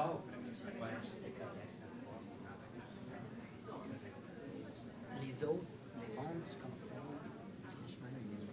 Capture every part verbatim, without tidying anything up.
Oh, ouais. Les autres mondes du conseil, franchement, ils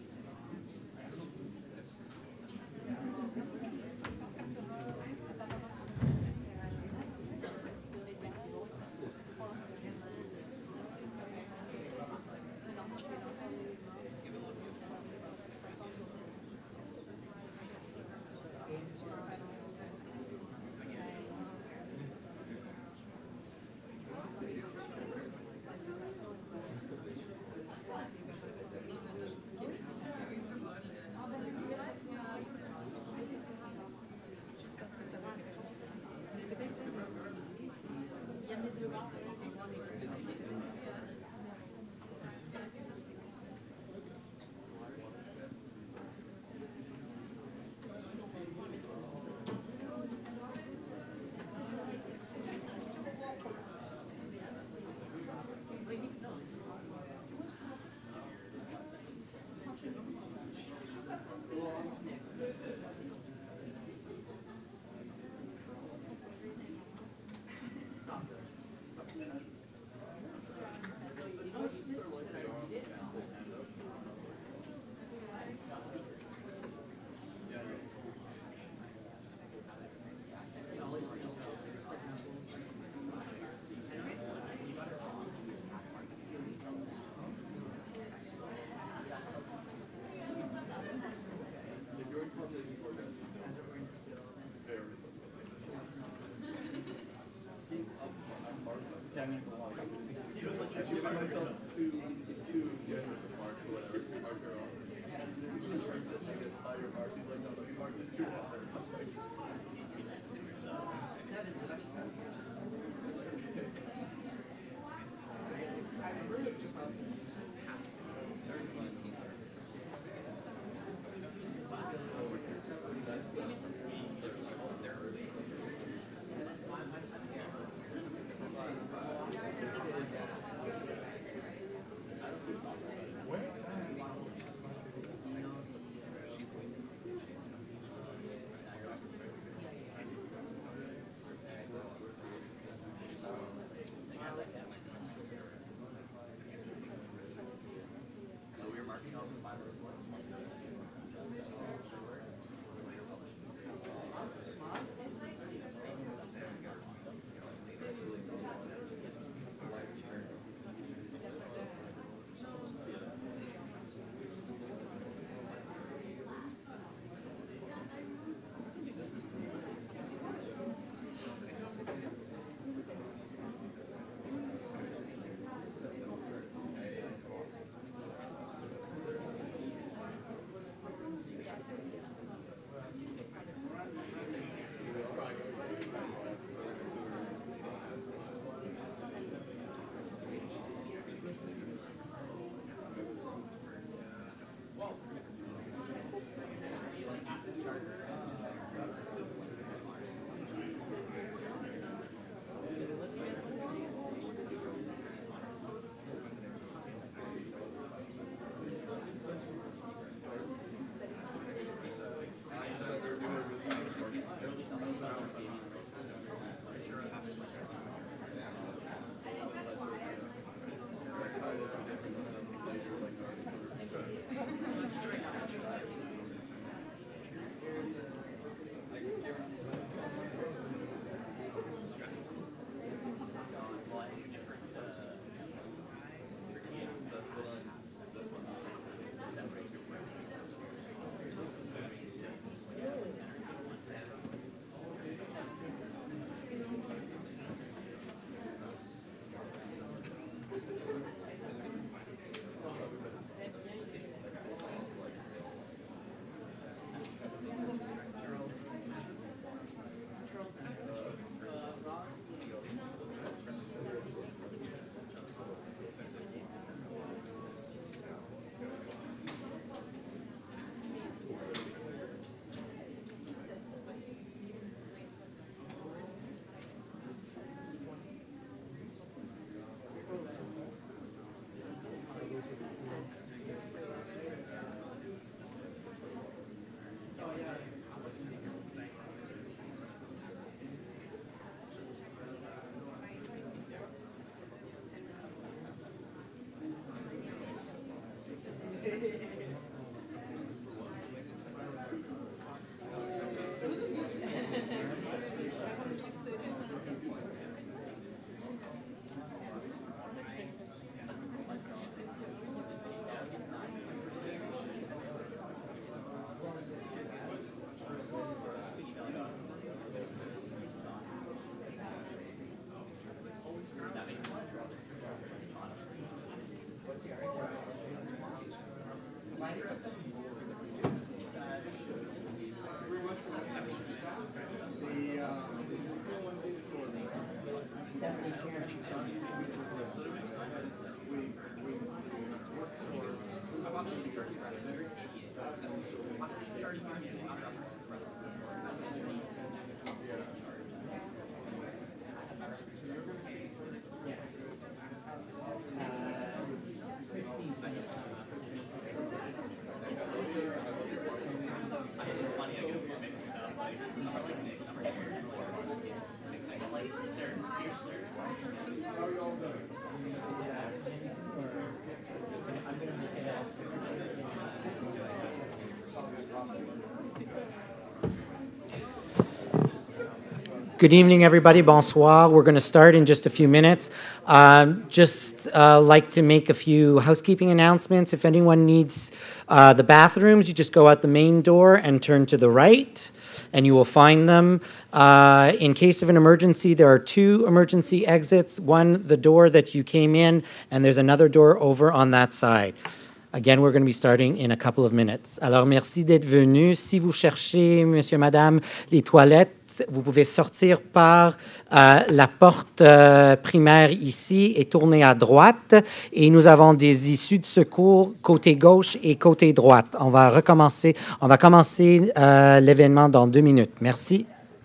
He was like, I give myself two, two generous of Mark or whatever, Mark or all. He was trying to make it higher Mark. He's like, no, no, Mark is too hard. Good evening, everybody. Bonsoir. We're going to start in just a few minutes. Um, just uh, like to make a few housekeeping announcements. If anyone needs uh, the bathrooms, you just go out the main door and turn to the right, and you will find them. Uh, in case of an emergency, there are two emergency exits. One, the door that you came in, and there's another door over on that side. Again, we're going to be starting in a couple of minutes. Alors, merci d'être venu. Si vous cherchez, monsieur, madame, les toilettes, vous pouvez sortir par euh, la porte euh, primaire ici et tourner à droite. Et nous avons des issues de secours côté gauche et côté droite. On va recommencer. On va commencer euh, l'événement dans deux minutes. Merci.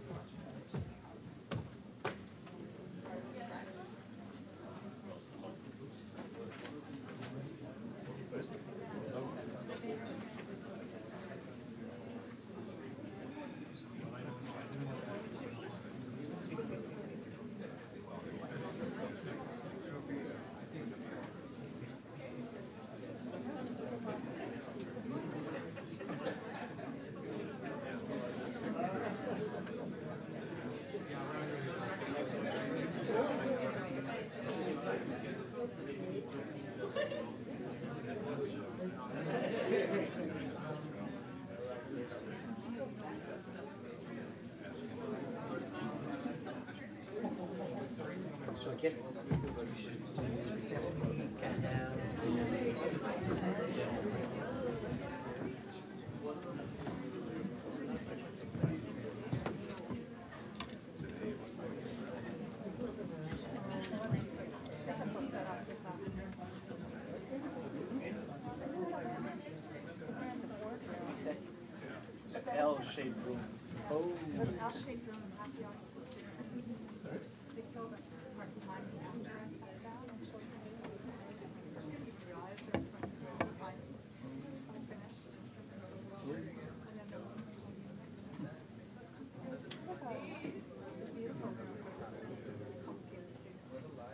L-shaped room. Oh. It was L-shaped room, half the audience was here. They killed it right behind me after I sat down and chose to do it. Some people realized they're from behind me. I finished. And then there was some people who missed it. It was like a, it's beautiful, but it was just a complicated space.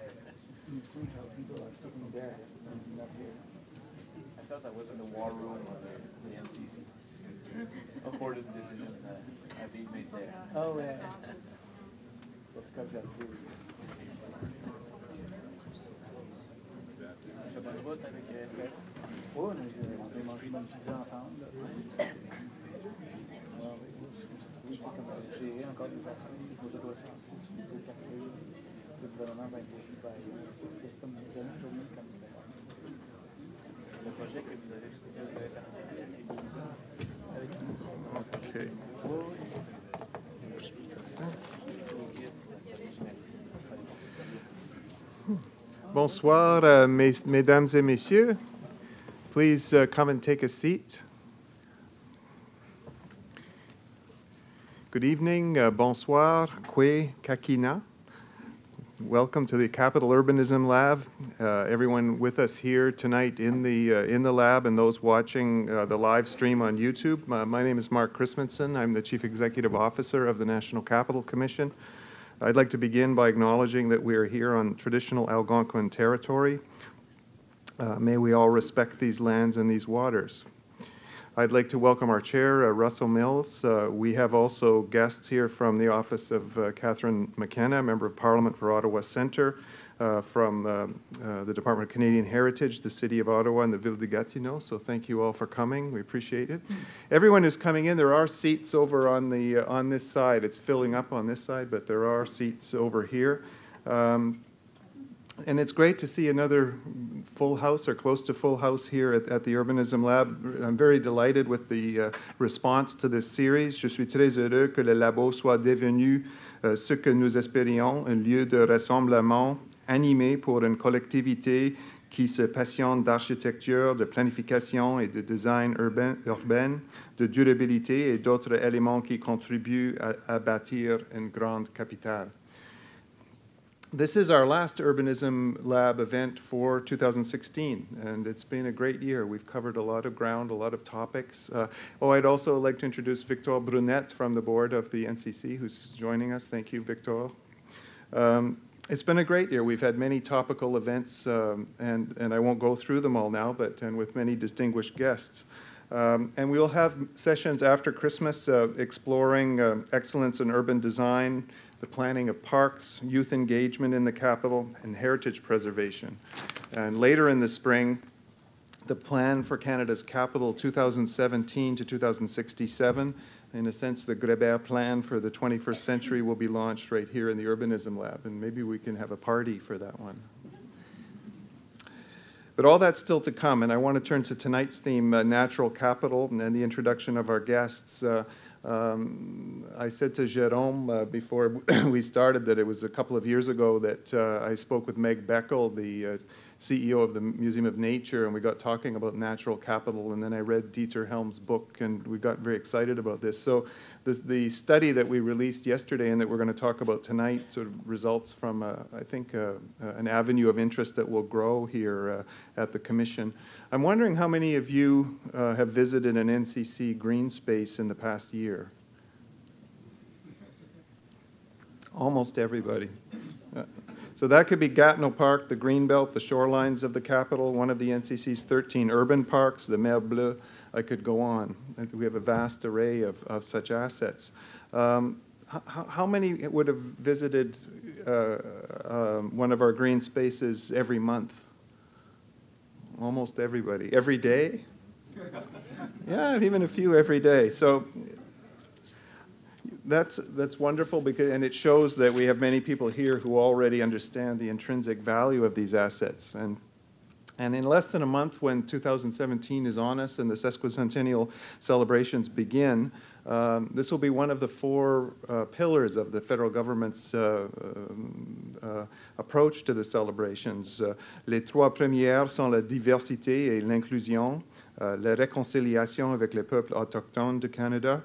I felt I was in the war room of the, the N C C. Important decision uh, had been made there. Oh, yeah. Let's go to that. Tu as pas de vote avec S P F? Oh, on a mangé une bonne pizza ensemble. Là. Ouais, oui, comme gérer encore des affaires, il faut recenser sur les deux cafés. Le gouvernement va être super. C'est comme jamais une journée comme ça. Le projet que vous avez, vous avez participé avec nous. Okay. Bonsoir, uh, mes, mesdames et messieurs. Please uh, come and take a seat. Good evening, uh, bonsoir, kwe kakina. Welcome to the Capital Urbanism Lab. Uh, everyone with us here tonight in the uh, in the lab and those watching uh, the live stream on YouTube. Uh, my name is Mark Christmanson. I'm the Chief Executive Officer of the National Capital Commission. I'd like to begin by acknowledging that we are here on traditional Algonquin territory. Uh, may we all respect these lands and these waters. I'd like to welcome our chair, uh, Russell Mills. Uh, we have also guests here from the office of uh, Catherine McKenna, Member of Parliament for Ottawa Centre, uh, from uh, uh, the Department of Canadian Heritage, the City of Ottawa, and the Ville de Gatineau. So thank you all for coming. We appreciate it. Everyone who's coming in, there are seats over on the uh, on this side. It's filling up on this side, but there are seats over here. Um, And it's great to see another full house or close to full house here at, at the Urbanism Lab. I'm very delighted with the uh, response to this series. Je suis très heureux que le labo soit devenu euh, ce que nous espérions, un lieu de rassemblement animé pour une collectivité qui se passionnent d'architecture, de planification et de design urbain, urbain, de durabilité et d'autres éléments qui contribuent à, à bâtir une grande capitale. This is our last Urbanism Lab event for two thousand sixteen, and it's been a great year. We've covered a lot of ground, a lot of topics. Uh, oh, I'd also like to introduce Victor Brunet from the board of the N C C, who's joining us. Thank you, Victor. Um, it's been a great year. We've had many topical events, um, and, and I won't go through them all now, but and with many distinguished guests. Um, and we will have sessions after Christmas uh, exploring uh, excellence in urban design, the planning of parks, youth engagement in the capital, and heritage preservation. And later in the spring, the plan for Canada's capital two thousand seventeen to two thousand sixty-seven. In a sense, the Grébert plan for the twenty-first century will be launched right here in the Urbanism Lab, and maybe we can have a party for that one. But all that's still to come, and I want to turn to tonight's theme, uh, natural capital, and the introduction of our guests. Uh, um, I said to Jérôme uh, before we started that it was a couple of years ago that uh, I spoke with Meg Beckel, the uh, C E O of the Museum of Nature, and we got talking about natural capital, and then I read Dieter Helm's book, and we got very excited about this. So the, the study that we released yesterday and that we're going to talk about tonight sort of results from, uh, I think, uh, uh, an avenue of interest that will grow here uh, at the Commission. I'm wondering how many of you uh, have visited an N C C green space in the past year? Almost everybody. Uh, So that could be Gatineau Park, the Greenbelt, the shorelines of the capital, one of the N C C's thirteen urban parks, the Mer Bleu. I could go on. We have a vast array of, of such assets. Um, how, how many would have visited uh, um, one of our green spaces every month? Almost everybody. Every day? Yeah, even a few every day. So That's, that's wonderful, because, and it shows that we have many people here who already understand the intrinsic value of these assets. And, and in less than a month, when two thousand seventeen is on us and the sesquicentennial celebrations begin, um, this will be one of the four uh, pillars of the federal government's uh, uh, approach to the celebrations. Uh, les trois premières sont la diversité et l'inclusion, uh, la réconciliation avec les peuples autochtones du Canada,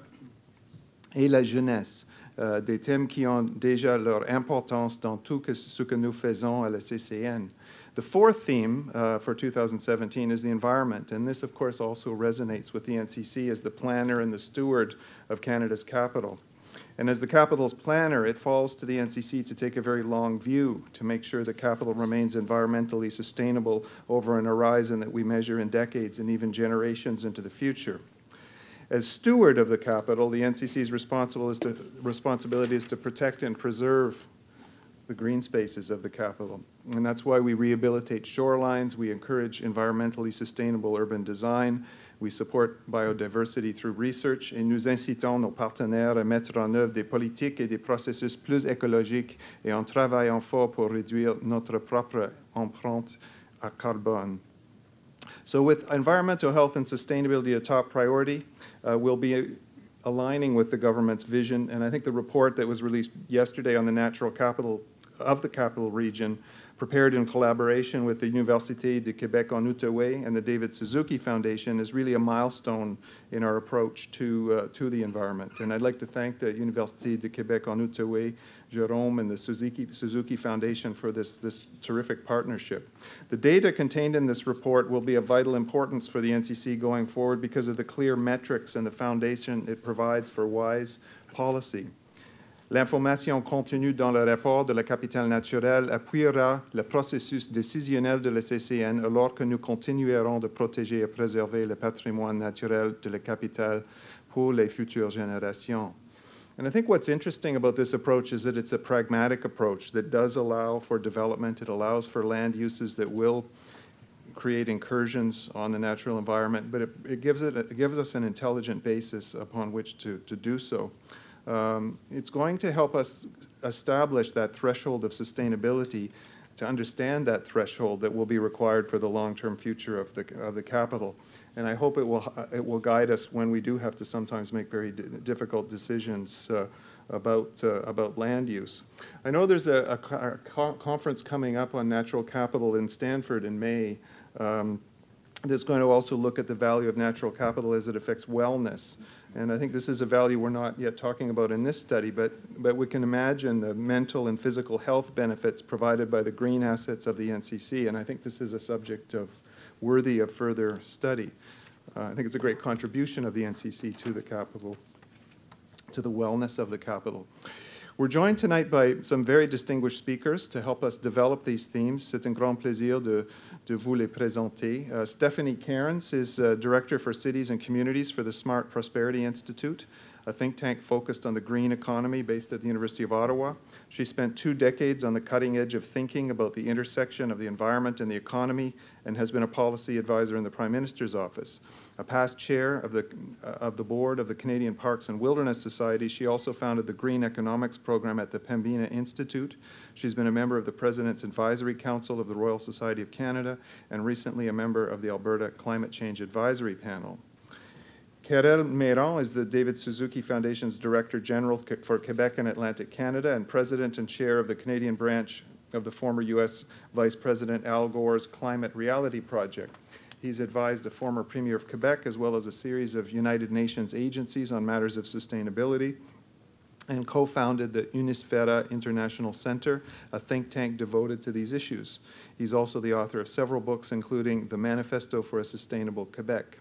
et la jeunesse, euh, des thèmes qui ont déjà leur importance dans tout que, ce que nous faisons à la C C N. The fourth theme uh, for two thousand seventeen is the environment, and this, of course, also resonates with the N C C as the planner and the steward of Canada's capital. And as the capital's planner, it falls to the N C C to take a very long view to make sure the capital remains environmentally sustainable over an horizon that we measure in decades and even generations into the future. As steward of the capital, the N C C's responsible is to, responsibility is to protect and preserve the green spaces of the capital. And that's why we rehabilitate shorelines, we encourage environmentally sustainable urban design, we support biodiversity through research, et nous incitons nos partenaires à mettre en œuvre des politiques et des processus plus écologiques et en travaillant fort pour réduire notre propre empreinte à carbone. So with environmental health and sustainability a top priority, uh, we'll be aligning with the government's vision, and I think the report that was released yesterday on the natural capital of the capital region, prepared in collaboration with the Université du Québec en Outaouais and the David Suzuki Foundation, is really a milestone in our approach to, uh, to the environment. And I'd like to thank the Université du Québec en Outaouais, Jérôme, and the Suzuki, Suzuki Foundation for this, this terrific partnership. The data contained in this report will be of vital importance for the N C C going forward because of the clear metrics and the foundation it provides for wise policy. L'information contenue dans le rapport de la capitale naturelle appuiera le processus décisionnel de la C C N alors que nous continuerons de protéger et préserver le patrimoine naturel de la capitale pour les futures générations. And I think what's interesting about this approach is that it's a pragmatic approach that does allow for development. It allows for land uses that will create incursions on the natural environment, but it, it, gives, it, it gives us an intelligent basis upon which to, to do so. Um, it's going to help us establish that threshold of sustainability, to understand that threshold that will be required for the long-term future of the, of the capital. And I hope it will, it will guide us when we do have to sometimes make very difficult decisions uh, about, uh, about land use. I know there's a, a, co a co conference coming up on natural capital in Stanford in May um, that's going to also look at the value of natural capital as it affects wellness. And I think this is a value we're not yet talking about in this study, but, but we can imagine the mental and physical health benefits provided by the green assets of the N C C, and I think this is a subject of worthy of further study. Uh, I think it's a great contribution of the N C C to the capital, to the wellness of the capital. We're joined tonight by some very distinguished speakers to help us develop these themes. C'est un grand plaisir de, de vous les présenter. Uh, Stephanie Cairns is uh, Director for Cities and Communities for the Smart Prosperity Institute, a think tank focused on the green economy based at the University of Ottawa. She spent two decades on the cutting edge of thinking about the intersection of the environment and the economy and has been a policy advisor in the Prime Minister's office. A past chair of the, uh, of the board of the Canadian Parks and Wilderness Society, she also founded the Green Economics program at the Pembina Institute. She's been a member of the President's Advisory Council of the Royal Society of Canada and recently a member of the Alberta Climate Change Advisory Panel. Karel Méran is the David Suzuki Foundation's Director General for Quebec and Atlantic Canada and President and Chair of the Canadian branch of the former U S Vice President Al Gore's Climate Reality Project. He's advised the former Premier of Quebec as well as a series of United Nations agencies on matters of sustainability and co-founded the Unisfera International Center, a think tank devoted to these issues. He's also the author of several books, including The Manifesto for a Sustainable Quebec.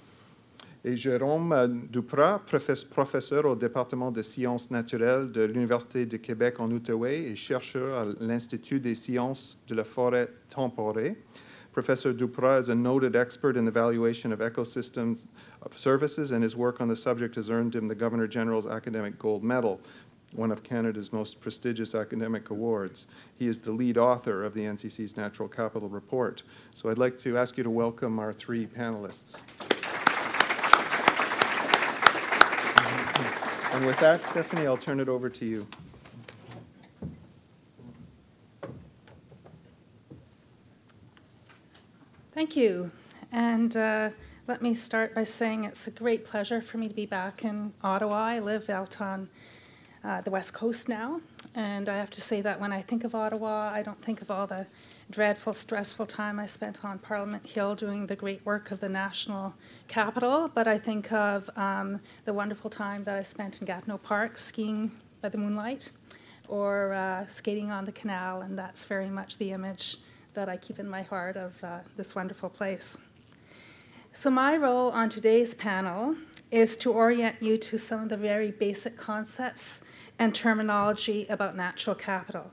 Et Jérôme Duprat, professeur au département de sciences naturelles de l'Université de Québec en Outaouais et chercheur à l'Institut des sciences de la forêt temporée. Professor Duprat is a noted expert in the valuation of ecosystems of services, and his work on the subject has earned him the Governor General's Academic Gold Medal, one of Canada's most prestigious academic awards. He is the lead author of the N C C's Natural Capital Report. So I'd like to ask you to welcome our three panelists. And with that, Stephanie, I'll turn it over to you. Thank you. And uh, let me start by saying it's a great pleasure for me to be back in Ottawa. I live out on uh, the West Coast now. And I have to say that when I think of Ottawa, I don't think of all the dreadful, stressful time I spent on Parliament Hill doing the great work of the national capital, but I think of um, the wonderful time that I spent in Gatineau Park skiing by the moonlight or uh, skating on the canal, and that's very much the image that I keep in my heart of uh, this wonderful place. So my role on today's panel is to orient you to some of the very basic concepts and terminology about natural capital.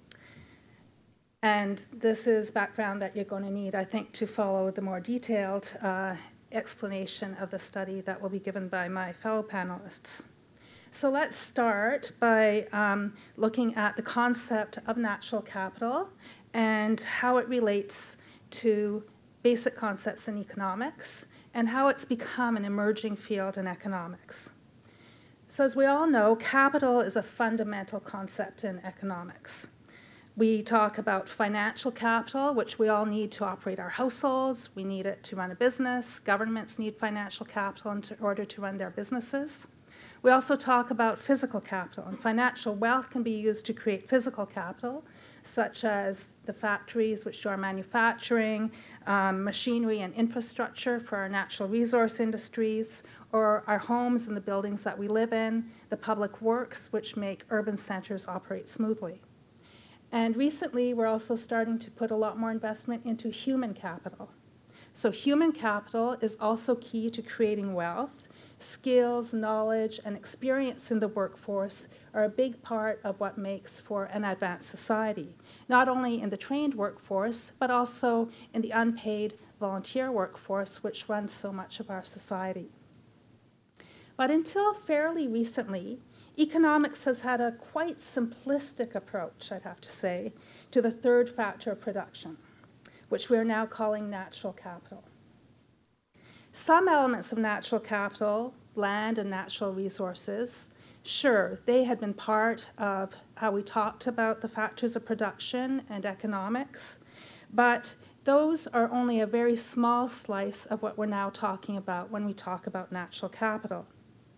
And this is background that you're going to need, I think, to follow the more detailed uh, explanation of the study that will be given by my fellow panelists. So let's start by um, looking at the concept of natural capital and how it relates to basic concepts in economics and how it's become an emerging field in economics. So as we all know, capital is a fundamental concept in economics. We talk about financial capital, which we all need to operate our households. We need it to run a business. Governments need financial capital in order to run their businesses. We also talk about physical capital, and financial wealth can be used to create physical capital, such as the factories which do our manufacturing, um, machinery and infrastructure for our natural resource industries, or our homes and the buildings that we live in, the public works which make urban centers operate smoothly. And recently, we're also starting to put a lot more investment into human capital. So human capital is also key to creating wealth. Skills, knowledge, and experience in the workforce are a big part of what makes for an advanced society, not only in the trained workforce, but also in the unpaid volunteer workforce, which runs so much of our society. But until fairly recently, economics has had a quite simplistic approach, I'd have to say, to the third factor of production, which we're now calling natural capital. Some elements of natural capital, land and natural resources, sure, they had been part of how we talked about the factors of production and economics, but those are only a very small slice of what we're now talking about when we talk about natural capital.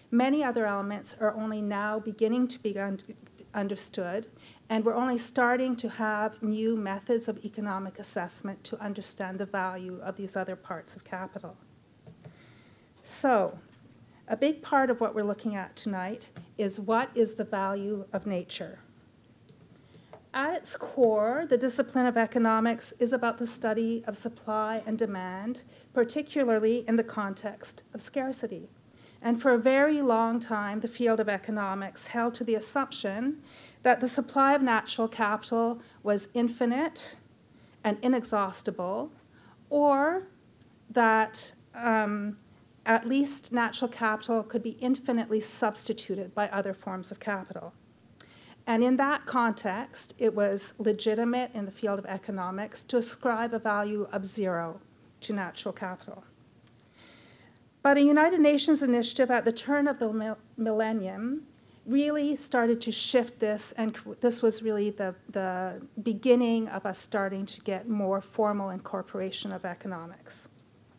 Many other elements are only now beginning to be un understood, and we're only starting to have new methods of economic assessment to understand the value of these other parts of capital. So, a big part of what we're looking at tonight is what is the value of nature? At its core, the discipline of economics is about the study of supply and demand, particularly in the context of scarcity. And for a very long time, the field of economics held to the assumption that the supply of natural capital was infinite and inexhaustible, or that um, at least natural capital could be infinitely substituted by other forms of capital. And in that context, it was legitimate in the field of economics to ascribe a value of zero to natural capital. But a United Nations initiative at the turn of the millennium really started to shift this, and this was really the, the beginning of us starting to get more formal incorporation of economics.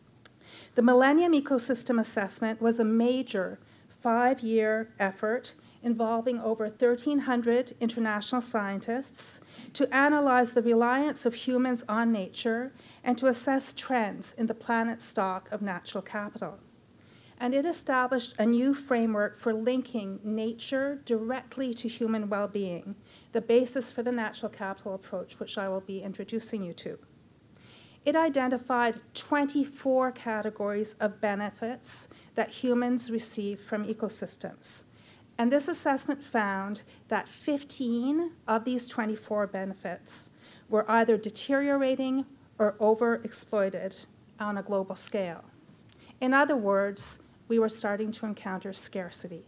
The Millennium Ecosystem Assessment was a major five-year effort involving over thirteen hundred international scientists to analyze the reliance of humans on nature and to assess trends in the planet's stock of natural capital. And it established a new framework for linking nature directly to human well-being, the basis for the natural capital approach, which I will be introducing you to. It identified twenty-four categories of benefits that humans receive from ecosystems. And this assessment found that fifteen of these twenty-four benefits were either deteriorating or overexploited on a global scale. In other words, we were starting to encounter scarcity.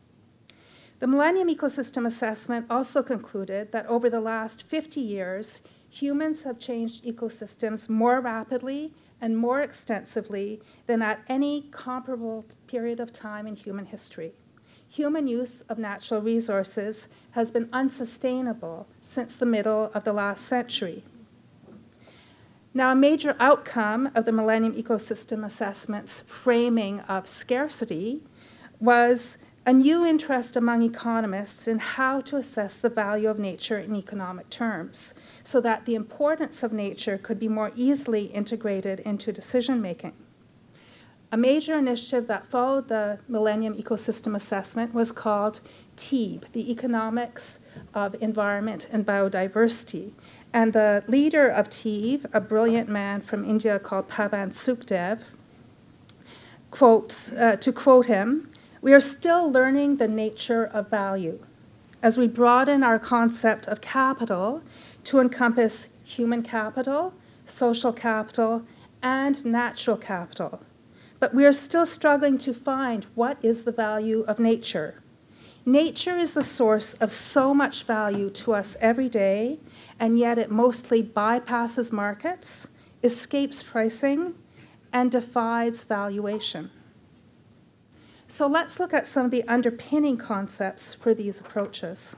The Millennium Ecosystem Assessment also concluded that over the last fifty years, humans have changed ecosystems more rapidly and more extensively than at any comparable period of time in human history. Human use of natural resources has been unsustainable since the middle of the last century. Now, a major outcome of the Millennium Ecosystem Assessment's framing of scarcity was a new interest among economists in how to assess the value of nature in economic terms, so that the importance of nature could be more easily integrated into decision-making. A major initiative that followed the Millennium Ecosystem Assessment was called T E B, the Economics of Environment and Biodiversity. And the leader of T E B, a brilliant man from India called Pavan Sukhdev, quotes, uh, to quote him, "We are still learning the nature of value as we broaden our concept of capital to encompass human capital, social capital, and natural capital. But we are still struggling to find what is the value of nature. Nature is the source of so much value to us every day, and yet it mostly bypasses markets, escapes pricing, and defies valuation." So let's look at some of the underpinning concepts for these approaches.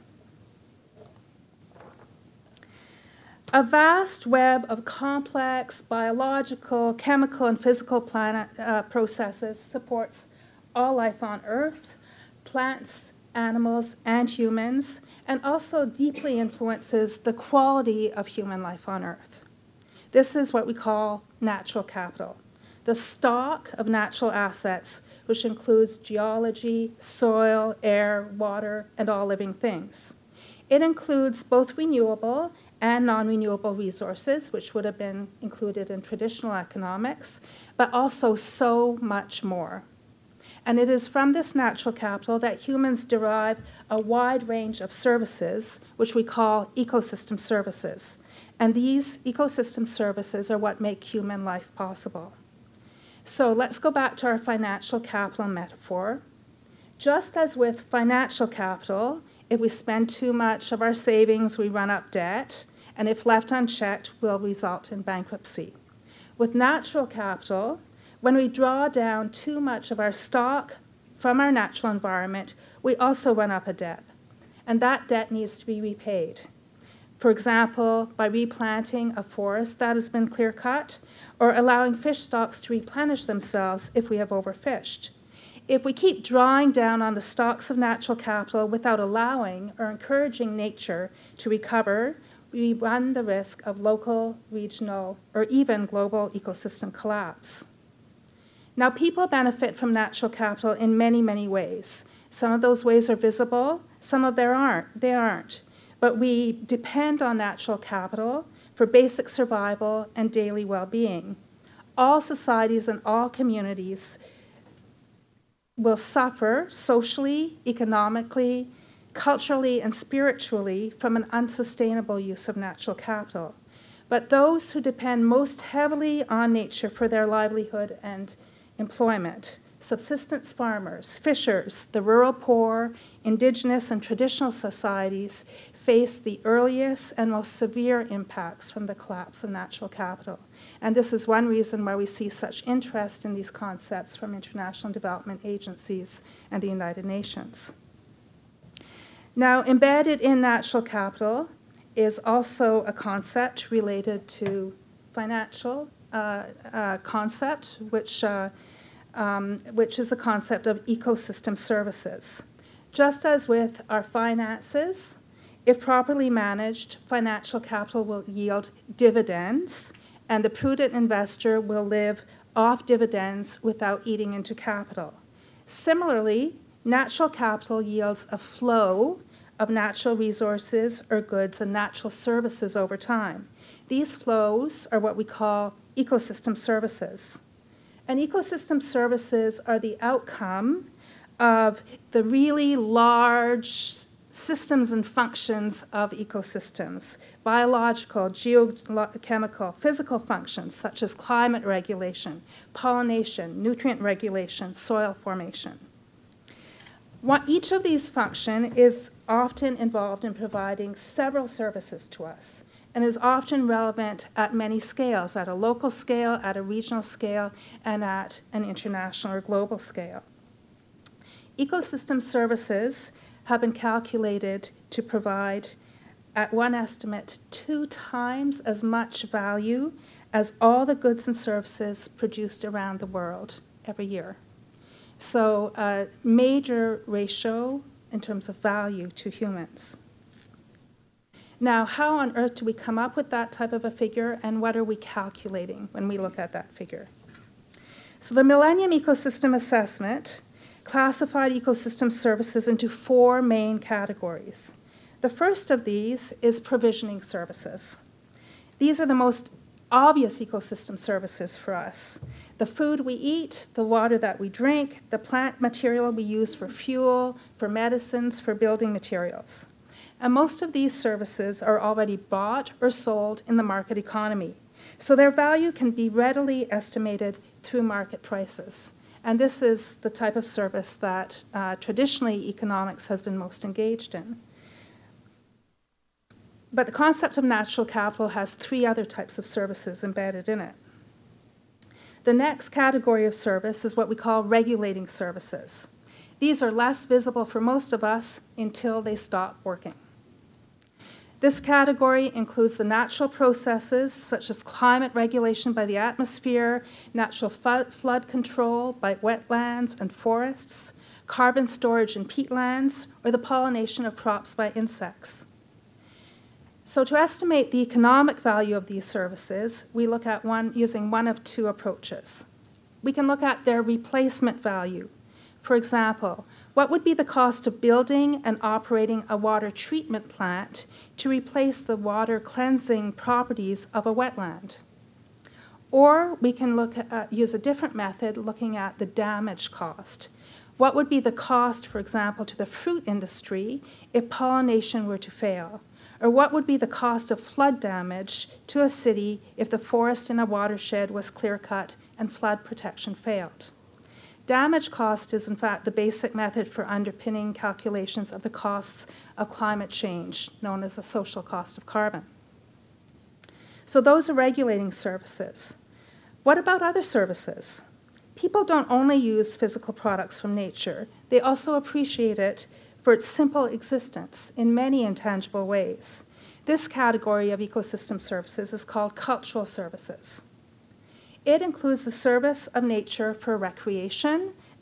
A vast web of complex biological, chemical, and physical planet, uh, processes supports all life on Earth, plants, animals, and humans, and also deeply influences the quality of human life on Earth. This is what we call natural capital, the stock of natural assets, which includes geology, soil, air, water, and all living things. It includes both renewable and non-renewable resources, which would have been included in traditional economics, but also so much more. And it is from this natural capital that humans derive a wide range of services, which we call ecosystem services. And these ecosystem services are what make human life possible. So let's go back to our financial capital metaphor. Just as with financial capital, if we spend too much of our savings, we run up debt, and if left unchecked, will result in bankruptcy. With natural capital, when we draw down too much of our stock from our natural environment, we also run up a debt, and that debt needs to be repaid. For example, by replanting a forest that has been clear-cut, or allowing fish stocks to replenish themselves if we have overfished. If we keep drawing down on the stocks of natural capital without allowing or encouraging nature to recover, we run the risk of local, regional, or even global ecosystem collapse. Now, people benefit from natural capital in many, many ways. Some of those ways are visible, some of them aren't. They aren't. But we depend on natural capital for basic survival and daily well-being. All societies and all communities will suffer socially, economically, culturally, and spiritually from an unsustainable use of natural capital. But those who depend most heavily on nature for their livelihood and employment, subsistence farmers, fishers, the rural poor, indigenous and traditional societies, face the earliest and most severe impacts from the collapse of natural capital. And this is one reason why we see such interest in these concepts from international development agencies and the United Nations. Now, embedded in natural capital is also a concept related to financial uh, uh, concept, which, uh, um, which is the concept of ecosystem services. Just as with our finances, if properly managed, financial capital will yield dividends, and the prudent investor will live off dividends without eating into capital. Similarly, natural capital yields a flow of natural resources or goods and natural services over time. These flows are what we call ecosystem services. And ecosystem services are the outcome of the really large systems and functions of ecosystems, biological, geochemical, physical functions such as climate regulation, pollination, nutrient regulation, soil formation. What, each of these functions is often involved in providing several services to us and is often relevant at many scales, at a local scale, at a regional scale, and at an international or global scale. Ecosystem services have been calculated to provide, at one estimate, two times as much value as all the goods and services produced around the world every year. So a major ratio in terms of value to humans. Now, how on earth do we come up with that type of a figure, and what are we calculating when we look at that figure? So the Millennium Ecosystem Assessment classified ecosystem services into four main categories. The first of these is provisioning services. These are the most obvious ecosystem services for us. The food we eat, the water that we drink, the plant material we use for fuel, for medicines, for building materials. And most of these services are already bought or sold in the market economy. So their value can be readily estimated through market prices. And this is the type of service that uh, traditionally economics has been most engaged in. But the concept of natural capital has three other types of services embedded in it. The next category of service is what we call regulating services. These are less visible for most of us until they stop working. This category includes the natural processes such as climate regulation by the atmosphere, natural flood control by wetlands and forests, carbon storage in peatlands, or the pollination of crops by insects. So to estimate the economic value of these services, we look at one using one of two approaches. We can look at their replacement value. For example, what would be the cost of building and operating a water treatment plant to replace the water cleansing properties of a wetland? Or we can look at, uh, use a different method looking at the damage cost. What would be the cost, for example, to the fruit industry if pollination were to fail? Or what would be the cost of flood damage to a city if the forest in a watershed was clear-cut and flood protection failed? Damage cost is, in fact, the basic method for underpinning calculations of the costs of climate change, known as the social cost of carbon. So those are regulating services. What about other services? People don't only use physical products from nature. They also appreciate it for its simple existence in many intangible ways. This category of ecosystem services is called cultural services. It includes the service of nature for recreation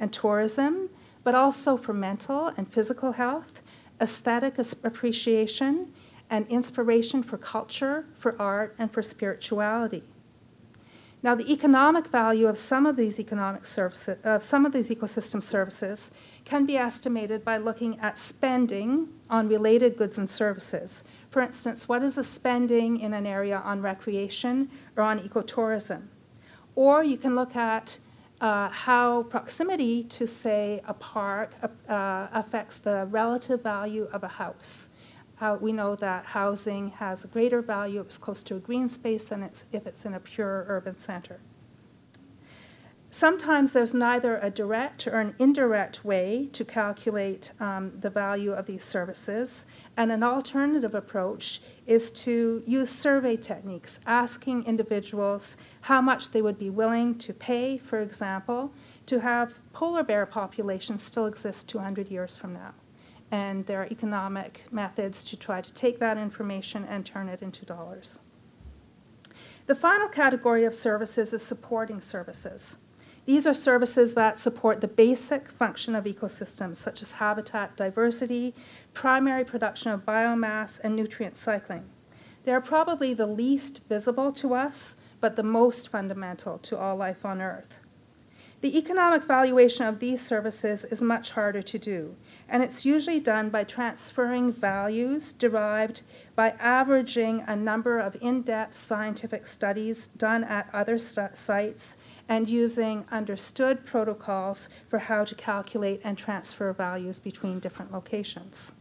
and tourism, but also for mental and physical health, aesthetic appreciation, and inspiration for culture, for art, and for spirituality. Now, the economic value of some of these economic services, uh, some of these ecosystem services can be estimated by looking at spending on related goods and services. For instance, what is the spending in an area on recreation or on ecotourism? Or you can look at uh, how proximity to, say, a park uh, affects the relative value of a house. Uh, we know that housing has a greater value if it's close to a green space than it's, if it's in a pure urban center. Sometimes there's neither a direct or an indirect way to calculate um, the value of these services, and an alternative approach is to use survey techniques, asking individuals how much they would be willing to pay, for example, to have polar bear populations still exist two hundred years from now. And there are economic methods to try to take that information and turn it into dollars. The final category of services is supporting services. These are services that support the basic function of ecosystems, such as habitat diversity, primary production of biomass, and nutrient cycling. They are probably the least visible to us, but the most fundamental to all life on Earth. The economic valuation of these services is much harder to do, and it's usually done by transferring values derived by averaging a number of in-depth scientific studies done at other sites and using understood protocols for how to calculate and transfer values between different locations.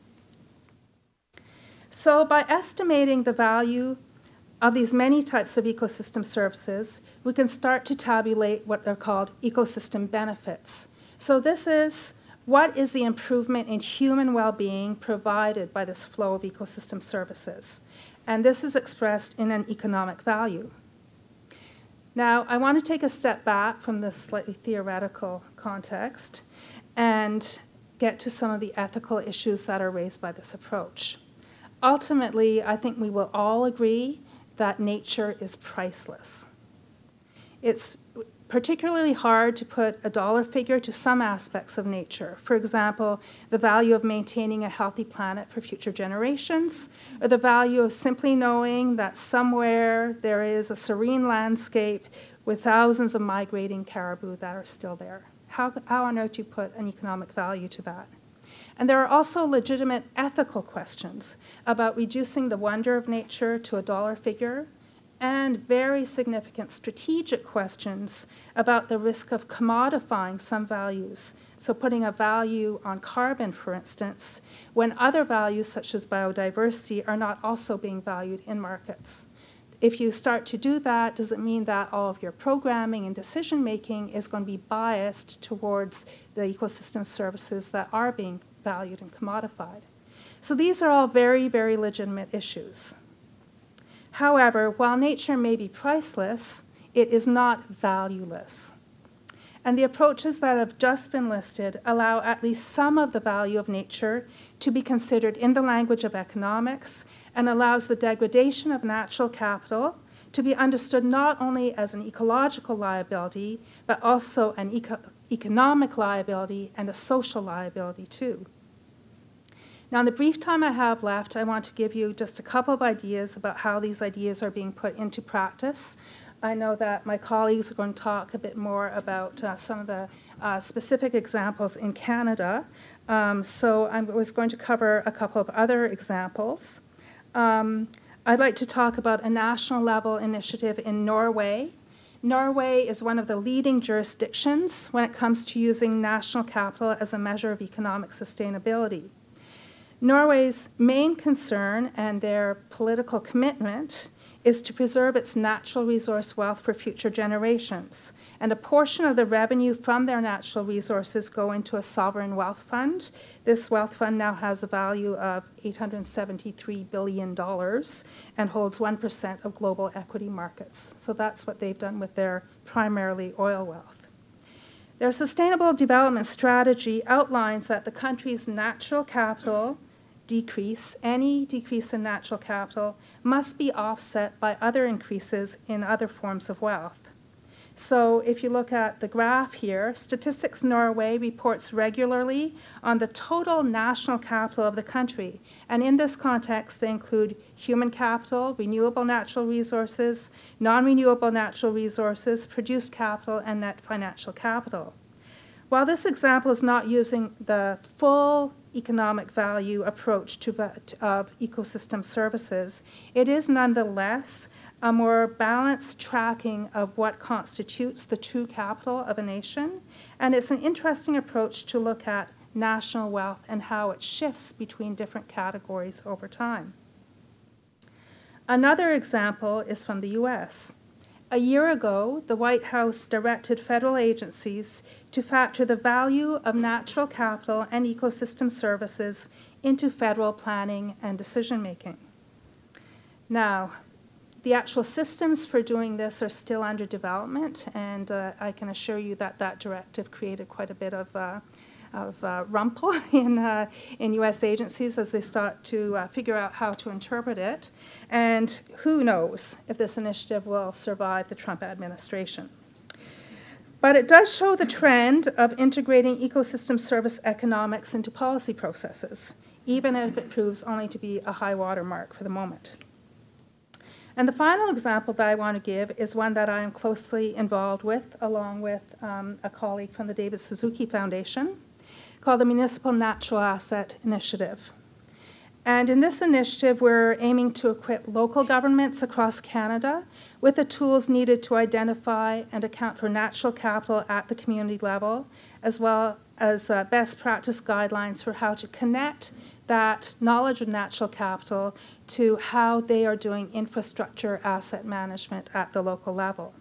So by estimating the value of these many types of ecosystem services, we can start to tabulate what are called ecosystem benefits. So this is what is the improvement in human well-being provided by this flow of ecosystem services. And this is expressed in an economic value. Now, I want to take a step back from this slightly theoretical context and get to some of the ethical issues that are raised by this approach. Ultimately, I think we will all agree that nature is priceless. It's particularly hard to put a dollar figure to some aspects of nature. For example, the value of maintaining a healthy planet for future generations, or the value of simply knowing that somewhere there is a serene landscape with thousands of migrating caribou that are still there. How, how on earth do you put an economic value to that? And there are also legitimate ethical questions about reducing the wonder of nature to a dollar figure, and very significant strategic questions about the risk of commodifying some values. So putting a value on carbon, for instance, when other values such as biodiversity are not also being valued in markets. If you start to do that, does it mean that all of your programming and decision-making is going to be biased towards the ecosystem services that are being valued and commodified? So these are all very, very legitimate issues. However, while nature may be priceless, it is not valueless. And the approaches that have just been listed allow at least some of the value of nature to be considered in the language of economics, and allows the degradation of natural capital to be understood not only as an ecological liability, but also an eco economic liability and a social liability too. Now, in the brief time I have left, I want to give you just a couple of ideas about how these ideas are being put into practice. I know that my colleagues are going to talk a bit more about uh, some of the uh, specific examples in Canada. Um, so I was going to cover a couple of other examples. Um, I'd like to talk about a national level initiative in Norway. Norway is one of the leading jurisdictions when it comes to using national capital as a measure of economic sustainability. Norway's main concern and their political commitment is to preserve its natural resource wealth for future generations. And a portion of the revenue from their natural resources go into a sovereign wealth fund. This wealth fund now has a value of eight hundred seventy-three billion dollars and holds one percent of global equity markets. So that's what they've done with their primarily oil wealth. Their sustainable development strategy outlines that the country's natural capital decrease, any decrease in natural capital, must be offset by other increases in other forms of wealth. So if you look at the graph here, Statistics Norway reports regularly on the total national capital of the country. And in this context, they include human capital, renewable natural resources, non-renewable natural resources, produced capital, and net financial capital. While this example is not using the full economic value approach to, of ecosystem services, it is nonetheless a more balanced tracking of what constitutes the true capital of a nation, and it's an interesting approach to look at national wealth and how it shifts between different categories over time. Another example is from the U S. A year ago, the White House directed federal agencies to factor the value of natural capital and ecosystem services into federal planning and decision-making. Now, the actual systems for doing this are still under development, and uh, I can assure you that that directive created quite a bit of, uh, of uh, rumple in, uh, in U S agencies as they start to uh, figure out how to interpret it. And who knows if this initiative will survive the Trump administration. But it does show the trend of integrating ecosystem service economics into policy processes, even if it proves only to be a high water mark for the moment. And the final example that I want to give is one that I am closely involved with, along with um, a colleague from the David Suzuki Foundation, called the Municipal Natural Asset Initiative. And in this initiative, we're aiming to equip local governments across Canada with the tools needed to identify and account for natural capital at the community level, as well as uh, best practice guidelines for how to connect that knowledge of natural capital to how they are doing infrastructure asset management at the local level.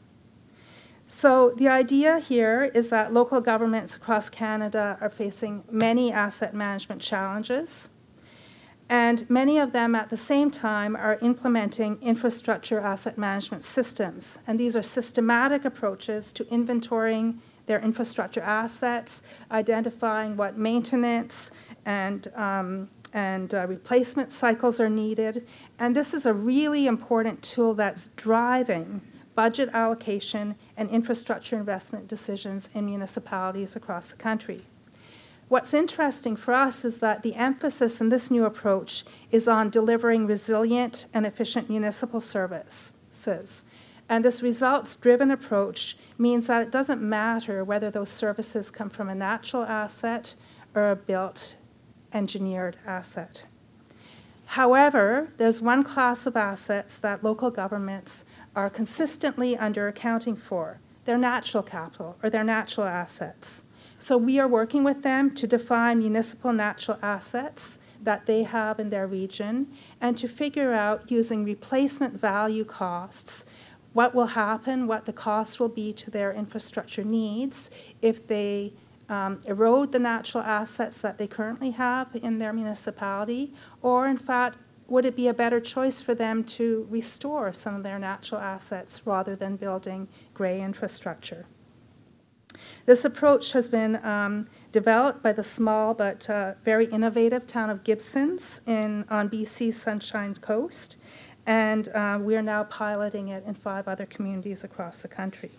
So the idea here is that local governments across Canada are facing many asset management challenges, and many of them at the same time are implementing infrastructure asset management systems. And these are systematic approaches to inventorying their infrastructure assets, identifying what maintenance and um, and uh, replacement cycles are needed. And this is a really important tool that's driving budget allocation and infrastructure investment decisions in municipalities across the country. What's interesting for us is that the emphasis in this new approach is on delivering resilient and efficient municipal services. And this results-driven approach means that it doesn't matter whether those services come from a natural asset or a built engineered asset. However, there's one class of assets that local governments are consistently under accounting for, their natural capital or their natural assets. So we are working with them to define municipal natural assets that they have in their region and to figure out, using replacement value costs, what will happen, what the cost will be to their infrastructure needs if they Um, erode the natural assets that they currently have in their municipality, or in fact, would it be a better choice for them to restore some of their natural assets rather than building gray infrastructure? This approach has been um, developed by the small but uh, very innovative town of Gibsons in, on B C's Sunshine Coast, and uh, we are now piloting it in five other communities across the country.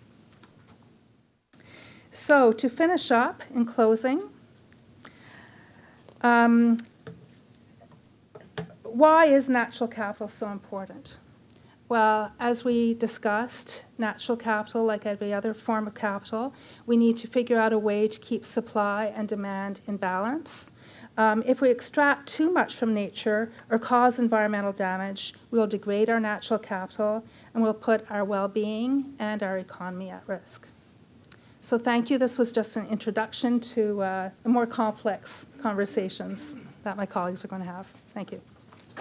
So to finish up, in closing, um, why is natural capital so important? Well, as we discussed, natural capital, like every other form of capital, we need to figure out a way to keep supply and demand in balance. Um, if we extract too much from nature or cause environmental damage, we will degrade our natural capital and we'll put our well-being and our economy at risk. So thank you. This was just an introduction to uh, the more complex conversations that my colleagues are going to have. Thank you.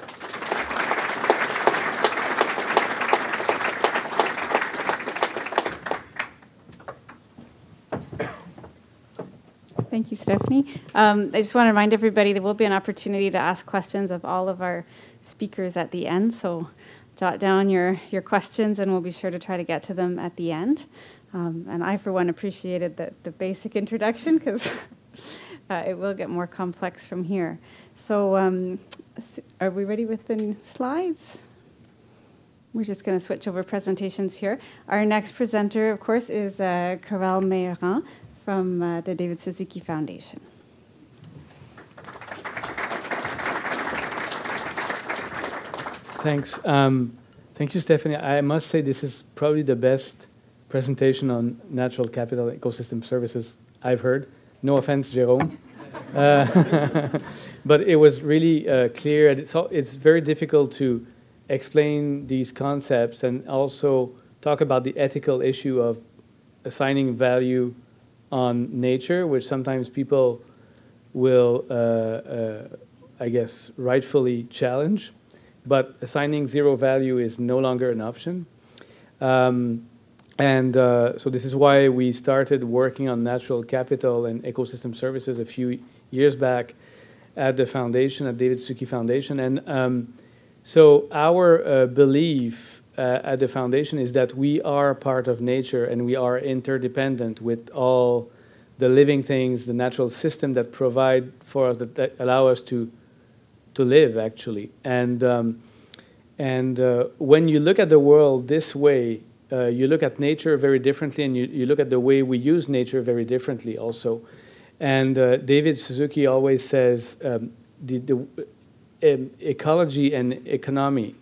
Thank you, Stephanie. Um, I just want to remind everybody there will be an opportunity to ask questions of all of our speakers at the end. So jot down your, your questions and we'll be sure to try to get to them at the end. Um, and I, for one, appreciated the, the basic introduction because uh, it will get more complex from here. So um, are we ready with the slides? We're just going to switch over presentations here. Our next presenter, of course, is uh, Carole Meilland from uh, the David Suzuki Foundation. Thanks. Um, thank you, Stephanie. I must say this is probably the best presentation on natural capital ecosystem services I've heard. No offense, Jérôme. Uh, but it was really uh, clear, and it's, it's very difficult to explain these concepts and also talk about the ethical issue of assigning value on nature, which sometimes people will, uh, uh, I guess, rightfully challenge. But assigning zero value is no longer an option. Um, and uh, so this is why we started working on natural capital and ecosystem services a few years back at the foundation, at David Suzuki Foundation. And um, so our uh, belief uh, at the foundation is that we are part of nature and we are interdependent with all the living things, the natural system that provide for us, that, that allow us to to live, actually. And, um, and uh, when you look at the world this way, uh, you look at nature very differently, and you, you look at the way we use nature very differently also. And uh, David Suzuki always says um, the, the um, ecology and economy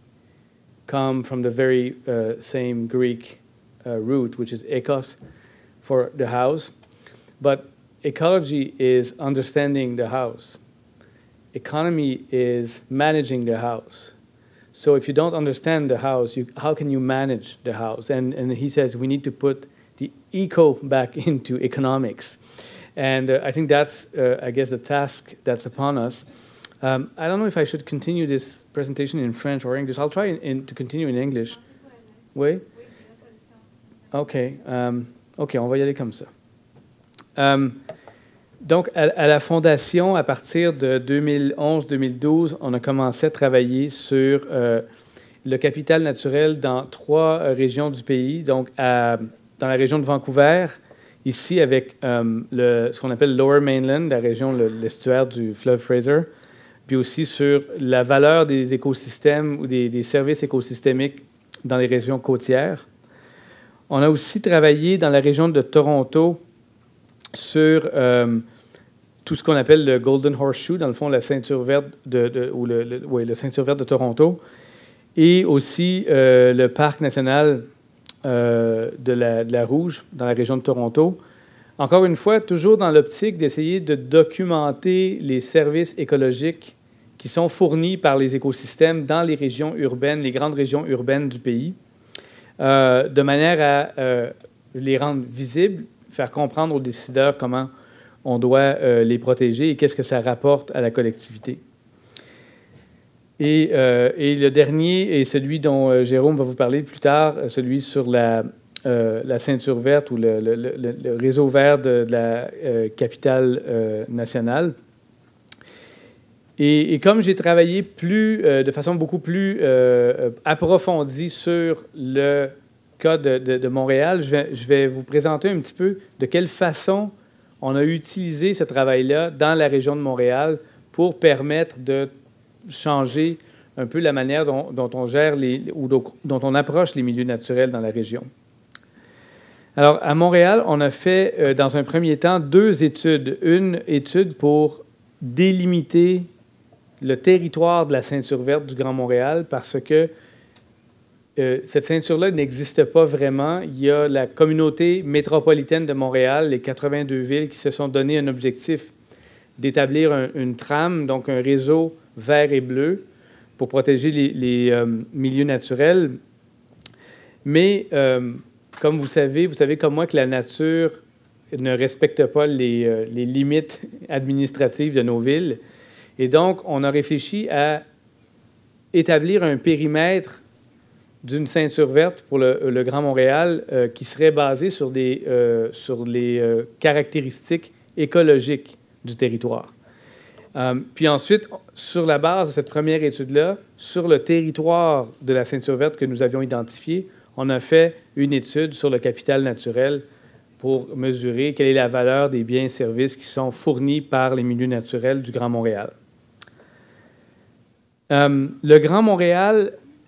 come from the very uh, same Greek uh, root, which is ekos, for the house. But ecology is understanding the house. Economy is managing the house. So if you don't understand the house, you, how can you manage the house? And, and he says we need to put the eco back into economics. And uh, I think that's, uh, I guess, the task that's upon us. Um, I don't know if I should continue this presentation in French or English. I'll try in, in, to continue in English. Oui? OK. Um, OK, on va y aller comme ça. Um, Donc, à, à la Fondation, à partir de deux mille onze deux mille douze, on a commencé à travailler sur euh, le capital naturel dans trois euh, régions du pays. Donc, à, dans la région de Vancouver, ici avec euh, le, ce qu'on appelle Lower Mainland, la région, le, l'estuaire du fleuve Fraser, puis aussi sur la valeur des écosystèmes ou des, des services écosystémiques dans les régions côtières. On a aussi travaillé dans la région de Toronto sur euh, tout ce qu'on appelle le Golden Horseshoe, dans le fond, la ceinture verte de, de, ou le, le, ouais, le ceinture verte de Toronto, et aussi euh, le parc national euh, de, la, de la Rouge, dans la région de Toronto. Encore une fois, toujours dans l'optique d'essayer de documenter les services écologiques qui sont fournis par les écosystèmes dans les régions urbaines, les grandes régions urbaines du pays, euh, de manière à euh, les rendre visibles, faire comprendre aux décideurs comment on doit euh, les protéger et qu'est-ce que ça rapporte à la collectivité. Et, euh, et le dernier est celui dont euh, Jérôme va vous parler plus tard, celui sur la, euh, la ceinture verte ou le, le, le, le réseau vert de, de la euh, capitale euh, nationale. Et, et comme j'ai travaillé plus, euh, de façon beaucoup plus euh, approfondie sur le cas de, de, de Montréal, je vais, je vais vous présenter un petit peu de quelle façon on a utilisé ce travail-là dans la région de Montréal pour permettre de changer un peu la manière dont, dont on gère les, ou dont on approche les milieux naturels dans la région. Alors, à Montréal, on a fait, euh, dans un premier temps, deux études. Une étude pour délimiter le territoire de la ceinture verte du Grand Montréal parce que Euh, cette ceinture-là n'existe pas vraiment. Il y a la communauté métropolitaine de Montréal, les quatre-vingt-deux villes qui se sont donné un objectif d'établir un, une trame, donc un réseau vert et bleu pour protéger les, les euh, milieux naturels. Mais, euh, comme vous savez, vous savez comme moi que la nature ne respecte pas les, euh, les limites administratives de nos villes. Et donc, on a réfléchi à établir un périmètre d'une ceinture verte pour le, le Grand Montréal euh, qui serait basée sur, des, euh, sur les euh, caractéristiques écologiques du territoire. Euh, puis ensuite, sur la base de cette première étude-là, sur le territoire de la ceinture verte que nous avions identifié, on a fait une étude sur le capital naturel pour mesurer quelle est la valeur des biens et services qui sont fournis par les milieux naturels du Grand Montréal. Euh, le Grand Montréal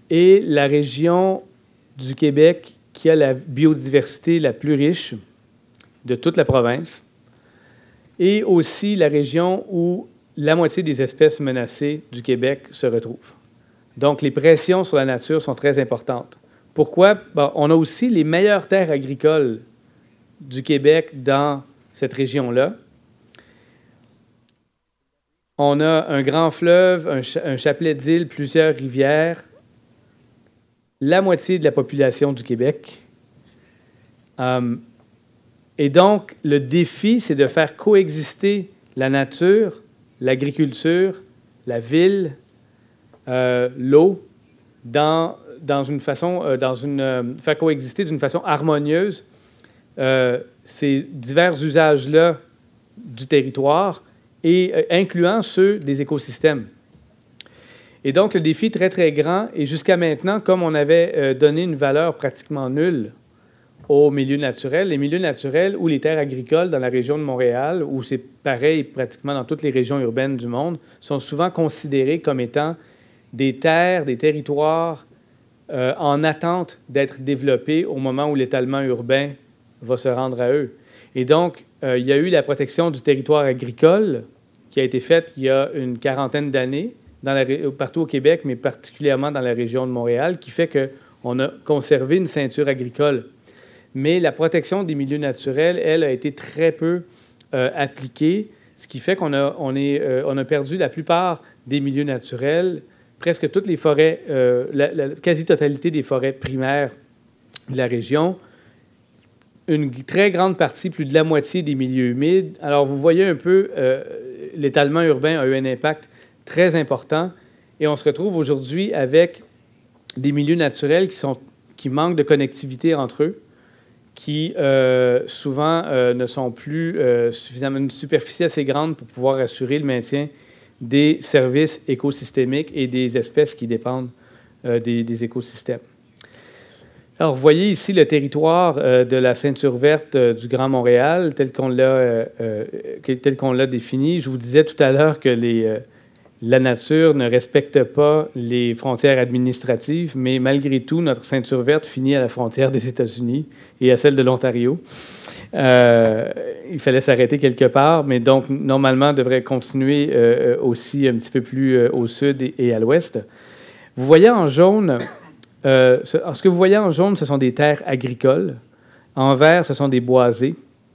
est la région du Québec qui a la biodiversité la plus riche de toute la province et aussi la région où la moitié des espèces menacées du Québec se retrouvent. Donc, les pressions sur la nature sont très importantes. Pourquoi? Bon, on a aussi les meilleures terres agricoles du Québec dans cette région-là. On a un grand fleuve, un, cha un chapelet d'îles, plusieurs rivières, la moitié de la population du Québec. Um, et donc, le défi, c'est de faire coexister la nature, l'agriculture, la ville, euh, l'eau, dans, dans une façon, euh, dans une, euh, faire coexister d'une façon harmonieuse euh, ces divers usages-là du territoire et euh, incluant ceux des écosystèmes. Et donc, le défi est très, très grand. Et jusqu'à maintenant, comme on avait euh, donné une valeur pratiquement nulle aux milieux naturels, les milieux naturels ou les terres agricoles dans la région de Montréal, où c'est pareil pratiquement dans toutes les régions urbaines du monde, sont souvent considérés comme étant des terres, des territoires euh, en attente d'être développés au moment où l'étalement urbain va se rendre à eux. Et donc, euh, il y a eu la protection du territoire agricole qui a été faite il y a une quarantaine d'années partout au Québec, mais particulièrement dans la région de Montréal, qui fait qu'on a conservé une ceinture agricole. Mais la protection des milieux naturels, elle, a été très peu euh, appliquée, ce qui fait qu'on a, on est, euh, on a perdu la plupart des milieux naturels, presque toutes les forêts, euh, la, la quasi-totalité des forêts primaires de la région, une très grande partie, plus de la moitié des milieux humides. Alors, vous voyez un peu, euh, l'étalement urbain a eu un impact très important et on se retrouve aujourd'hui avec des milieux naturels qui, sont, qui manquent de connectivité entre eux, qui euh, souvent euh, ne sont plus euh, suffisamment une superficie assez grande pour pouvoir assurer le maintien des services écosystémiques et des espèces qui dépendent euh, des, des écosystèmes. Alors, vous voyez ici le territoire euh, de la ceinture verte euh, du Grand Montréal, tel qu'on l'a euh, euh, tel qu'on l'a défini. Je vous disais tout à l'heure que les, euh, la nature ne respecte pas les frontières administratives, mais malgré tout, notre ceinture verte finit à la frontière des États-Unis et à celle de l'Ontario. Euh, il fallait s'arrêter quelque part, mais donc, normalement, devrait continuer euh, aussi un petit peu plus euh, au sud et, et à l'ouest. Vous voyez en jaune... Euh, ce, ce que vous voyez en jaune, ce sont des terres agricoles. En vert, ce sont des boisés.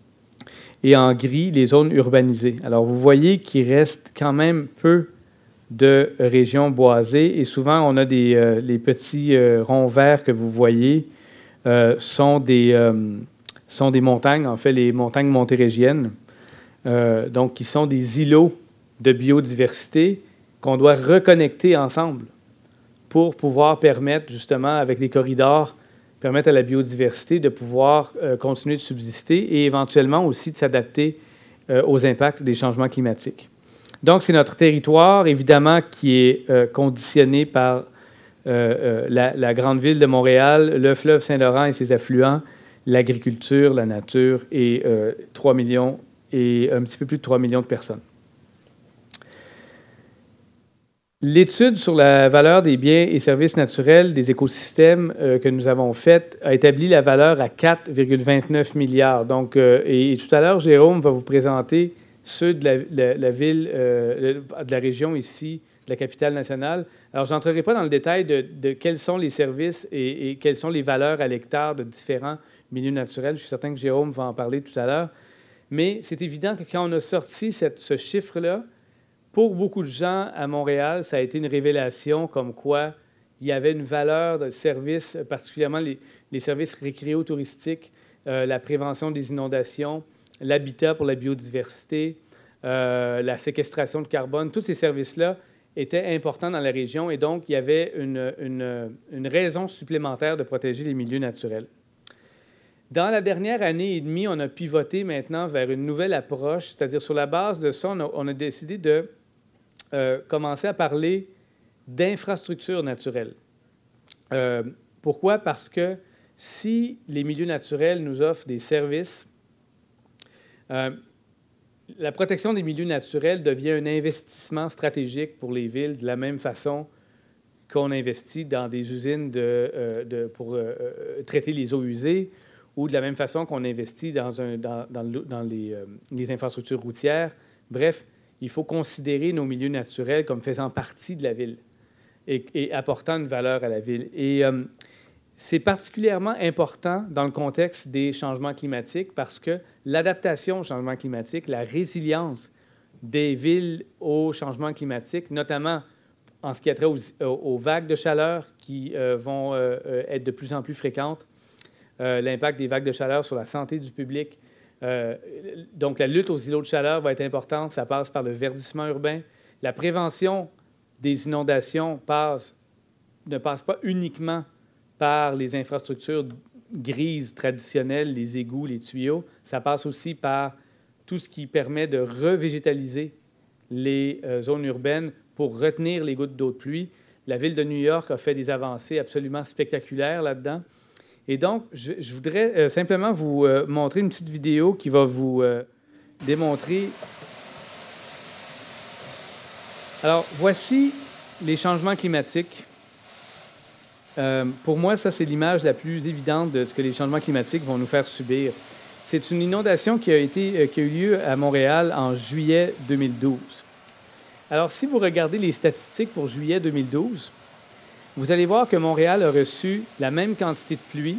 Et en gris, les zones urbanisées. Alors, vous voyez qu'il reste quand même peu de régions boisées. Et souvent, on a des euh, les petits euh, ronds verts que vous voyez euh, sont, des, euh, sont des montagnes, en fait, les montagnes montérégiennes, euh, donc qui sont des îlots de biodiversité qu'on doit reconnecter ensemble pour pouvoir permettre, justement, avec les corridors, permettre à la biodiversité de pouvoir euh, continuer de subsister et éventuellement aussi de s'adapter euh, aux impacts des changements climatiques. Donc, c'est notre territoire, évidemment, qui est euh, conditionné par euh, euh, la, la grande ville de Montréal, le fleuve Saint-Laurent et ses affluents, l'agriculture, la nature et euh, trois millions et un petit peu plus de trois millions de personnes. L'étude sur la valeur des biens et services naturels des écosystèmes euh, que nous avons faite a établi la valeur à quatre virgule vingt-neuf milliards. Donc, euh, et, et tout à l'heure, Jérôme va vous présenter ceux de la, la, la ville, euh, de la région ici, de la capitale nationale. Alors, je n'entrerai pas dans le détail de, de quels sont les services et, et quelles sont les valeurs à l'hectare de différents milieux naturels. Je suis certain que Jérôme va en parler tout à l'heure. Mais c'est évident que quand on a sorti cette, ce chiffre-là, pour beaucoup de gens à Montréal, ça a été une révélation comme quoi il y avait une valeur de services, particulièrement les, les services récréo-touristiques, euh, la prévention des inondations, l'habitat pour la biodiversité, euh, la séquestration de carbone. Tous ces services-là étaient importants dans la région et donc il y avait une, une, une raison supplémentaire de protéger les milieux naturels. Dans la dernière année et demie, on a pivoté maintenant vers une nouvelle approche, c'est-à-dire sur la base de ça, on a, on a décidé de Euh, commencer à parler d'infrastructures naturelles. Euh, pourquoi? Parce que si les milieux naturels nous offrent des services, euh, la protection des milieux naturels devient un investissement stratégique pour les villes de la même façon qu'on investit dans des usines de, euh, de, pour euh, traiter les eaux usées, ou de la même façon qu'on investit dans, un, dans, dans, le, dans les, euh, les infrastructures routières. Bref, il faut considérer nos milieux naturels comme faisant partie de la ville et, et apportant une valeur à la ville. Et euh, c'est particulièrement important dans le contexte des changements climatiques parce que l'adaptation au changement climatique, la résilience des villes au changement climatique, notamment en ce qui a trait aux, aux vagues de chaleur qui euh, vont euh, être de plus en plus fréquentes, euh, l'impact des vagues de chaleur sur la santé du public. Euh, donc, la lutte aux îlots de chaleur va être importante. Ça passe par le verdissement urbain. La prévention des inondations passe, ne passe pas uniquement par les infrastructures grises traditionnelles, les égouts, les tuyaux. Ça passe aussi par tout ce qui permet de revégétaliser les euh, zones urbaines pour retenir les gouttes d'eau de pluie. La Ville de New York a fait des avancées absolument spectaculaires là-dedans. Et donc, je, je voudrais euh, simplement vous euh, montrer une petite vidéo qui va vous euh, démontrer. Alors, voici les changements climatiques. Euh, pour moi, ça, c'est l'image la plus évidente de ce que les changements climatiques vont nous faire subir. C'est une inondation qui a, été, euh, qui a eu lieu à Montréal en juillet deux mille douze. Alors, si vous regardez les statistiques pour juillet deux mille douze, vous allez voir que Montréal a reçu la même quantité de pluie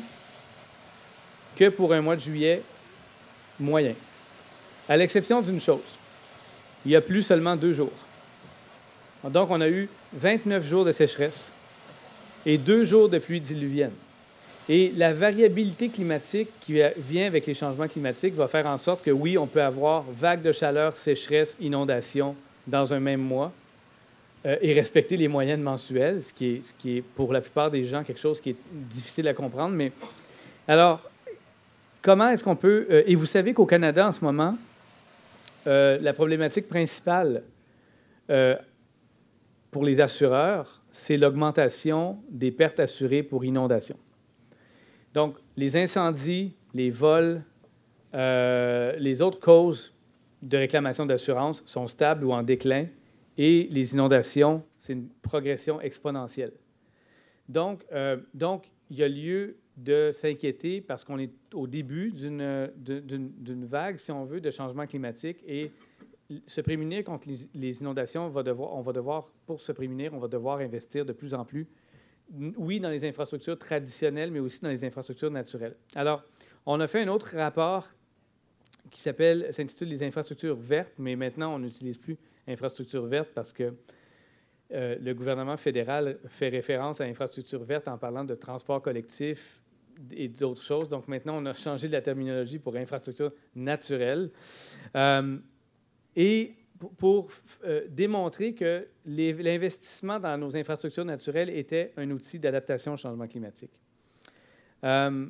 que pour un mois de juillet moyen, à l'exception d'une chose. Il y a plu seulement deux jours. Donc, on a eu vingt-neuf jours de sécheresse et deux jours de pluie diluvienne. Et la variabilité climatique qui vient avec les changements climatiques va faire en sorte que, oui, on peut avoir vagues de chaleur, sécheresse, inondations dans un même mois euh, et respecter les moyennes mensuelles, ce qui, est, ce qui est pour la plupart des gens quelque chose qui est difficile à comprendre. Mais alors, comment est-ce qu'on peut... Euh, et vous savez qu'au Canada, en ce moment, euh, la problématique principale euh, pour les assureurs, c'est l'augmentation des pertes assurées pour inondation. Donc, les incendies, les vols, euh, les autres causes de réclamation d'assurance sont stables ou en déclin, et les inondations, c'est une progression exponentielle. Donc, euh, donc, il y a lieu de s'inquiéter parce qu'on est au début d'une, d'une, d'une vague, si on veut, de changement climatique, et se prémunir contre les, les inondations, on va, devoir, on va devoir, pour se prémunir, on va devoir investir de plus en plus, oui, dans les infrastructures traditionnelles, mais aussi dans les infrastructures naturelles. Alors, on a fait un autre rapport qui s'appelle, s'intitule les infrastructures vertes, mais maintenant, on n'utilise plus infrastructures vertes parce que euh, le gouvernement fédéral fait référence à infrastructures vertes en parlant de transport collectif et d'autres choses. Donc, maintenant, on a changé de la terminologie pour infrastructures naturelles. Euh, et pour euh, démontrer que les, l'investissement dans nos infrastructures naturelles était un outil d'adaptation au changement climatique. Euh,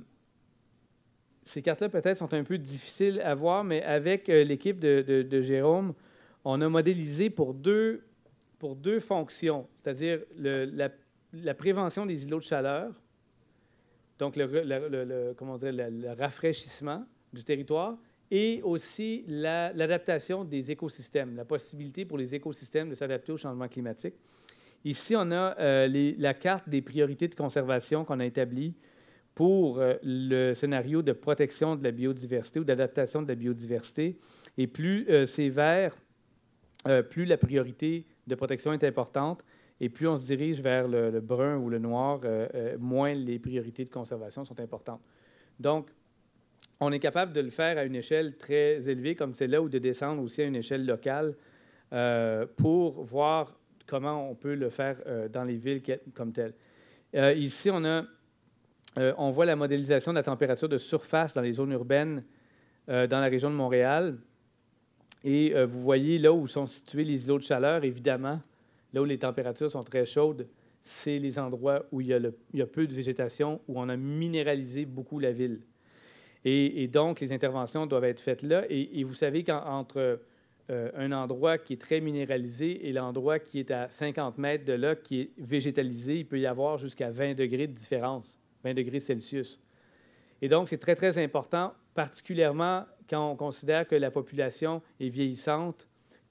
ces cartes-là, peut-être, sont un peu difficiles à voir, mais avec euh, l'équipe de, de, de Jérôme, on a modélisé pour deux, pour deux fonctions, c'est-à-dire le, la, la prévention des îlots de chaleur, donc le, le, le, le, comment dire, le, le rafraîchissement du territoire, et aussi la, l'adaptation des écosystèmes, la possibilité pour les écosystèmes de s'adapter au changement climatique. Ici, on a euh, les, la carte des priorités de conservation qu'on a établie pour euh, le scénario de protection de la biodiversité ou d'adaptation de la biodiversité. Et plus euh, c'est vert, euh, plus la priorité de protection est importante, et plus on se dirige vers le, le brun ou le noir, euh, euh, moins les priorités de conservation sont importantes. Donc, on est capable de le faire à une échelle très élevée, comme c'est là, ou de descendre aussi à une échelle locale euh, pour voir comment on peut le faire euh, dans les villes comme telles. Euh, ici, on, a, euh, on voit la modélisation de la température de surface dans les zones urbaines euh, dans la région de Montréal. Et euh, vous voyez là où sont situés les îlots de chaleur, évidemment, là où les températures sont très chaudes, c'est les endroits où il y a, le, il y a peu de végétation, où on a minéralisé beaucoup la ville. Et, et donc, les interventions doivent être faites là. Et, et vous savez qu'entre euh, un endroit qui est très minéralisé et l'endroit qui est à cinquante mètres de là, qui est végétalisé, il peut y avoir jusqu'à vingt degrés de différence, vingt degrés Celsius. Et donc, c'est très, très important, particulièrement quand on considère que la population est vieillissante,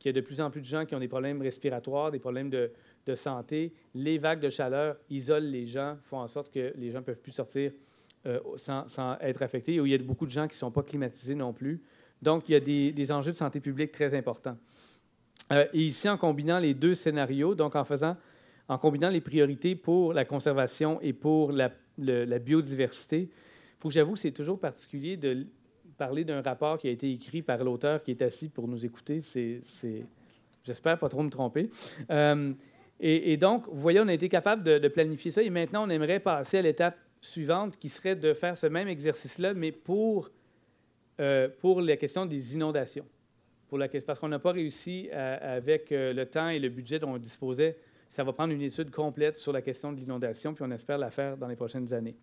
qu'il y a de plus en plus de gens qui ont des problèmes respiratoires, des problèmes de, de santé. Les vagues de chaleur isolent les gens, font en sorte que les gens ne peuvent plus sortir euh, sans, sans être affectés. Ou il y a beaucoup de gens qui ne sont pas climatisés non plus. Donc, il y a des, des enjeux de santé publique très importants. Euh, et ici, en combinant les deux scénarios, donc en faisant, en combinant les priorités pour la conservation et pour la, le, la biodiversité, il faut que j'avoue que c'est toujours particulier de parler d'un rapport qui a été écrit par l'auteur qui est assis pour nous écouter. C'est, c'est, j'espère pas trop me tromper. Euh, et, et donc, vous voyez, on a été capable de, de planifier ça. Et maintenant, on aimerait passer à l'étape suivante, qui serait de faire ce même exercice-là, mais pour, euh, pour la question des inondations. Pour la, parce qu'on n'a pas réussi, à, avec euh, le temps et le budget dont on disposait, ça va prendre une étude complète sur la question de l'inondation, puis on espère la faire dans les prochaines années.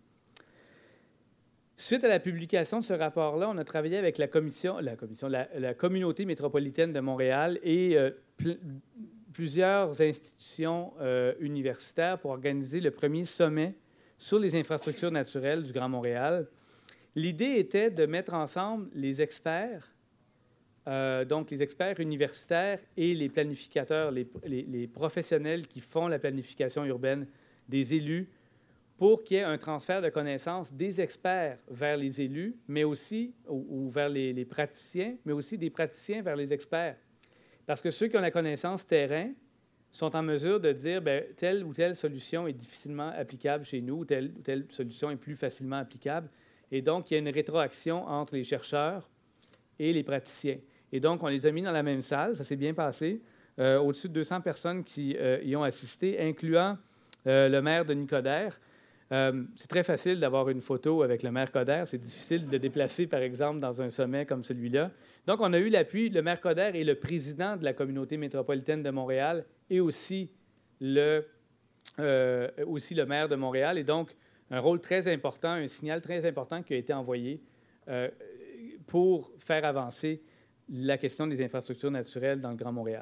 Suite à la publication de ce rapport-là, on a travaillé avec la commission, la, commission, la, la communauté métropolitaine de Montréal et euh, pl- plusieurs institutions euh, universitaires pour organiser le premier sommet sur les infrastructures naturelles du Grand Montréal. L'idée était de mettre ensemble les experts, euh, donc les experts universitaires et les planificateurs, les, les, les professionnels qui font la planification urbaine, des élus, pour qu'il y ait un transfert de connaissances des experts vers les élus, mais aussi, ou, ou vers les, les praticiens, mais aussi des praticiens vers les experts. Parce que ceux qui ont la connaissance terrain sont en mesure de dire, bien, telle ou telle solution est difficilement applicable chez nous, ou telle ou telle solution est plus facilement applicable. Et donc, il y a une rétroaction entre les chercheurs et les praticiens. Et donc, on les a mis dans la même salle, ça s'est bien passé, euh, au-dessus de deux cents personnes qui euh, y ont assisté, incluant euh, le maire de Nicodère. Euh, c'est très facile d'avoir une photo avec le maire Coderre. C'est difficile de déplacer, par exemple, dans un sommet comme celui-là. Donc, on a eu l'appui. Le maire Coderre est le président de la communauté métropolitaine de Montréal et aussi le, euh, aussi le maire de Montréal. Et donc, un rôle très important, un signal très important qui a été envoyé euh, pour faire avancer la question des infrastructures naturelles dans le Grand Montréal.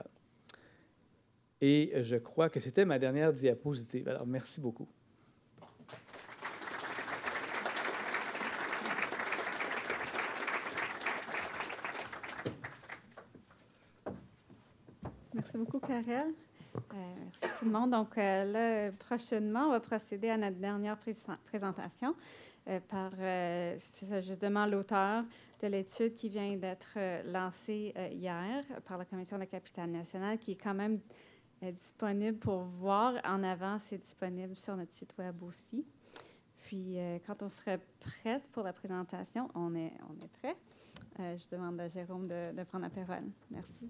Et je crois que c'était ma dernière diapositive. Alors, merci beaucoup. Merci beaucoup, Karel. Euh, merci tout le monde. Donc, euh, là, prochainement, on va procéder à notre dernière pré- présentation euh, par, euh, c'est ça, justement, l'auteur de l'étude qui vient d'être euh, lancée euh, hier par la Commission de la capitale nationale, qui est quand même euh, disponible pour voir en avant. C'est disponible sur notre site web aussi. Puis, euh, quand on serait prête pour la présentation, on est, on est prêt. Euh, je demande à Jérôme de, de prendre la parole. Merci.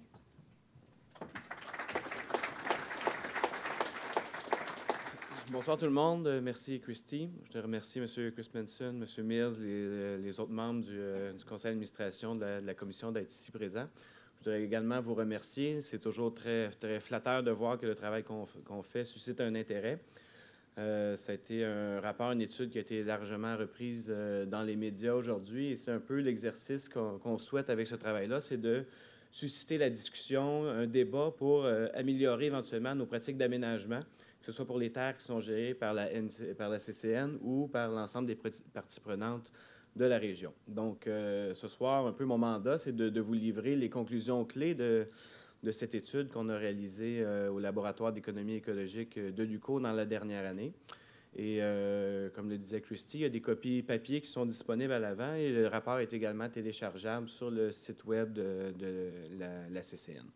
Bonsoir tout le monde. Merci Christy. Je te remercie M. Crispinson, M. Mills, les, les autres membres du, euh, du conseil d'administration de la, de la commission d'être ici présents. Je voudrais également vous remercier. C'est toujours très, très flatteur de voir que le travail qu'on, qu'on fait suscite un intérêt. Euh, ça a été un rapport, une étude qui a été largement reprise euh, dans les médias aujourd'hui. Et c'est un peu l'exercice qu'on, qu'on souhaite avec ce travail-là, c'est de susciter la discussion, un débat pour euh, améliorer éventuellement nos pratiques d'aménagement, que ce soit pour les terres qui sont gérées par la, N C, par la C C N ou par l'ensemble des parties prenantes de la région. Donc, euh, ce soir, un peu mon mandat, c'est de, de vous livrer les conclusions clés de, de cette étude qu'on a réalisée euh, au laboratoire d'économie écologique de l'U Q O dans la dernière année. Et euh, comme le disait Christy, il y a des copies papier qui sont disponibles à l'avant et le rapport est également téléchargeable sur le site web de, de la, la C C N.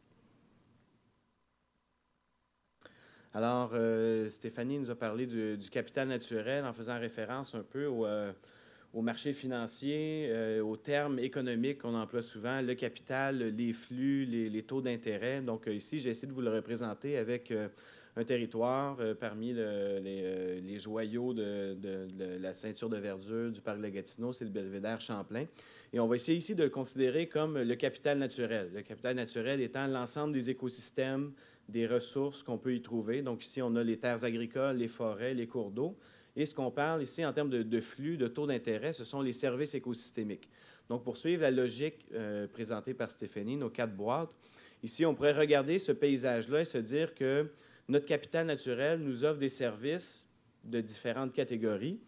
Alors, euh, Stéphanie nous a parlé du, du capital naturel en faisant référence un peu au, euh, au marché financier, euh, aux termes économiques qu'on emploie souvent, le capital, les flux, les, les taux d'intérêt. Donc, euh, ici, j'ai essayé de vous le représenter avec euh, un territoire euh, parmi le, les, euh, les joyaux de, de, de la ceinture de verdure du parc de Gatineau, c'est le belvédère Champlain. Et on va essayer ici de le considérer comme le capital naturel. Le capital naturel étant l'ensemble des écosystèmes, des ressources qu'on peut y trouver. Donc ici, on a les terres agricoles, les forêts, les cours d'eau. Et ce qu'on parle ici en termes de, de flux, de taux d'intérêt, ce sont les services écosystémiques. Donc pour suivre la logique euh, présentée par Stéphanie, nos quatre boîtes, ici, on pourrait regarder ce paysage-là et se dire que notre capital naturel nous offre des services de différentes catégories.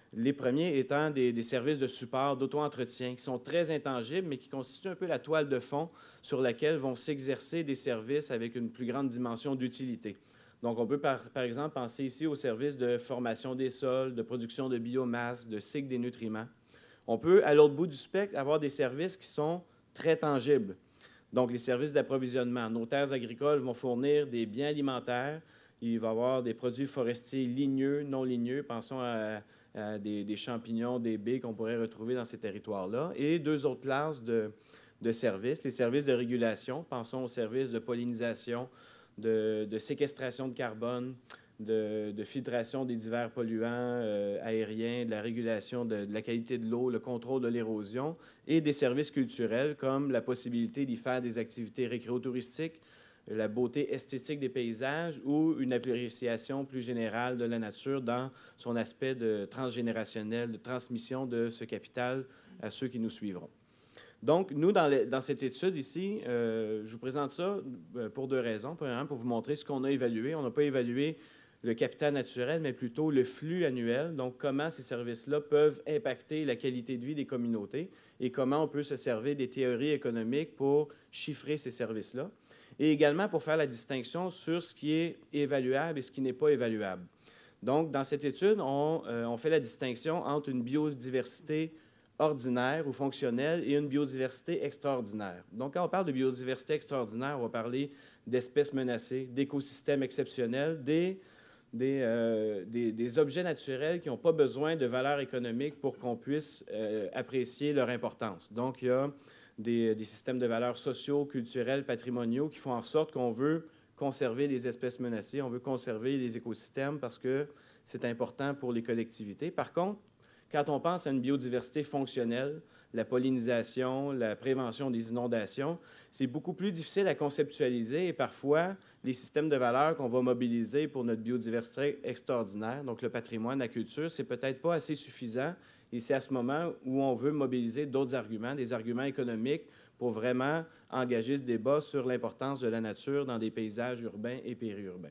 Les premiers étant des, des services de support, d'auto-entretien, qui sont très intangibles, mais qui constituent un peu la toile de fond sur laquelle vont s'exercer des services avec une plus grande dimension d'utilité. Donc, on peut, par, par exemple, penser ici aux services de formation des sols, de production de biomasse, de cycle des nutriments. On peut, à l'autre bout du spectre, avoir des services qui sont très tangibles. Donc, les services d'approvisionnement. Nos terres agricoles vont fournir des biens alimentaires. Il va y avoir des produits forestiers ligneux, non ligneux. Pensons à, à des, des champignons, des baies qu'on pourrait retrouver dans ces territoires-là. Et deux autres classes de, de services. Les services de régulation. Pensons aux services de pollinisation, de, de séquestration de carbone, de, de filtration des divers polluants euh, aériens, de la régulation de, de la qualité de l'eau, le contrôle de l'érosion, et des services culturels comme la possibilité d'y faire des activités récréotouristiques, la beauté esthétique des paysages ou une appréciation plus générale de la nature dans son aspect de transgénérationnel, de transmission de ce capital à ceux qui nous suivront. Donc, nous, dans, le, dans cette étude ici, euh, je vous présente ça pour deux raisons. Premièrement, pour vous montrer ce qu'on a évalué. On n'a pas évalué le capital naturel, mais plutôt le flux annuel, donc comment ces services-là peuvent impacter la qualité de vie des communautés et comment on peut se servir des théories économiques pour chiffrer ces services-là, et également pour faire la distinction sur ce qui est évaluable et ce qui n'est pas évaluable. Donc, dans cette étude, on, euh, on fait la distinction entre une biodiversité ordinaire ou fonctionnelle et une biodiversité extraordinaire. Donc, quand on parle de biodiversité extraordinaire, on va parler d'espèces menacées, d'écosystèmes exceptionnels, des Des, euh, des, des objets naturels qui n'ont pas besoin de valeur économique pour qu'on puisse euh, apprécier leur importance. Donc, il y a des, des systèmes de valeurs sociaux, culturels, patrimoniaux qui font en sorte qu'on veut conserver les espèces menacées, on veut conserver les écosystèmes parce que c'est important pour les collectivités. Par contre, quand on pense à une biodiversité fonctionnelle, la pollinisation, la prévention des inondations, c'est beaucoup plus difficile à conceptualiser et parfois, les systèmes de valeurs qu'on va mobiliser pour notre biodiversité extraordinaire, donc le patrimoine, la culture, c'est peut-être pas assez suffisant et c'est à ce moment où on veut mobiliser d'autres arguments, des arguments économiques pour vraiment engager ce débat sur l'importance de la nature dans des paysages urbains et périurbains.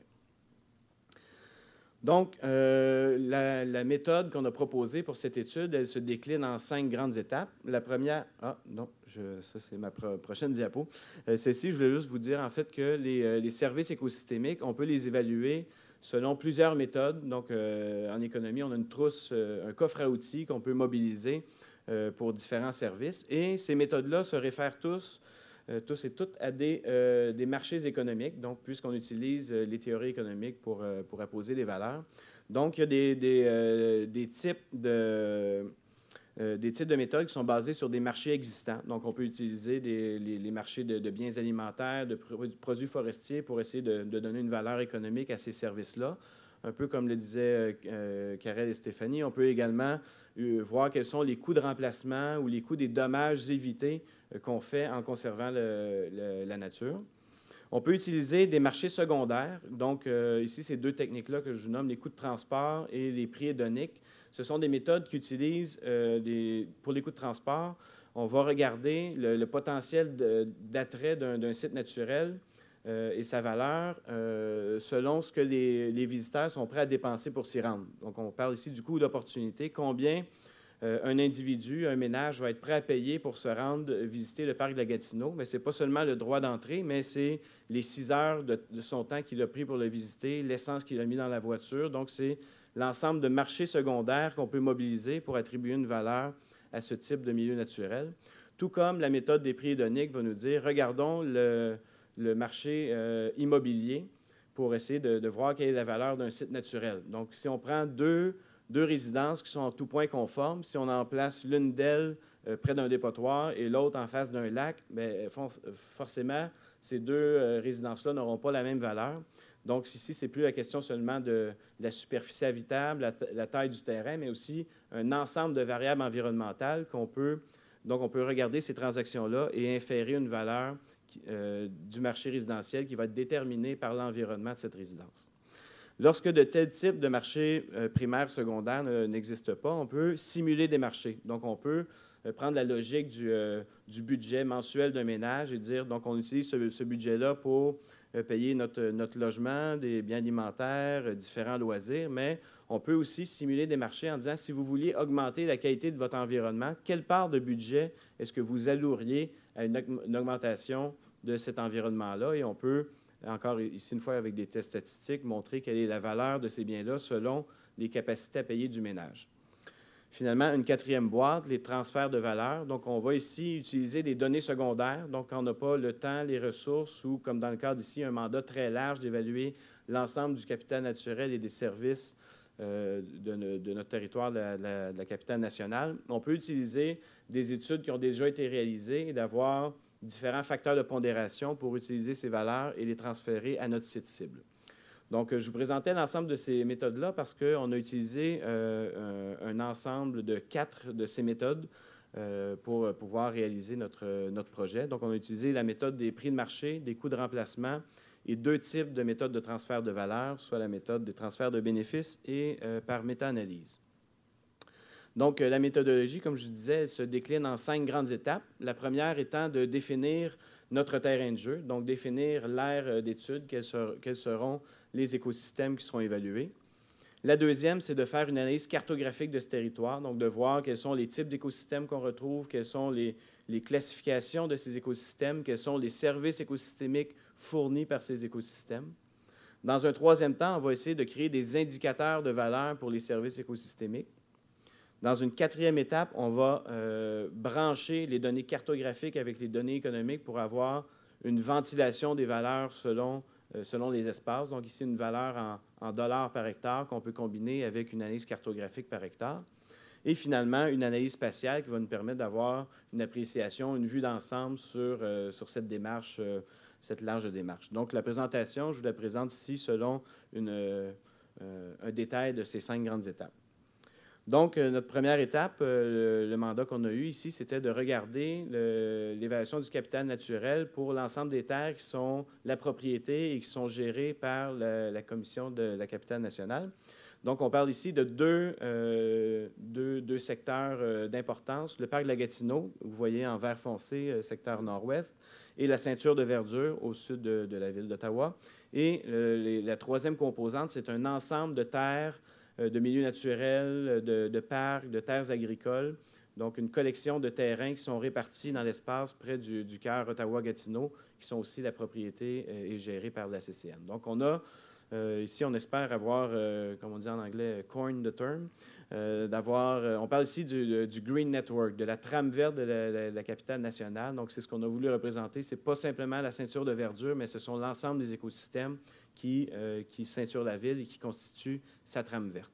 Donc, euh, la, la méthode qu'on a proposée pour cette étude, elle se décline en cinq grandes étapes. La première... Ah, non, je, ça, c'est ma pro, prochaine diapo. Euh, Celle-ci, je voulais juste vous dire, en fait, que les, euh, les services écosystémiques, on peut les évaluer selon plusieurs méthodes. Donc, euh, en économie, on a une trousse, euh, un coffre à outils qu'on peut mobiliser euh, pour différents services. Et ces méthodes-là se réfèrent tous... Euh, tous et toutes à des, euh, des marchés économiques, donc puisqu'on utilise euh, les théories économiques pour, euh, pour apposer des valeurs. Donc, il y a des, des, euh, des, types de, euh, des types de méthodes qui sont basées sur des marchés existants. Donc, on peut utiliser des, les, les marchés de, de biens alimentaires, de pro produits forestiers pour essayer de, de donner une valeur économique à ces services-là. Un peu comme le disaient euh, Karel et Stéphanie, on peut également euh, voir quels sont les coûts de remplacement ou les coûts des dommages évités euh, qu'on fait en conservant le, le, la nature. On peut utiliser des marchés secondaires. Donc, euh, ici, ces deux techniques-là que je vous nomme, les coûts de transport et les prix hédoniques. Ce sont des méthodes qui utilisent, euh, des, pour les coûts de transport, on va regarder le, le potentiel d'attrait d'un site naturel euh, et sa valeur euh, selon ce que les, les visiteurs sont prêts à dépenser pour s'y rendre. Donc, on parle ici du coût d'opportunité. Combien euh, un individu, un ménage va être prêt à payer pour se rendre visiter le parc de la Gatineau? Mais ce n'est pas seulement le droit d'entrée, mais c'est les six heures de, de son temps qu'il a pris pour le visiter, l'essence qu'il a mis dans la voiture. Donc, c'est l'ensemble de marchés secondaires qu'on peut mobiliser pour attribuer une valeur à ce type de milieu naturel. Tout comme la méthode des prix hédoniques va nous dire, regardons le, le marché euh, immobilier pour essayer de, de voir quelle est la valeur d'un site naturel. Donc, si on prend deux, deux résidences qui sont en tout point conformes, si on en place l'une d'elles euh, près d'un dépotoir et l'autre en face d'un lac, bien, for forcément, ces deux euh, résidences-là n'auront pas la même valeur. Donc, ici, ce n'est plus la question seulement de, de la superficie habitable, la, la taille du terrain, mais aussi un ensemble de variables environnementales qu'on peut... Donc, on peut regarder ces transactions-là et inférer une valeur qui, euh, du marché résidentiel qui va être déterminée par l'environnement de cette résidence. Lorsque de tels types de marchés euh, primaires, secondaires n'existent pas, on peut simuler des marchés. Donc, on peut euh, prendre la logique du, euh, du budget mensuel d'un ménage et dire, donc, on utilise ce, ce budget-là pour euh, payer notre, notre logement, des biens alimentaires, euh, différents loisirs, mais on peut aussi simuler des marchés en disant, si vous vouliez augmenter la qualité de votre environnement, quelle part de budget est-ce que vous alloueriez à une, une augmentation de cet environnement-là? Et on peut, encore ici une fois avec des tests statistiques, montrer quelle est la valeur de ces biens-là selon les capacités à payer du ménage. Finalement, une quatrième boîte, les transferts de valeur. Donc, on va ici utiliser des données secondaires. Donc, on n'a pas le temps, les ressources ou, comme dans le cadre ici, un mandat très large d'évaluer l'ensemble du capital naturel et des services euh, de, de notre territoire de la, de la, de la capitale nationale. On peut utiliser des études qui ont déjà été réalisées et d'avoir différents facteurs de pondération pour utiliser ces valeurs et les transférer à notre site cible. Donc, je vous présentais l'ensemble de ces méthodes-là parce qu'on a utilisé euh, un, un ensemble de quatre de ces méthodes euh, pour pouvoir réaliser notre, notre projet. Donc, on a utilisé la méthode des prix de marché, des coûts de remplacement et deux types de méthodes de transfert de valeur, soit la méthode des transferts de bénéfices et euh, par méta-analyse. Donc, la méthodologie, comme je disais, elle se décline en cinq grandes étapes. La première étant de définir notre terrain de jeu, donc définir l'aire d'étude, quels, ser, quels seront les écosystèmes qui seront évalués. La deuxième, c'est de faire une analyse cartographique de ce territoire, donc de voir quels sont les types d'écosystèmes qu'on retrouve, quelles sont les, les classifications de ces écosystèmes, quels sont les services écosystémiques fournis par ces écosystèmes. Dans un troisième temps, on va essayer de créer des indicateurs de valeur pour les services écosystémiques. Dans une quatrième étape, on va euh, brancher les données cartographiques avec les données économiques pour avoir une ventilation des valeurs selon, euh, selon les espaces. Donc ici, une valeur en, en dollars par hectare qu'on peut combiner avec une analyse cartographique par hectare. Et finalement, une analyse spatiale qui va nous permettre d'avoir une appréciation, une vue d'ensemble sur, euh, sur cette démarche, euh, cette large démarche. Donc la présentation, je vous la présente ici selon une, euh, un détail de ces cinq grandes étapes. Donc, euh, notre première étape, euh, le, le mandat qu'on a eu ici, c'était de regarder l'évaluation du capital naturel pour l'ensemble des terres qui sont la propriété et qui sont gérées par la, la Commission de la capitale nationale. Donc, on parle ici de deux, euh, deux, deux secteurs euh, d'importance. Le parc de la Gatineau, vous voyez en vert foncé, euh, secteur nord-ouest, et la ceinture de verdure au sud de, de la ville d'Ottawa. Et euh, les, la troisième composante, c'est un ensemble de terres de milieux naturels, de, de parcs, de terres agricoles. Donc, une collection de terrains qui sont répartis dans l'espace près du, du cœur Ottawa-Gatineau, qui sont aussi la propriété euh, et gérée par la C C N. Donc, on a, euh, ici, on espère avoir, euh, comme on dit en anglais, coin the term, euh, d'avoir, euh, on parle ici du, du Green Network, de la trame verte de la, la, la capitale nationale. Donc, c'est ce qu'on a voulu représenter. Ce n'est pas simplement la ceinture de verdure, mais ce sont l'ensemble des écosystèmes qui, euh, qui ceinturent la ville et qui constituent sa trame verte.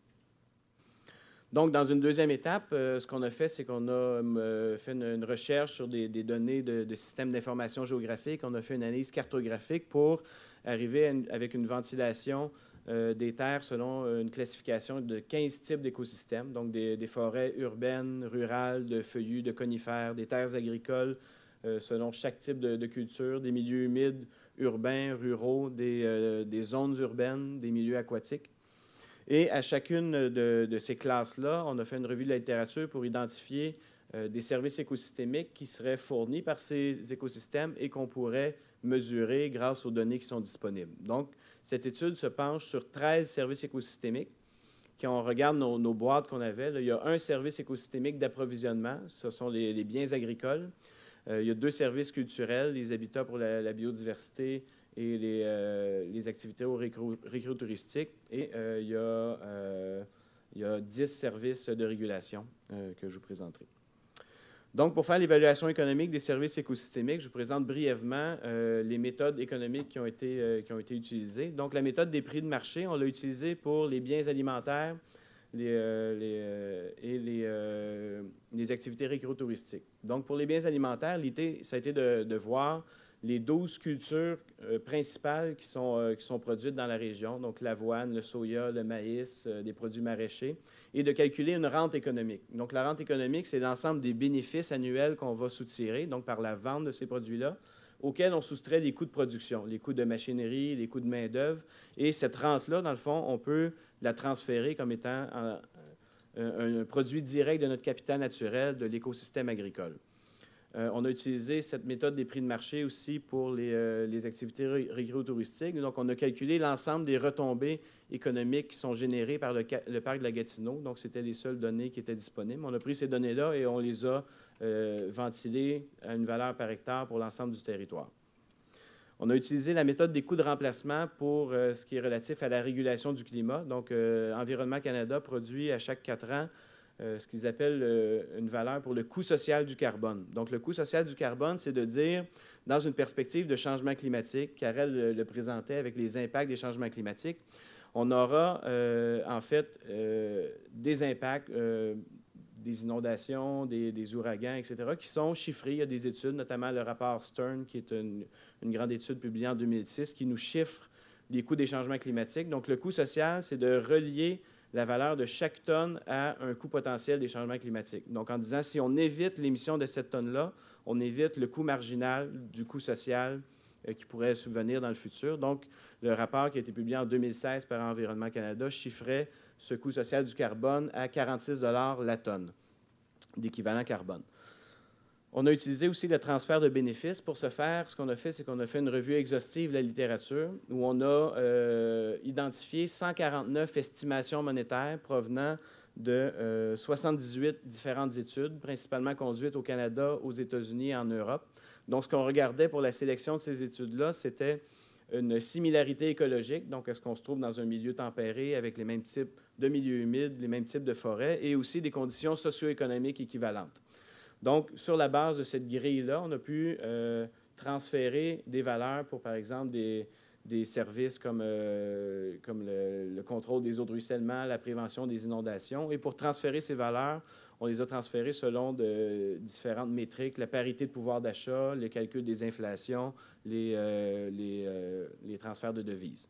Donc, dans une deuxième étape, euh, ce qu'on a fait, c'est qu'on a euh, fait une, une recherche sur des, des données de, de systèmes d'information géographique. On a fait une analyse cartographique pour arriver à une, avec une ventilation euh, des terres selon une classification de quinze types d'écosystèmes, donc des, des forêts urbaines, rurales, de feuillus, de conifères, des terres agricoles euh, selon chaque type de, de culture, des milieux humides, urbains, ruraux, des, euh, des zones urbaines, des milieux aquatiques. Et à chacune de, de ces classes-là, on a fait une revue de la littérature pour identifier euh, des services écosystémiques qui seraient fournis par ces écosystèmes et qu'on pourrait mesurer grâce aux données qui sont disponibles. Donc, cette étude se penche sur treize services écosystémiques. Quand on regarde nos, nos boîtes qu'on avait, là, il y a un service écosystémique d'approvisionnement, ce sont les, les biens agricoles. Euh, il y a deux services culturels, les habitats pour la, la biodiversité et les, euh, les activités au récréo touristique. Et euh, il, y a, euh, il y a dix services de régulation euh, que je vous présenterai. Donc, pour faire l'évaluation économique des services écosystémiques, je vous présente brièvement euh, les méthodes économiques qui ont, été, euh, qui ont été utilisées. Donc, la méthode des prix de marché, on l'a utilisée pour les biens alimentaires les, euh, les, euh, et les, euh, les activités récréo-touristiques. Donc, pour les biens alimentaires, l'idée, ça a été de, de voir les douze cultures euh, principales qui sont, euh, qui sont produites dans la région, donc l'avoine, le soya, le maïs, euh, des produits maraîchers, et de calculer une rente économique. Donc, la rente économique, c'est l'ensemble des bénéfices annuels qu'on va soutirer, donc par la vente de ces produits-là, auxquels on soustrait les coûts de production, les coûts de machinerie, les coûts de main-d'œuvre. Et cette rente-là, dans le fond, on peut la transférer comme étant un, un, un produit direct de notre capital naturel, de l'écosystème agricole. Euh, on a utilisé cette méthode des prix de marché aussi pour les, euh, les activités récréo-touristiques. Donc, on a calculé l'ensemble des retombées économiques qui sont générées par le, le parc de la Gatineau. Donc, c'était les seules données qui étaient disponibles. On a pris ces données-là et on les a euh, ventilées à une valeur par hectare pour l'ensemble du territoire. On a utilisé la méthode des coûts de remplacement pour euh, ce qui est relatif à la régulation du climat. Donc, euh, Environnement Canada produit à chaque quatre ans Euh, ce qu'ils appellent euh, une valeur pour le coût social du carbone. Donc, le coût social du carbone, c'est de dire, dans une perspective de changement climatique, Karel le, le présentait avec les impacts des changements climatiques, on aura euh, en fait euh, des impacts, euh, des inondations, des, des ouragans, et cetera, qui sont chiffrés. Il y a des études, notamment le rapport Stern, qui est une, une grande étude publiée en deux mille six, qui nous chiffre les coûts des changements climatiques. Donc, le coût social, c'est de relier la valeur de chaque tonne à un coût potentiel des changements climatiques. Donc, en disant, si on évite l'émission de cette tonne-là, on évite le coût marginal du coût social euh, qui pourrait subvenir dans le futur. Donc, le rapport qui a été publié en deux mille seize par Environnement Canada chiffrait ce coût social du carbone à quarante-six dollars la tonne d'équivalent carbone. On a utilisé aussi le transfert de bénéfices. Pour ce faire, ce qu'on a fait, c'est qu'on a fait une revue exhaustive de la littérature où on a euh, identifié cent quarante-neuf estimations monétaires provenant de euh, soixante-dix-huit différentes études, principalement conduites au Canada, aux États-Unis et en Europe. Donc, ce qu'on regardait pour la sélection de ces études-là, c'était une similarité écologique. Donc, est-ce qu'on se trouve dans un milieu tempéré avec les mêmes types de milieux humides, les mêmes types de forêts et aussi des conditions socio-économiques équivalentes. Donc, sur la base de cette grille-là, on a pu euh, transférer des valeurs pour, par exemple, des, des services comme, euh, comme le, le contrôle des eaux de ruissellement, la prévention des inondations. Et pour transférer ces valeurs, on les a transférées selon de, différentes métriques, la parité de pouvoir d'achat, le calcul des inflations, les, euh, les, euh, les transferts de devises.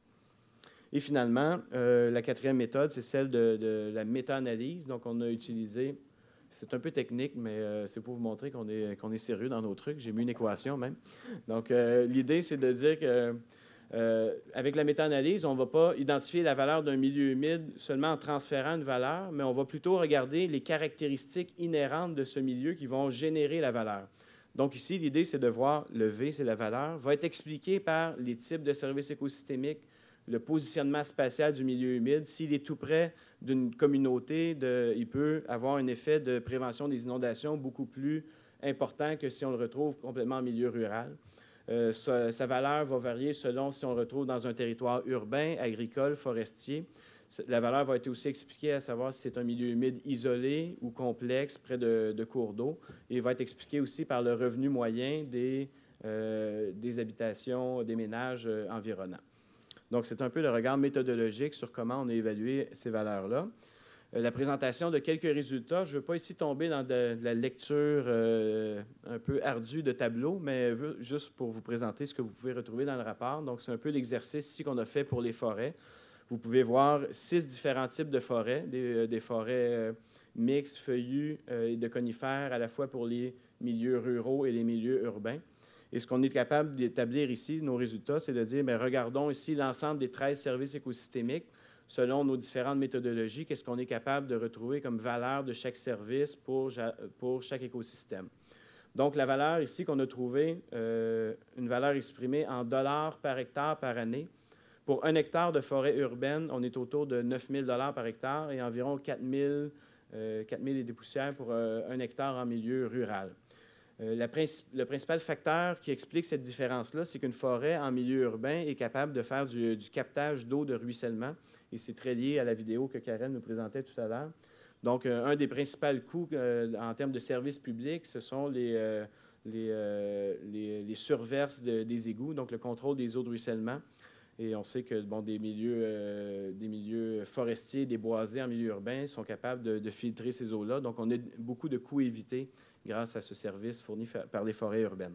Et finalement, euh, la quatrième méthode, c'est celle de, de la méta-analyse. Donc, on a utilisé... C'est un peu technique, mais euh, c'est pour vous montrer qu'on est, qu'on est sérieux dans nos trucs. J'ai mis une équation même. Donc, euh, l'idée, c'est de dire que euh, avec la méta-analyse, on ne va pas identifier la valeur d'un milieu humide seulement en transférant une valeur, mais on va plutôt regarder les caractéristiques inhérentes de ce milieu qui vont générer la valeur. Donc, ici, l'idée, c'est de voir le V, c'est la valeur, va être expliqué par les types de services écosystémiques, le positionnement spatial du milieu humide. S'il est tout près d'une communauté, de, il peut avoir un effet de prévention des inondations beaucoup plus important que si on le retrouve complètement en milieu rural. Euh, sa, sa valeur va varier selon si on le retrouve dans un territoire urbain, agricole, forestier. La valeur va être aussi expliquée à savoir si c'est un milieu humide isolé ou complexe près de, de cours d'eau. Et va être expliquée aussi par le revenu moyen des, euh, des habitations, des ménages euh, environnants. Donc, c'est un peu le regard méthodologique sur comment on a évalué ces valeurs-là. Euh, la présentation de quelques résultats. Je ne veux pas ici tomber dans de, de la lecture euh, un peu ardue de tableaux, mais juste pour vous présenter ce que vous pouvez retrouver dans le rapport. Donc, c'est un peu l'exercice ici qu'on a fait pour les forêts. Vous pouvez voir six différents types de forêts, des, des forêts euh, mixtes, feuillues euh, et de conifères, à la fois pour les milieux ruraux et les milieux urbains. Et ce qu'on est capable d'établir ici, nos résultats, c'est de dire, bien, regardons ici l'ensemble des treize services écosystémiques selon nos différentes méthodologies, qu'est-ce qu'on est capable de retrouver comme valeur de chaque service pour, pour chaque écosystème. Donc, la valeur ici qu'on a trouvée, euh, une valeur exprimée en dollars par hectare par année. Pour un hectare de forêt urbaine, on est autour de neuf mille dollars par hectare et environ quatre mille, euh, quatre mille et des poussières pour euh, un hectare en milieu rural. Euh, la princi- le principal facteur qui explique cette différence-là, c'est qu'une forêt en milieu urbain est capable de faire du, du captage d'eau de ruissellement. Et c'est très lié à la vidéo que Karen nous présentait tout à l'heure. Donc, euh, un des principaux coûts euh, en termes de services publics, ce sont les, euh, les, euh, les, les surverses de, des égouts, donc le contrôle des eaux de ruissellement. Et on sait que bon, des, milieux, euh, des milieux forestiers, des boisés en milieu urbain sont capables de, de filtrer ces eaux-là. Donc, on a beaucoup de coûts évités grâce à ce service fourni par les forêts urbaines.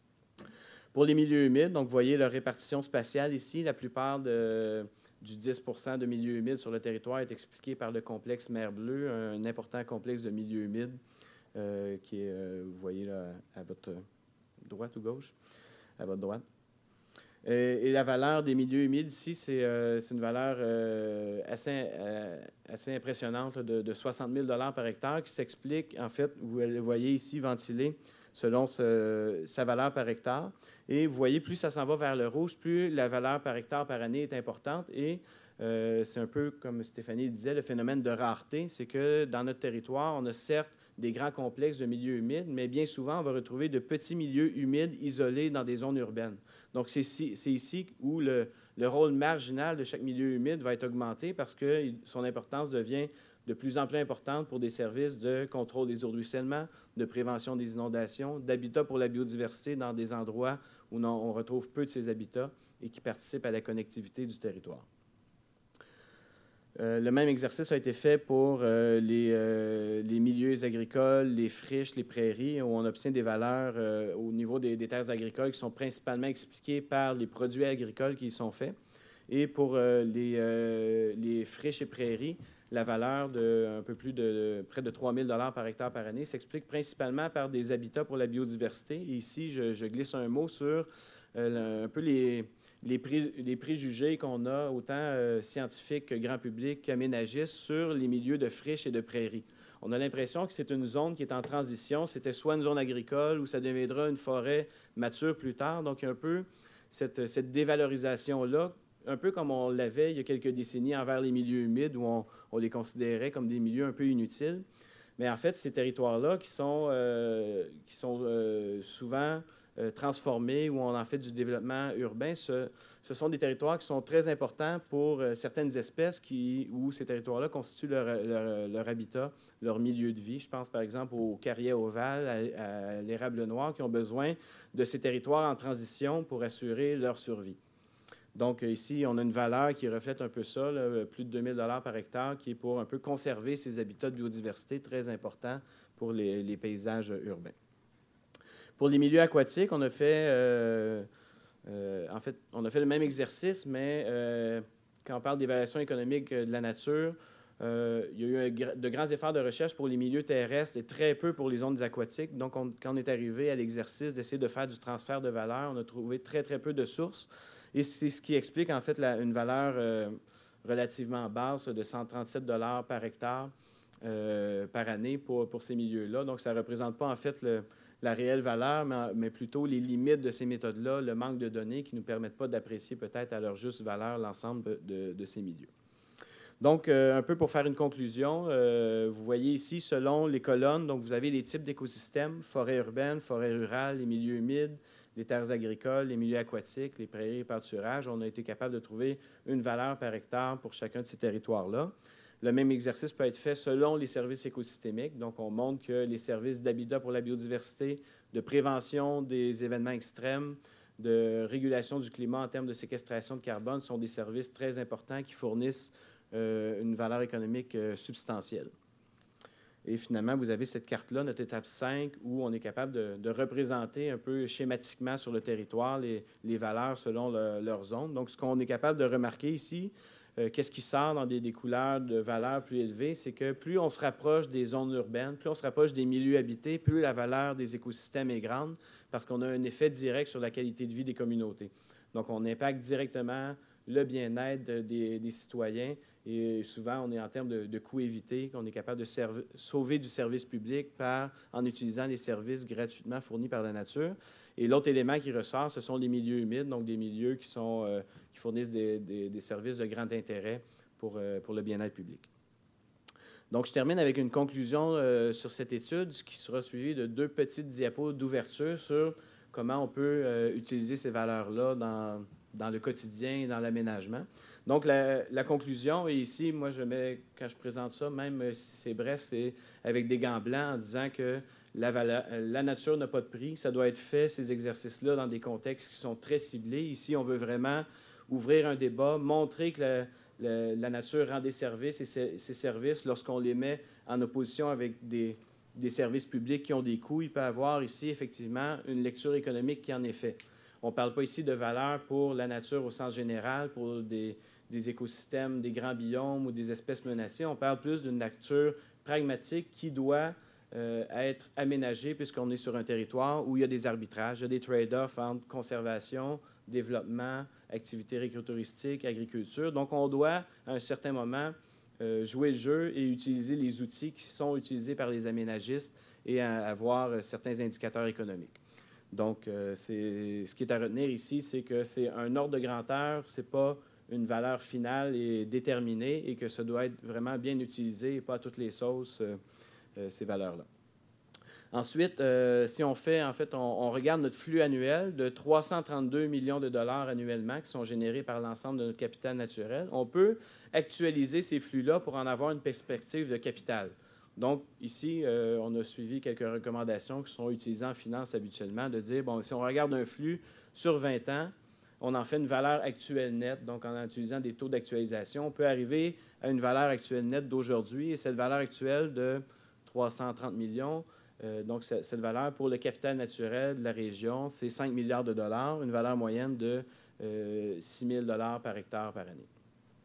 Pour les milieux humides, donc vous voyez leur répartition spatiale ici. La plupart de, du dix pour cent de milieux humides sur le territoire est expliqué par le complexe Mer Bleue, un important complexe de milieux humides euh, qui est, euh, vous voyez là, à votre droite ou gauche? À votre droite. Et la valeur des milieux humides ici, c'est euh, une valeur euh, assez, euh, assez impressionnante là, de, de soixante mille dollars par hectare qui s'explique, en fait, vous le voyez ici ventilé, selon ce, sa valeur par hectare. Et vous voyez, plus ça s'en va vers le rouge, plus la valeur par hectare par année est importante. Et euh, c'est un peu, comme Stéphanie disait, le phénomène de rareté. C'est que dans notre territoire, on a certes des grands complexes de milieux humides, mais bien souvent, on va retrouver de petits milieux humides isolés dans des zones urbaines. Donc, c'est ici, c'est ici où le, le rôle marginal de chaque milieu humide va être augmenté parce que son importance devient de plus en plus importante pour des services de contrôle des eaux de ruissellement, de prévention des inondations, d'habitat pour la biodiversité dans des endroits où on retrouve peu de ces habitats et qui participent à la connectivité du territoire. Euh, le même exercice a été fait pour euh, les, euh, les milieux agricoles, les friches, les prairies, où on obtient des valeurs euh, au niveau des, des terres agricoles qui sont principalement expliquées par les produits agricoles qui y sont faits. Et pour euh, les, euh, les friches et prairies, la valeur de un peu plus de, de près de trois mille dollars par hectare par année s'explique principalement par des habitats pour la biodiversité. Et ici, je, je glisse un mot sur euh, un peu les... Les, pré, les préjugés qu'on a, autant euh, scientifiques que grand public, qu'aménagistes, sur les milieux de friches et de prairies. On a l'impression que c'est une zone qui est en transition. C'était soit une zone agricole ou ça deviendra une forêt mature plus tard. Donc, il y a un peu cette, cette dévalorisation-là, un peu comme on l'avait il y a quelques décennies envers les milieux humides, où on, on les considérait comme des milieux un peu inutiles. Mais en fait, ces territoires-là qui sont, euh, qui sont euh, souvent... Euh, transformés, où on en fait du développement urbain, ce, ce sont des territoires qui sont très importants pour euh, certaines espèces qui, où ces territoires-là constituent leur, leur, leur habitat, leur milieu de vie. Je pense par exemple aux carrières ovales, à, à l'érable noir, qui ont besoin de ces territoires en transition pour assurer leur survie. Donc ici, on a une valeur qui reflète un peu ça, là, plus de deux mille dollars par hectare, qui est pour un peu conserver ces habitats de biodiversité très importants pour les, les paysages urbains. Pour les milieux aquatiques, on a fait, euh, euh, en fait, on a fait le même exercice, mais euh, quand on parle d'évaluation économique de la nature, euh, il y a eu un, de grands efforts de recherche pour les milieux terrestres et très peu pour les zones aquatiques. Donc, on, quand on est arrivé à l'exercice d'essayer de faire du transfert de valeur, on a trouvé très, très peu de sources. Et c'est ce qui explique, en fait, la, une valeur euh, relativement basse de cent trente-sept dollars par hectare euh, par année pour, pour ces milieux-là. Donc, ça ne représente pas, en fait, le... la réelle valeur, mais, mais plutôt les limites de ces méthodes-là, le manque de données qui ne nous permettent pas d'apprécier peut-être à leur juste valeur l'ensemble de, de, de ces milieux. Donc, euh, un peu pour faire une conclusion, euh, vous voyez ici, selon les colonnes, donc vous avez les types d'écosystèmes, forêt urbaine, forêt rurale, les milieux humides, les terres agricoles, les milieux aquatiques, les prairies et pâturages. On a été capable de trouver une valeur par hectare pour chacun de ces territoires-là. Le même exercice peut être fait selon les services écosystémiques. Donc, on montre que les services d'habitat pour la biodiversité, de prévention des événements extrêmes, de régulation du climat en termes de séquestration de carbone sont des services très importants qui fournissent euh, une valeur économique euh, substantielle. Et finalement, vous avez cette carte-là, notre étape cinq, où on est capable de, de représenter un peu schématiquement sur le territoire les, les valeurs selon le, leur zone. Donc, ce qu'on est capable de remarquer ici, Euh, qu'est-ce qui sort dans des, des couleurs de valeur plus élevées, c'est que plus on se rapproche des zones urbaines, plus on se rapproche des milieux habités, plus la valeur des écosystèmes est grande parce qu'on a un effet direct sur la qualité de vie des communautés. Donc, on impacte directement le bien-être des, des citoyens et souvent, on est en termes de, de coûts évités, qu'on est capable de sauver du service public par, en utilisant les services gratuitement fournis par la nature. Et l'autre élément qui ressort, ce sont les milieux humides, donc des milieux qui, sont, euh, qui fournissent des, des, des services de grand intérêt pour, euh, pour le bien-être public. Donc, je termine avec une conclusion euh, sur cette étude qui sera suivie de deux petites diapos d'ouverture sur comment on peut euh, utiliser ces valeurs-là dans, dans le quotidien et dans l'aménagement. Donc, la, la conclusion, et ici, moi, je mets, quand je présente ça, même si c'est bref, c'est avec des gants blancs en disant que la, valeur, la nature n'a pas de prix. Ça doit être fait, ces exercices-là, dans des contextes qui sont très ciblés. Ici, on veut vraiment ouvrir un débat, montrer que la, la, la nature rend des services et ces, ces services, lorsqu'on les met en opposition avec des, des services publics qui ont des coûts, il peut y avoir ici, effectivement, une lecture économique qui en est faite. On ne parle pas ici de valeur pour la nature au sens général, pour des, des écosystèmes, des grands biomes ou des espèces menacées. On parle plus d'une nature pragmatique qui doit euh, être aménagée puisqu'on est sur un territoire où il y a des arbitrages, il y a des trade-offs entre conservation, développement, activités récréoturistiques, agriculture. Donc, on doit, à un certain moment, euh, jouer le jeu et utiliser les outils qui sont utilisés par les aménagistes et à avoir euh, certains indicateurs économiques. Donc, euh, c'est, ce qui est à retenir ici, c'est que c'est un ordre de grandeur, ce n'est pas une valeur finale et déterminée et que ça doit être vraiment bien utilisé et pas à toutes les sauces, euh, euh, ces valeurs-là. Ensuite, euh, si on fait, en fait, on, on regarde notre flux annuel de trois cent trente-deux millions de dollars annuellement qui sont générés par l'ensemble de notre capital naturel, on peut actualiser ces flux-là pour en avoir une perspective de capital. Donc, ici, euh, on a suivi quelques recommandations qui sont utilisées en finance habituellement, de dire, bon, si on regarde un flux sur vingt ans, on en fait une valeur actuelle nette. Donc, en utilisant des taux d'actualisation, on peut arriver à une valeur actuelle nette d'aujourd'hui. Et cette valeur actuelle de trois cent trente millions, euh, donc cette valeur pour le capital naturel de la région, c'est cinq milliards de dollars, une valeur moyenne de euh, six mille dollars par hectare par année.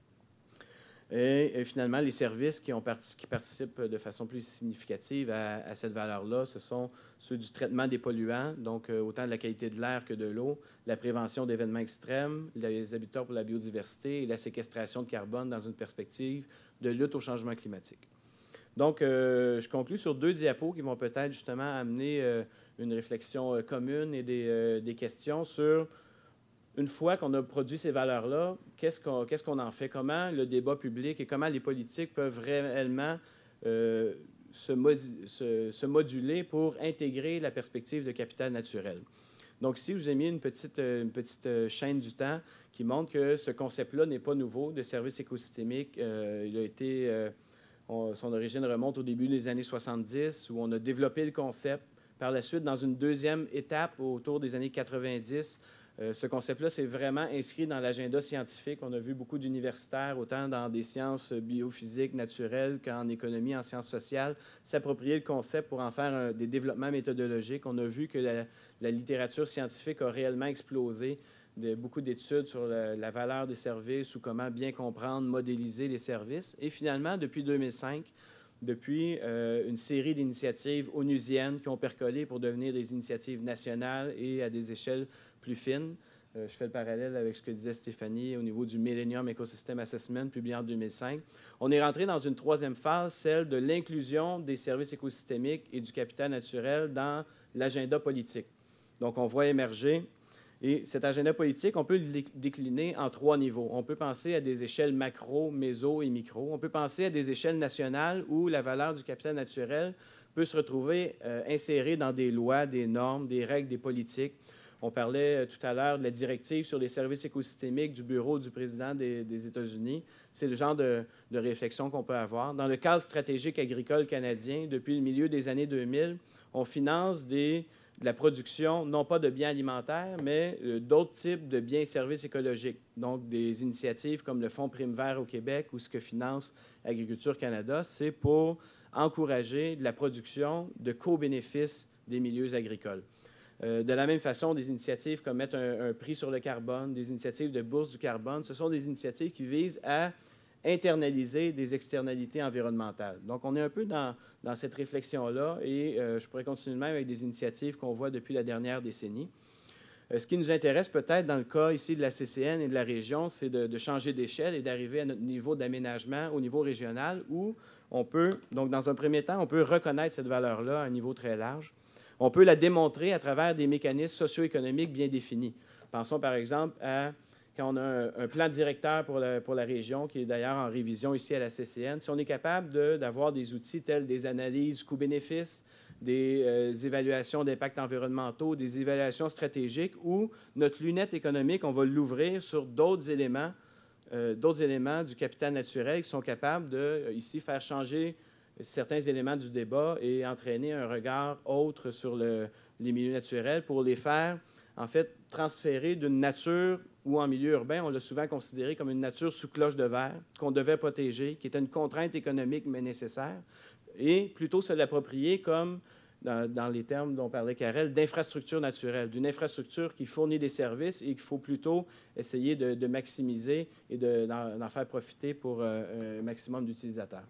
Et, et finalement, les services qui, ont parti, qui participent de façon plus significative à, à cette valeur-là, ce sont ceux du traitement des polluants, donc euh, autant de la qualité de l'air que de l'eau, la prévention d'événements extrêmes, les habitats pour la biodiversité et la séquestration de carbone dans une perspective de lutte au changement climatique. Donc, euh, je conclue sur deux diapos qui vont peut-être justement amener euh, une réflexion euh, commune et des, euh, des questions sur... Une fois qu'on a produit ces valeurs-là, qu'est-ce qu'on, qu'est-ce qu'on en fait? Comment le débat public et comment les politiques peuvent réellement euh, se, se, se moduler pour intégrer la perspective de capital naturel? Donc ici, je vous ai mis une petite, une petite chaîne du temps qui montre que ce concept-là n'est pas nouveau, de service écosystémique. Euh, il a été, euh, on, son origine remonte au début des années soixante-dix, où on a développé le concept. Par la suite, dans une deuxième étape, autour des années quatre-vingt-dix, Euh, ce concept-là s'est vraiment inscrit dans l'agenda scientifique. On a vu beaucoup d'universitaires, autant dans des sciences biophysiques, naturelles, qu'en économie, en sciences sociales, s'approprier le concept pour en faire un, des développements méthodologiques. On a vu que la, la littérature scientifique a réellement explosé. De, beaucoup d'études sur la, la valeur des services ou comment bien comprendre, modéliser les services. Et finalement, depuis deux mille cinq, depuis euh, une série d'initiatives onusiennes qui ont percolé pour devenir des initiatives nationales et à des échelles plus fines. Euh, je fais le parallèle avec ce que disait Stéphanie au niveau du Millennium Ecosystem Assessment, publié en deux mille cinq. On est rentré dans une troisième phase, celle de l'inclusion des services écosystémiques et du capital naturel dans l'agenda politique. Donc, on voit émerger. Et cet agenda politique, on peut le décliner en trois niveaux. On peut penser à des échelles macro, méso et micro. On peut penser à des échelles nationales où la valeur du capital naturel peut se retrouver euh, insérée dans des lois, des normes, des règles, des politiques. On parlait euh, tout à l'heure de la directive sur les services écosystémiques du bureau du président des, des États-Unis. C'est le genre de, de réflexion qu'on peut avoir. Dans le cadre stratégique agricole canadien, depuis le milieu des années deux mille, on finance des... de la production, non pas de biens alimentaires, mais euh, d'autres types de biens et services écologiques. Donc, des initiatives comme le Fonds Prime Vert au Québec ou ce que finance Agriculture Canada, c'est pour encourager de la production de co-bénéfices des milieux agricoles. Euh, de la même façon, des initiatives comme mettre un, un prix sur le carbone, des initiatives de bourse du carbone, ce sont des initiatives qui visent à internaliser des externalités environnementales. Donc, on est un peu dans, dans cette réflexion-là et euh, je pourrais continuer même avec des initiatives qu'on voit depuis la dernière décennie. Euh, ce qui nous intéresse peut-être dans le cas ici de la C C N et de la région, c'est de, de changer d'échelle et d'arriver à notre niveau d'aménagement au niveau régional où on peut, donc dans un premier temps, on peut reconnaître cette valeur-là à un niveau très large. On peut la démontrer à travers des mécanismes socio-économiques bien définis. Pensons par exemple à quand on a un, un plan directeur pour la, pour la région, qui est d'ailleurs en révision ici à la C C N, si on est capable de, d'avoir des outils tels des analyses coûts-bénéfices, des euh, évaluations d'impact environnementaux, des évaluations stratégiques, où notre lunette économique, on va l'ouvrir sur d'autres éléments, euh, d'autres éléments du capital naturel qui sont capables de, euh, ici, faire changer certains éléments du débat et entraîner un regard autre sur le, les milieux naturels pour les faire, en fait, transférer d'une nature ou en milieu urbain, on l'a souvent considéré comme une nature sous cloche de verre, qu'on devait protéger, qui était une contrainte économique mais nécessaire, et plutôt se l'approprier comme, dans, dans les termes dont parlait Karel, d'infrastructure naturelle, d'une infrastructure qui fournit des services et qu'il faut plutôt essayer de, de maximiser et de, d'en, d'en faire profiter pour euh, un maximum d'utilisateurs.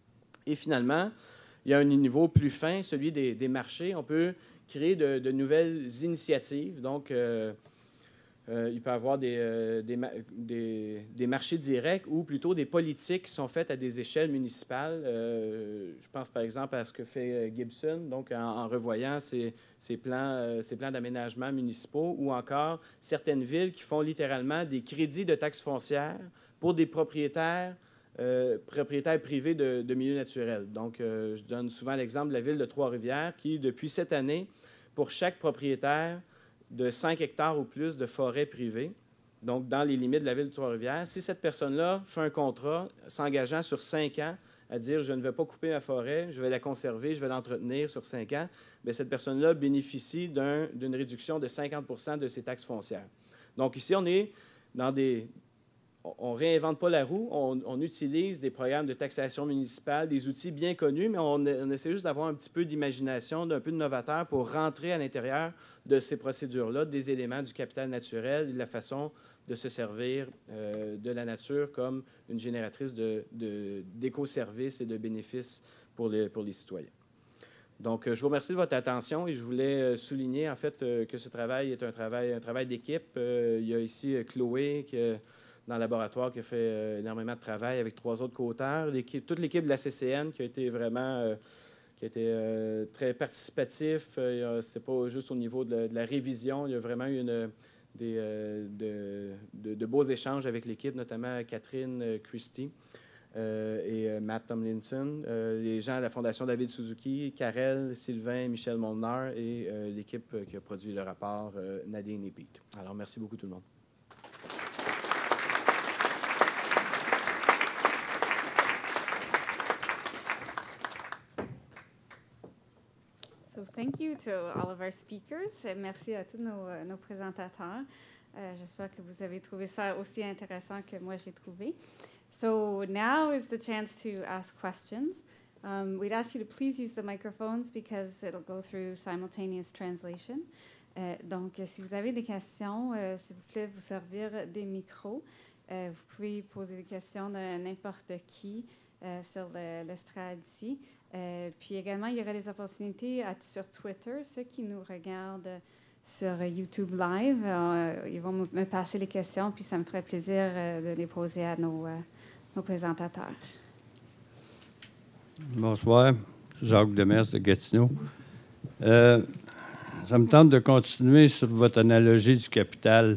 Et finalement, il y a un niveau plus fin, celui des, des marchés. On peut créer de, de nouvelles initiatives. Donc, euh, Euh, il peut y avoir des, euh, des, des, des marchés directs ou plutôt des politiques qui sont faites à des échelles municipales. Euh, je pense par exemple à ce que fait Gibson, donc en, en revoyant ses, ses plans, euh, ses plans d'aménagement municipaux, ou encore certaines villes qui font littéralement des crédits de taxes foncières pour des propriétaires, euh, propriétaires privés de, de milieux naturels. Donc, euh, je donne souvent l'exemple de la ville de Trois-Rivières qui, depuis cette année, pour chaque propriétaire de cinq hectares ou plus de forêt privée, donc dans les limites de la ville de Trois-Rivières, si cette personne-là fait un contrat s'engageant sur cinq ans à dire « je ne vais pas couper ma forêt, je vais la conserver, je vais l'entretenir sur cinq ans », bien, cette personne-là bénéficie d'un, d'une réduction de cinquante pour cent de ses taxes foncières. Donc ici, on est dans des... On ne réinvente pas la roue, on, on utilise des programmes de taxation municipale, des outils bien connus, mais on, on essaie juste d'avoir un petit peu d'imagination, d'un peu de novateur pour rentrer à l'intérieur de ces procédures-là, des éléments du capital naturel et de la façon de se servir euh, de la nature comme une génératrice de, de, d'éco-services et de bénéfices pour les, pour les citoyens. Donc, je vous remercie de votre attention et je voulais souligner, en fait, que ce travail est un travail, un travail d'équipe. Il y a ici Chloé qui dans le laboratoire qui a fait euh, énormément de travail avec trois autres co-auteurs. L'équipe, toute l'équipe de la C C N qui a été vraiment euh, qui a été, euh, très participatif. Euh, Ce n'était pas juste au niveau de la, de la révision. Il y a vraiment eu une, des, euh, de, de, de beaux échanges avec l'équipe, notamment Catherine euh, Christie euh, et euh, Matt Tomlinson, euh, les gens à la Fondation David Suzuki, Karel, Sylvain, Michel Molnar et euh, l'équipe qui a produit le rapport, euh, Nadine et Pete. Alors, merci beaucoup tout le monde. So thank you to all of our speakers. Merci à tous nos, nos présentateurs. Euh, j'espère que vous avez trouvé ça aussi intéressant que moi j'ai trouvé. So now is the chance to ask questions. Um, we'd ask you to please use the microphones because it'll go through simultaneous translation. Euh, donc, si vous avez des questions, euh, s'il vous plaît, vous servir des micros. Euh, vous pouvez poser des questions de n'importe qui euh, sur le, l'estrade ici. Euh, puis également, il y aura des opportunités à, sur Twitter. Ceux qui nous regardent sur YouTube Live, euh, ils vont me passer les questions, puis ça me ferait plaisir euh, de les poser à nos, euh, nos présentateurs. Bonsoir, Jacques Demers de Gatineau. Euh, ça me tente de continuer sur votre analogie du capital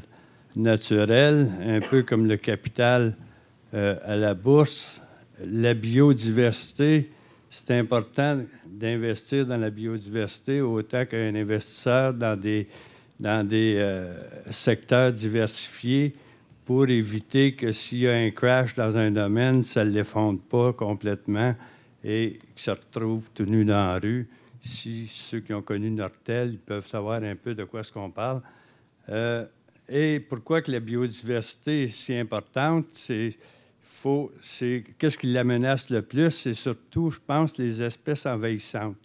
naturel, un peu comme le capital euh, à la bourse. La biodiversité, c'est important d'investir dans la biodiversité autant qu'un investisseur dans des, dans des euh, secteurs diversifiés pour éviter que s'il y a un crash dans un domaine, ça ne l'effondre pas complètement et qu'ils se retrouvent tout nus dans la rue. Si ceux qui ont connu Nortel, ils peuvent savoir un peu de quoi est-ce qu'on parle. Euh, et pourquoi que la biodiversité est si importante? C'est, faut, c'est, qu'est-ce qui la menace le plus? C'est surtout, je pense, les espèces envahissantes.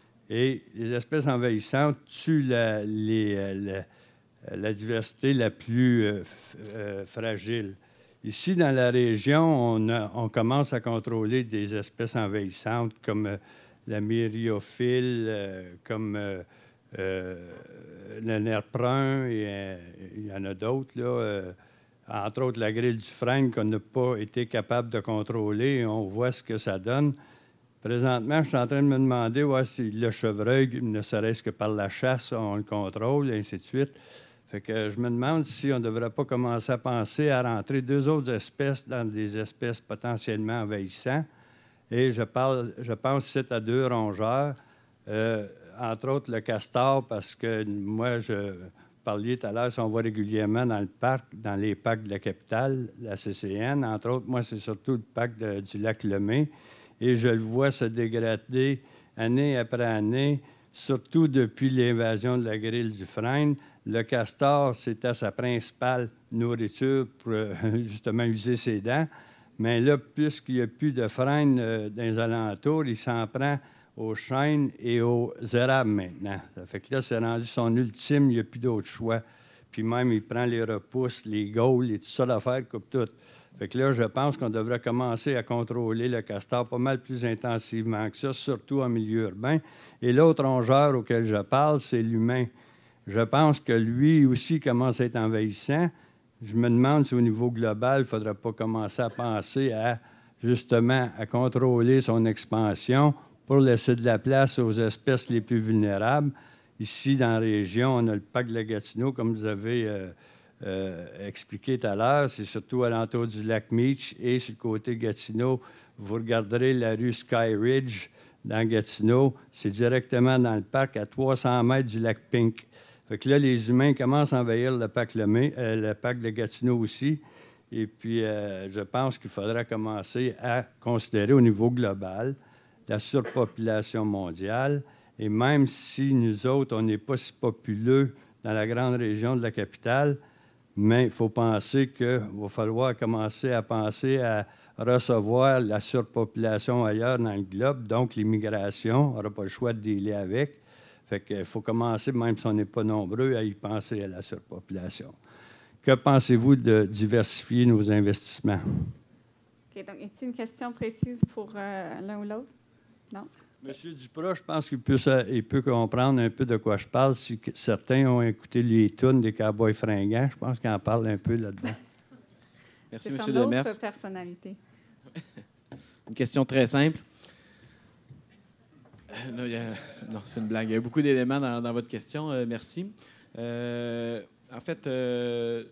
Et les espèces envahissantes tuent la, les, la, la diversité la plus euh, euh, fragile. Ici, dans la région, on, a, on commence à contrôler des espèces envahissantes comme euh, la myriophylle, euh, comme euh, euh, le nerf brun, et euh, il y en a d'autres, là, euh, entre autres la grille du frêne qu'on n'a pas été capable de contrôler, et on voit ce que ça donne. Présentement, je suis en train de me demander ouais, si le chevreuil, ne serait-ce que par la chasse, on le contrôle, et ainsi de suite. Fait que je me demande si on ne devrait pas commencer à penser à rentrer deux autres espèces dans des espèces potentiellement envahissantes. Et je, parle, je pense ici à deux rongeurs, euh, entre autres le castor, parce que moi, je parlais tout à l'heure, si on voit régulièrement dans le parc, dans les parcs de la capitale, la C C N, entre autres, moi, c'est surtout le parc de, du lac Lemay, et je le vois se dégrader année après année, surtout depuis l'invasion de la grille du frêne. Le castor, c'était sa principale nourriture pour euh, justement user ses dents. Mais là, puisqu'il n'y a plus de frêne euh, dans les alentours, il s'en prend aux chênes et aux érables maintenant. Ça fait que là, c'est rendu son ultime, il n'y a plus d'autre choix. Puis même, il prend les repousses, les gaules et tout ça d'affaires, coupe tout. Fait que là, je pense qu'on devrait commencer à contrôler le castor pas mal plus intensivement que ça, surtout en milieu urbain. Et l'autre rongeur auquel je parle, c'est l'humain. Je pense que lui aussi commence à être envahissant. Je me demande si au niveau global, il ne faudrait pas commencer à penser à, justement, à contrôler son expansion pour laisser de la place aux espèces les plus vulnérables. Ici, dans la région, on a le parc de la Gatineau, comme vous avez euh, euh, expliqué tout à l'heure. C'est surtout alentour du lac Meach et sur le côté Gatineau. Vous regarderez la rue Sky Ridge dans Gatineau. C'est directement dans le parc, à trois cents mètres du lac Pink. Fait que là, les humains commencent à envahir le parc, le, euh, le parc de Gatineau aussi. Et puis, euh, je pense qu'il faudra commencer à considérer au niveau global la surpopulation mondiale. Et même si nous autres, on n'est pas si populeux dans la grande région de la capitale, mais il faut penser qu'il va falloir commencer à penser à recevoir la surpopulation ailleurs dans le globe, donc l'immigration, on n'aura pas le choix de dealer avec. Fait qu'il faut commencer, même si on n'est pas nombreux, à y penser à la surpopulation. Que pensez-vous de diversifier nos investissements? OK, donc, est-il une question précise pour euh, l'un ou l'autre? Non? Monsieur Duprat, je pense qu'il peut, il peut comprendre un peu de quoi je parle. Si certains ont écouté les tunes des Cowboys fringants, je pense qu'il en parle un peu là-dedans. Merci, C'est M. son Demers. autre personnalité. Une question très simple. Euh, non, il y a- non, c'est une blague. Il y a beaucoup d'éléments dans, dans votre question. Euh, merci. Euh, en fait, euh,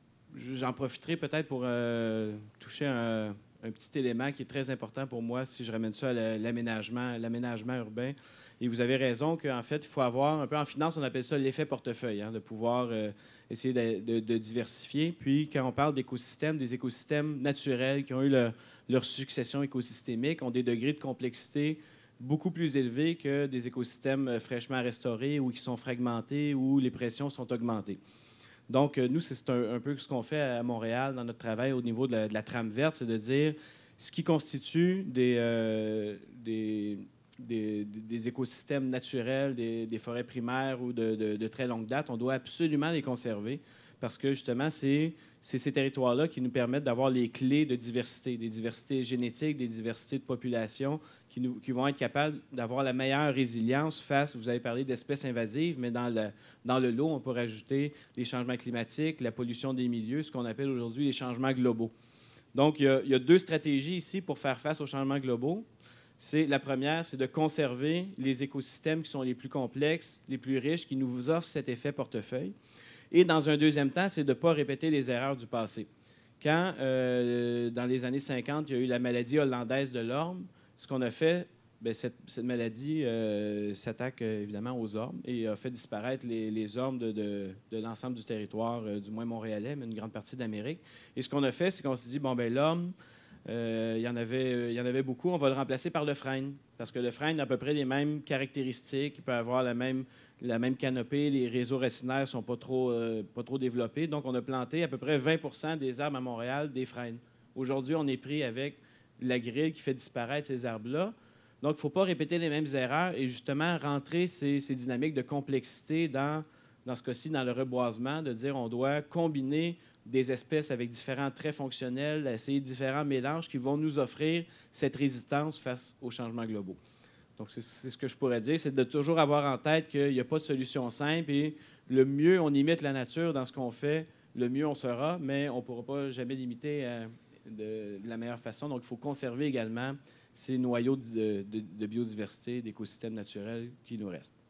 j'en profiterai peut-être pour euh, toucher un, un petit élément qui est très important pour moi si je ramène ça à la- l'aménagement, l'aménagement urbain. Et vous avez raison qu'en fait, il faut avoir, un peu en finance, on appelle ça l'effet portefeuille, hein, de pouvoir euh, essayer de, de- de diversifier. Puis, quand on parle d'écosystèmes, des écosystèmes naturels qui ont eu leur, leur succession écosystémique ont des degrés de complexité beaucoup plus élevés que des écosystèmes euh, fraîchement restaurés ou qui sont fragmentés ou les pressions sont augmentées. Donc, euh, nous, c'est un, un peu ce qu'on fait à Montréal dans notre travail au niveau de la, de la trame verte, c'est de dire ce qui constitue des, euh, des, des, des écosystèmes naturels, des, des forêts primaires ou de, de- de très longue date, on doit absolument les conserver parce que justement, c'est c'est ces territoires-là qui nous permettent d'avoir les clés de diversité, des diversités génétiques, des diversités de population qui, nous, qui vont être capables d'avoir la meilleure résilience face, vous avez parlé d'espèces invasives, mais dans le, dans le lot, on peut rajouter les changements climatiques, la pollution des milieux, ce qu'on appelle aujourd'hui les changements globaux. Donc, il y, a, il y a deux stratégies ici pour faire face aux changements globaux. C'est, la première, c'est de conserver les écosystèmes qui sont les plus complexes, les plus riches, qui nous offrent cet effet portefeuille. Et dans un deuxième temps, c'est de ne pas répéter les erreurs du passé. Quand, euh, dans les années cinquante, il y a eu la maladie hollandaise de l'orme, ce qu'on a fait, bien, cette, cette maladie euh, s'attaque euh, évidemment aux ormes et a fait disparaître les, les ormes de, de, de l'ensemble du territoire, euh, du moins montréalais, mais une grande partie d'Amérique. Et ce qu'on a fait, c'est qu'on s'est dit, bon, ben l'orme, euh, il y en avait, euh, il y en avait beaucoup, on va le remplacer par le frêne, parce que le frêne a à peu près les mêmes caractéristiques, il peut avoir la même, la même canopée, les réseaux racinaires ne sont pas trop, euh, pas trop développés. Donc, on a planté à peu près vingt pour cent des arbres à Montréal, des frênes. Aujourd'hui, on est pris avec la grille qui fait disparaître ces arbres-là. Donc, il ne faut pas répéter les mêmes erreurs et justement rentrer ces, ces dynamiques de complexité dans, dans ce cas-ci, dans le reboisement, de dire on doit combiner des espèces avec différents traits fonctionnels, essayer différents mélanges qui vont nous offrir cette résistance face aux changements globaux. Donc, c'est, c'est ce que je pourrais dire, c'est de toujours avoir en tête qu'il n'y a pas de solution simple et le mieux on imite la nature dans ce qu'on fait, le mieux on sera, mais on ne pourra pas jamais l'imiter euh, de, de la meilleure façon. Donc, il faut conserver également ces noyaux de, de, de biodiversité, d'écosystèmes naturels qui nous restent.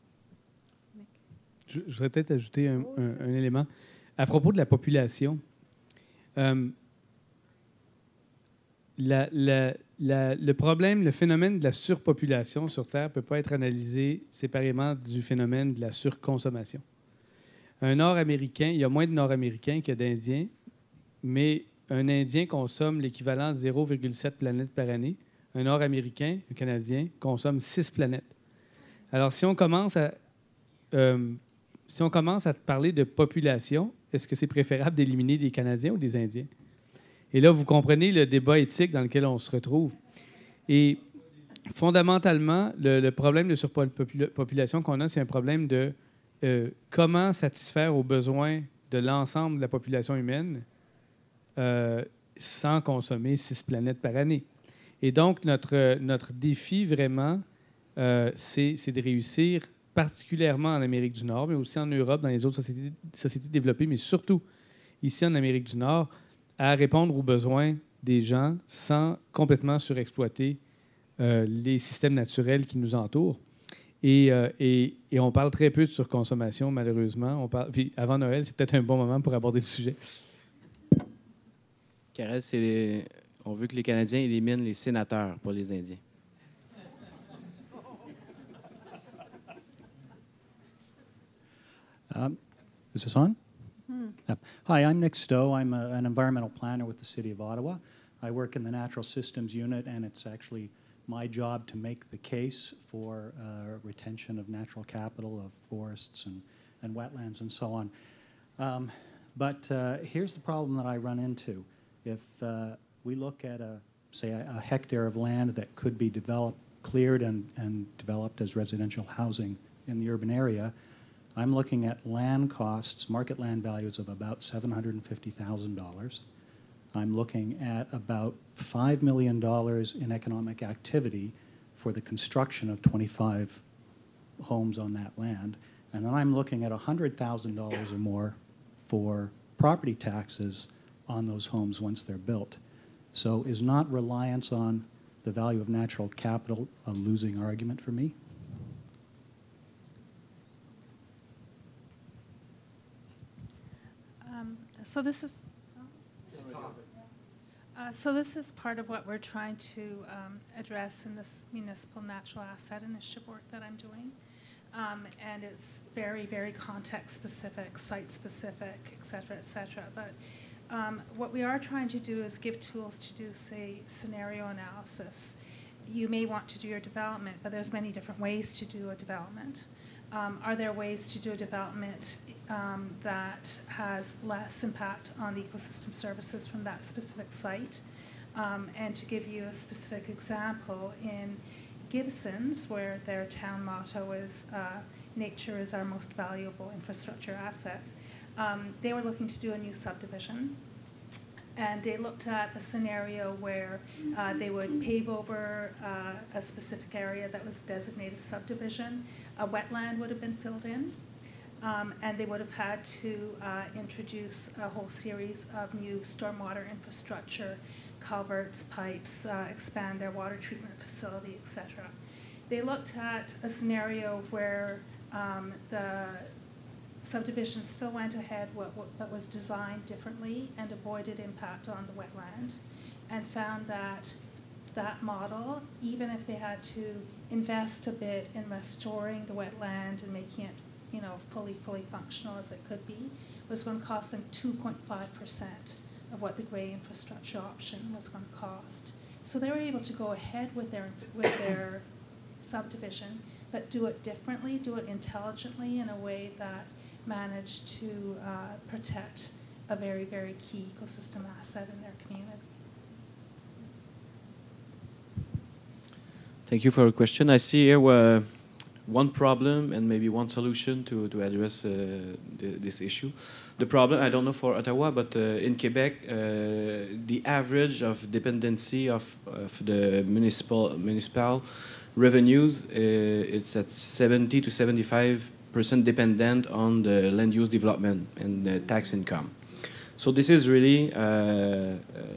Je, je voudrais peut-être ajouter un, un, un élément. À propos de la population, euh, la, la, la, le problème, le phénomène de la surpopulation sur Terre ne peut pas être analysé séparément du phénomène de la surconsommation. Un Nord-Américain, il y a moins de Nord-Américains que d'Indiens, mais un Indien consomme l'équivalent de zéro virgule sept planètes par année. Un Nord-Américain, un Canadien, consomme six planètes. Alors, si on commence à, euh, si on commence à parler de population, est-ce que c'est préférable d'éliminer des Canadiens ou des Indiens? Et là, vous comprenez le débat éthique dans lequel on se retrouve. Et fondamentalement, le, le problème de surpopulation qu'on a, c'est un problème de euh, comment satisfaire aux besoins de l'ensemble de la population humaine euh, sans consommer six planètes par année. Et donc, notre, notre défi, vraiment, euh, c'est, c'est de réussir particulièrement en Amérique du Nord, mais aussi en Europe, dans les autres sociétés, sociétés développées, mais surtout ici en Amérique du Nord, à répondre aux besoins des gens sans complètement surexploiter euh, les systèmes naturels qui nous entourent. Et, euh, et, et on parle très peu de surconsommation, malheureusement. On parle, puis avant Noël, c'est peut-être un bon moment pour aborder le sujet. Karel, c'est les- on veut que les Canadiens éliminent les sénateurs, pas les Indiens. Um, is this on? Yeah. Hi, I'm Nick Stowe. I'm a, an environmental planner with the City of Ottawa. I work in the Natural Systems Unit, and it's actually my job to make the case for uh, retention of natural capital, of forests and, and wetlands and so on. Um, but uh, here's the problem that I run into. If uh, we look at, a, say, a, a hectare of land that could be developed, cleared and, and developed as residential housing in the urban area, I'm looking at land costs, market land values of about seven hundred fifty thousand dollars. I'm looking at about five million dollars in economic activity for the construction of twenty-five homes on that land. And then I'm looking at one hundred thousand dollars or more for property taxes on those homes once they're built. So is not reliance on the value of natural capital a losing argument for me? Um, So this is, uh, so this is part of what we're trying to um, address in this municipal natural asset initiative work that I'm doing. Um, and it's very, very context-specific, site-specific, et cetera, et cetera. But um, what we are trying to do is give tools to do, say, scenario analysis. You may want to do your development, but there's many different ways to do a development. Um, are there ways to do a development um, that has less impact on the ecosystem services from that specific site? Um, and to give you a specific example, in Gibson's, where their town motto is uh, nature is our most valuable infrastructure asset, um, they were looking to do a new subdivision. And they looked at a scenario where uh, they would pave over uh, a specific area that was designated subdivision. A wetland would have been filled in, um, and they would have had to uh, introduce a whole series of new stormwater infrastructure, culverts, pipes, uh, expand their water treatment facility, et cetera. They looked at a scenario where um, the subdivision still went ahead what, what, but was designed differently and avoided impact on the wetland, and found that that model, even if they had to invest a bit in restoring the wetland and making it, you know, fully, fully functional as it could be, was going to cost them two point five percent of what the gray infrastructure option was going to cost. So they were able to go ahead with their, with their subdivision, but do it differently, do it intelligently in a way that managed to uh, protect a very, very key ecosystem asset in their community. Thank you for your question. I see here uh, one problem and maybe one solution to, to address uh, the, this issue. The problem, I don't know for Ottawa, but uh, in Quebec, uh, the average of dependency of, of the municipal municipal revenues, uh, it's at seventy to seventy-five percent dependent on the land use development and the tax income. So this is really uh, uh,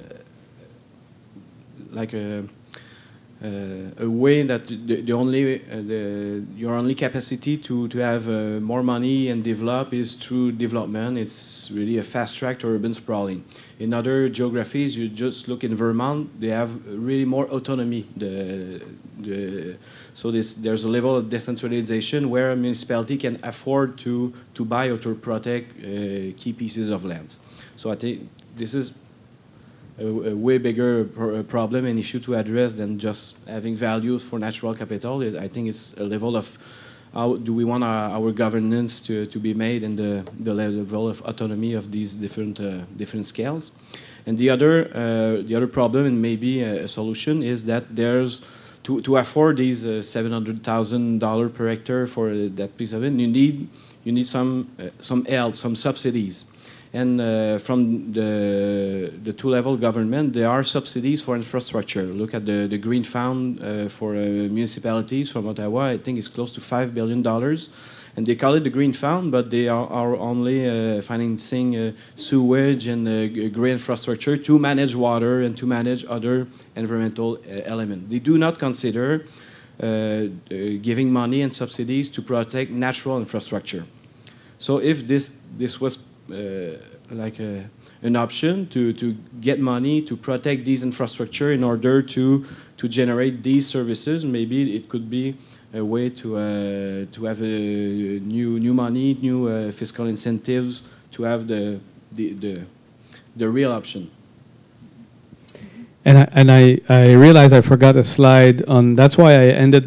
like a Uh, a way that the, the only uh, the your only capacity to to have uh, more money and develop is through development. It's really a fast track to urban sprawling. In other geographies, you just look in Vermont, they have really more autonomy. The the so this, there's a level of decentralization where a municipality can afford to to buy or to protect uh, key pieces of lands. So I think this is A, a way bigger pro problem and issue to address than just having values for natural capital. It, I think it's a level of how do we want our, our governance to, to be made and the, the level of autonomy of these different uh, different scales. And the other uh, the other problem and maybe a, a solution is that there's to, to afford these uh, seven hundred thousand dollars per hectare for uh, that piece of it, you need you need some uh, some help, some subsidies. And uh, from the, the two-level government, there are subsidies for infrastructure. Look at the, the Green Fund uh, for uh, municipalities from Ottawa. I think it's close to five billion dollars. And they call it the Green Fund, but they are, are only uh, financing uh, sewage and uh, green infrastructure to manage water and to manage other environmental uh, elements. They do not consider uh, uh, giving money and subsidies to protect natural infrastructure. So if this, this was uh, like a, an option to, to get money to protect these infrastructure in order to, to generate these services, maybe it could be a way to uh, to have a new new money, new uh, fiscal incentives to have the the the, the real option. And I, and I I realized I forgot a slide on. That's why I ended.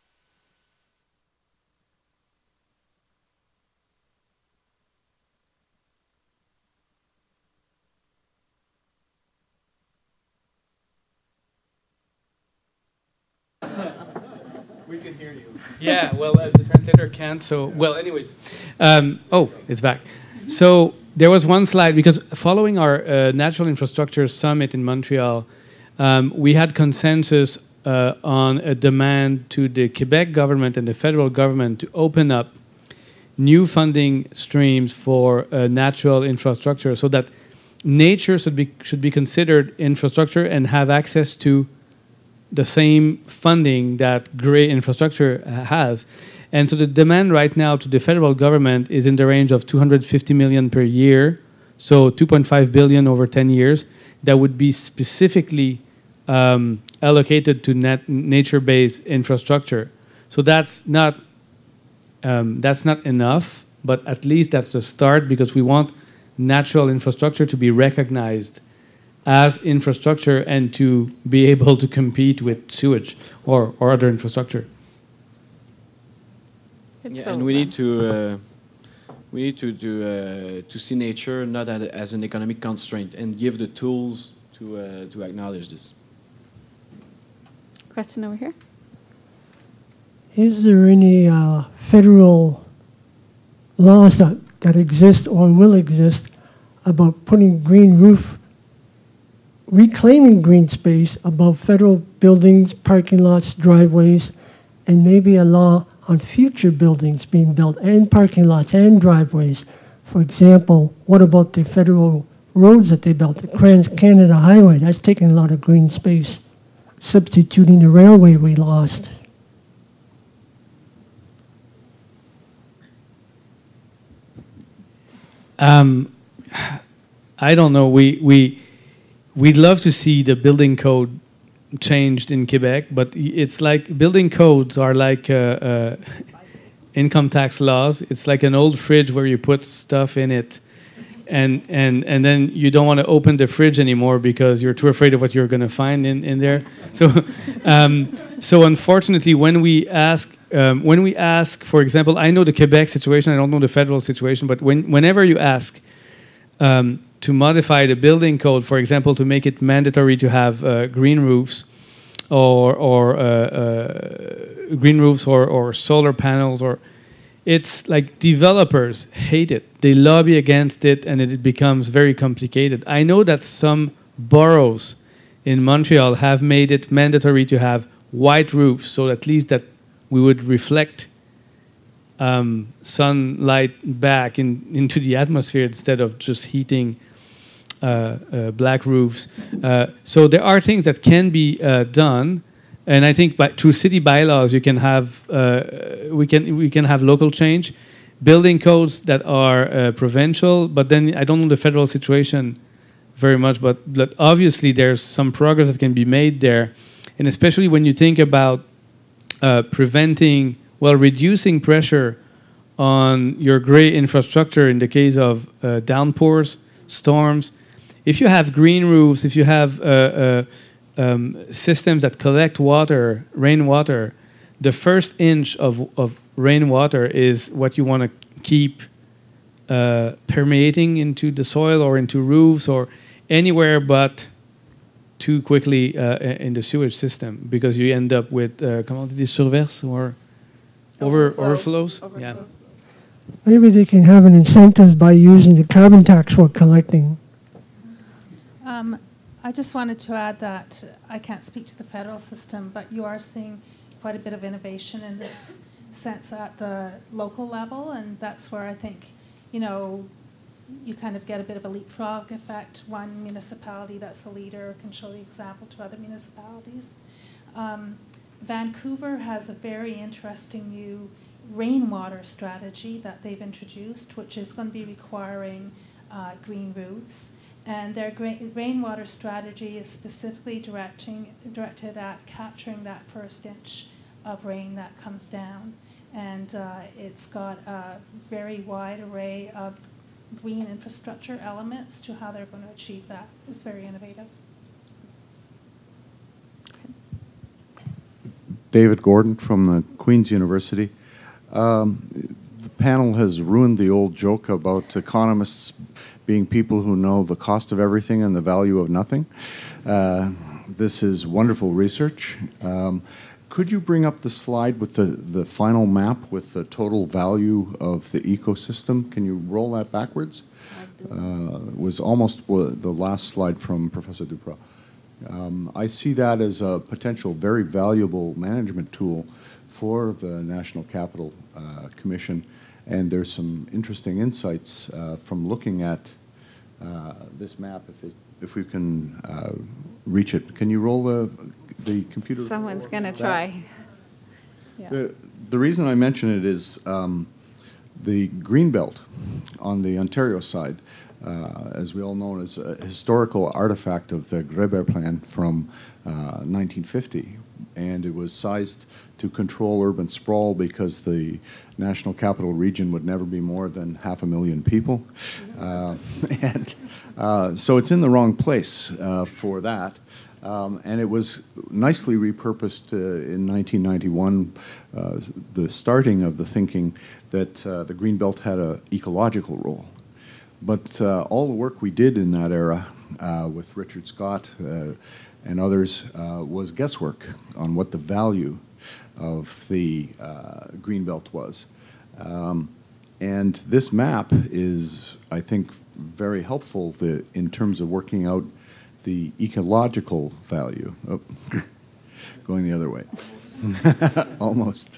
We can hear you. Yeah, well, uh, the translator can't, so, well, anyways. Um, oh, it's back. So there was one slide, because following our uh, Natural Infrastructure Summit in Montreal, um, we had consensus uh, on a demand to the Quebec government and the federal government to open up new funding streams for uh, natural infrastructure so that nature should be, should be considered infrastructure and have access to the same funding that gray infrastructure has. And so the demand right now to the federal government is in the range of two hundred fifty million per year, so two point five billion over ten years, that would be specifically um, allocated to net nature-based infrastructure. So that's not, um, that's not enough, but at least that's the start, because we want natural infrastructure to be recognized as infrastructure and to be able to compete with sewage or, or other infrastructure. Yeah, and we need to uh, we need to to, uh, to see nature not as an economic constraint and give the tools to uh, to acknowledge this. Question over here. Is there any uh, federal laws that, that exist or will exist about putting green roof, reclaiming green space above federal buildings, parking lots, driveways, and maybe a law on future buildings being built and parking lots and driveways? For example, what about the federal roads that they built, the Trans-Canada Highway? That's taking a lot of green space, substituting the railway we lost. Um, I don't know. We we we'd love to see the building code changed in Quebec, but it's like building codes are like uh, uh, income tax laws. It's like an old fridge where you put stuff in it, and and and then you don't want to open the fridge anymore because you're too afraid of what you're going to find in in there. So um, so unfortunately, when we ask. Um, when we ask, for example, I know the Quebec situation, I don't know the federal situation, but when, whenever you ask um, to modify the building code, for example, to make it mandatory to have uh, green roofs or, or uh, uh, green roofs or, or solar panels, or it's like developers hate it. They lobby against it, and it, it becomes very complicated. I know that some boroughs in Montreal have made it mandatory to have white roofs, so at least that we would reflect um, sunlight back in, into the atmosphere instead of just heating uh, uh, black roofs. Uh, so there are things that can be uh, done, and I think by, through city bylaws you can have uh, we can we can have local change, building codes that are uh, provincial. But then I don't know the federal situation very much, but, but obviously there's some progress that can be made there, and especially when you think about Uh, preventing, well, reducing pressure on your gray infrastructure in the case of uh, downpours, storms. If you have green roofs, if you have uh, uh, um, systems that collect water, rainwater, the first inch of, of rainwater is what you want to keep uh, permeating into the soil or into roofs or anywhere but too quickly uh, in the sewage system, because you end up with uh, comment on dit, surverse or over overflows. overflows. Overflow. Yeah. maybe they can have an incentive by using the carbon tax we're collecting. Um, I just wanted to add that I can't speak to the federal system, but you are seeing quite a bit of innovation in this sense at the local level, and that's where I think, you know, you kind of get a bit of a leapfrog effect. One municipality that's a leader can show the example to other municipalities. Um, Vancouver has a very interesting new rainwater strategy that they've introduced, which is going to be requiring uh, green roofs. And their rainwater strategy is specifically directing, directed at capturing that first inch of rain that comes down. And uh, it's got a very wide array of green infrastructure elements to how they're going to achieve that. It's very innovative. David Gordon from the Queen's University. Um, the panel has ruined the old joke about economists being people who know the cost of everything and the value of nothing. Uh, this is wonderful research. Um, could you bring up the slide with the, the final map with the total value of the ecosystem? Can you roll that backwards? Uh, it was almost the last slide from Professor Duprat. Um, I see that as a potential very valuable management tool for the National Capital uh, Commission, and there's some interesting insights uh, from looking at uh, this map. If, it, if we can uh, reach it, can you roll the the computer? Someone's going to try. Yeah. The, the reason I mention it is um, the Greenbelt on the Ontario side, uh, as we all know, is a historical artifact of the Greenbelt plan from uh, nineteen fifty, and it was sized to control urban sprawl because the National Capital Region would never be more than half a million people. Uh, and uh, so it's in the wrong place uh, for that. Um, and it was nicely repurposed uh, in nineteen ninety-one, uh, the starting of the thinking that uh, the Greenbelt had an ecological role. But uh, all the work we did in that era uh, with Richard Scott uh, and others uh, was guesswork on what the value of the uh, Greenbelt was. Um, and this map is, I think, very helpful the, in terms of working out the ecological value. Oh, going the other way. Almost.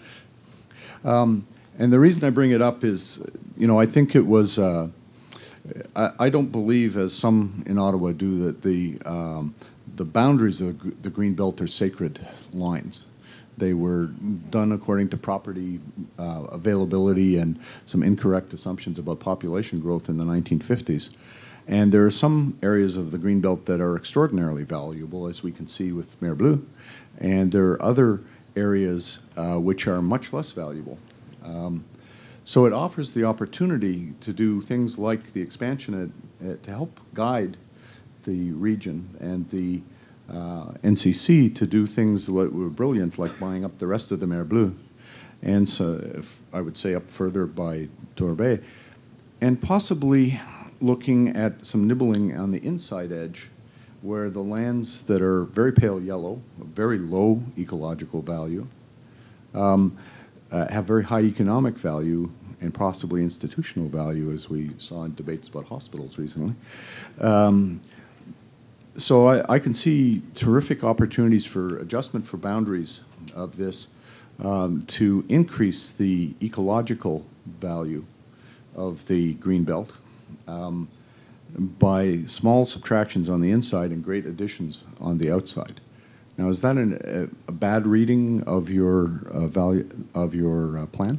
Um, and the reason I bring it up is, you know, I think it was, uh, I, I don't believe, as some in Ottawa do, that the, um, the boundaries of the Greenbelt are sacred lines. They were done according to property uh, availability and some incorrect assumptions about population growth in the nineteen fifties. And there are some areas of the Greenbelt that are extraordinarily valuable, as we can see with Mer Bleu, and there are other areas uh, which are much less valuable. Um, so it offers the opportunity to do things like the expansion at, at, to help guide the region and the uh, N C C to do things that were brilliant, like buying up the rest of the Mer Bleu, and so if I would say up further by Torbay, and possibly looking at some nibbling on the inside edge where the lands that are very pale yellow, very low ecological value, um, uh, have very high economic value and possibly institutional value, as we saw in debates about hospitals recently. Um, so I, I can see terrific opportunities for adjustment for boundaries of this um, to increase the ecological value of the Greenbelt. Um, by small subtractions on the inside and great additions on the outside. Now, is that an, a, a bad reading of your uh, value of your uh, plan?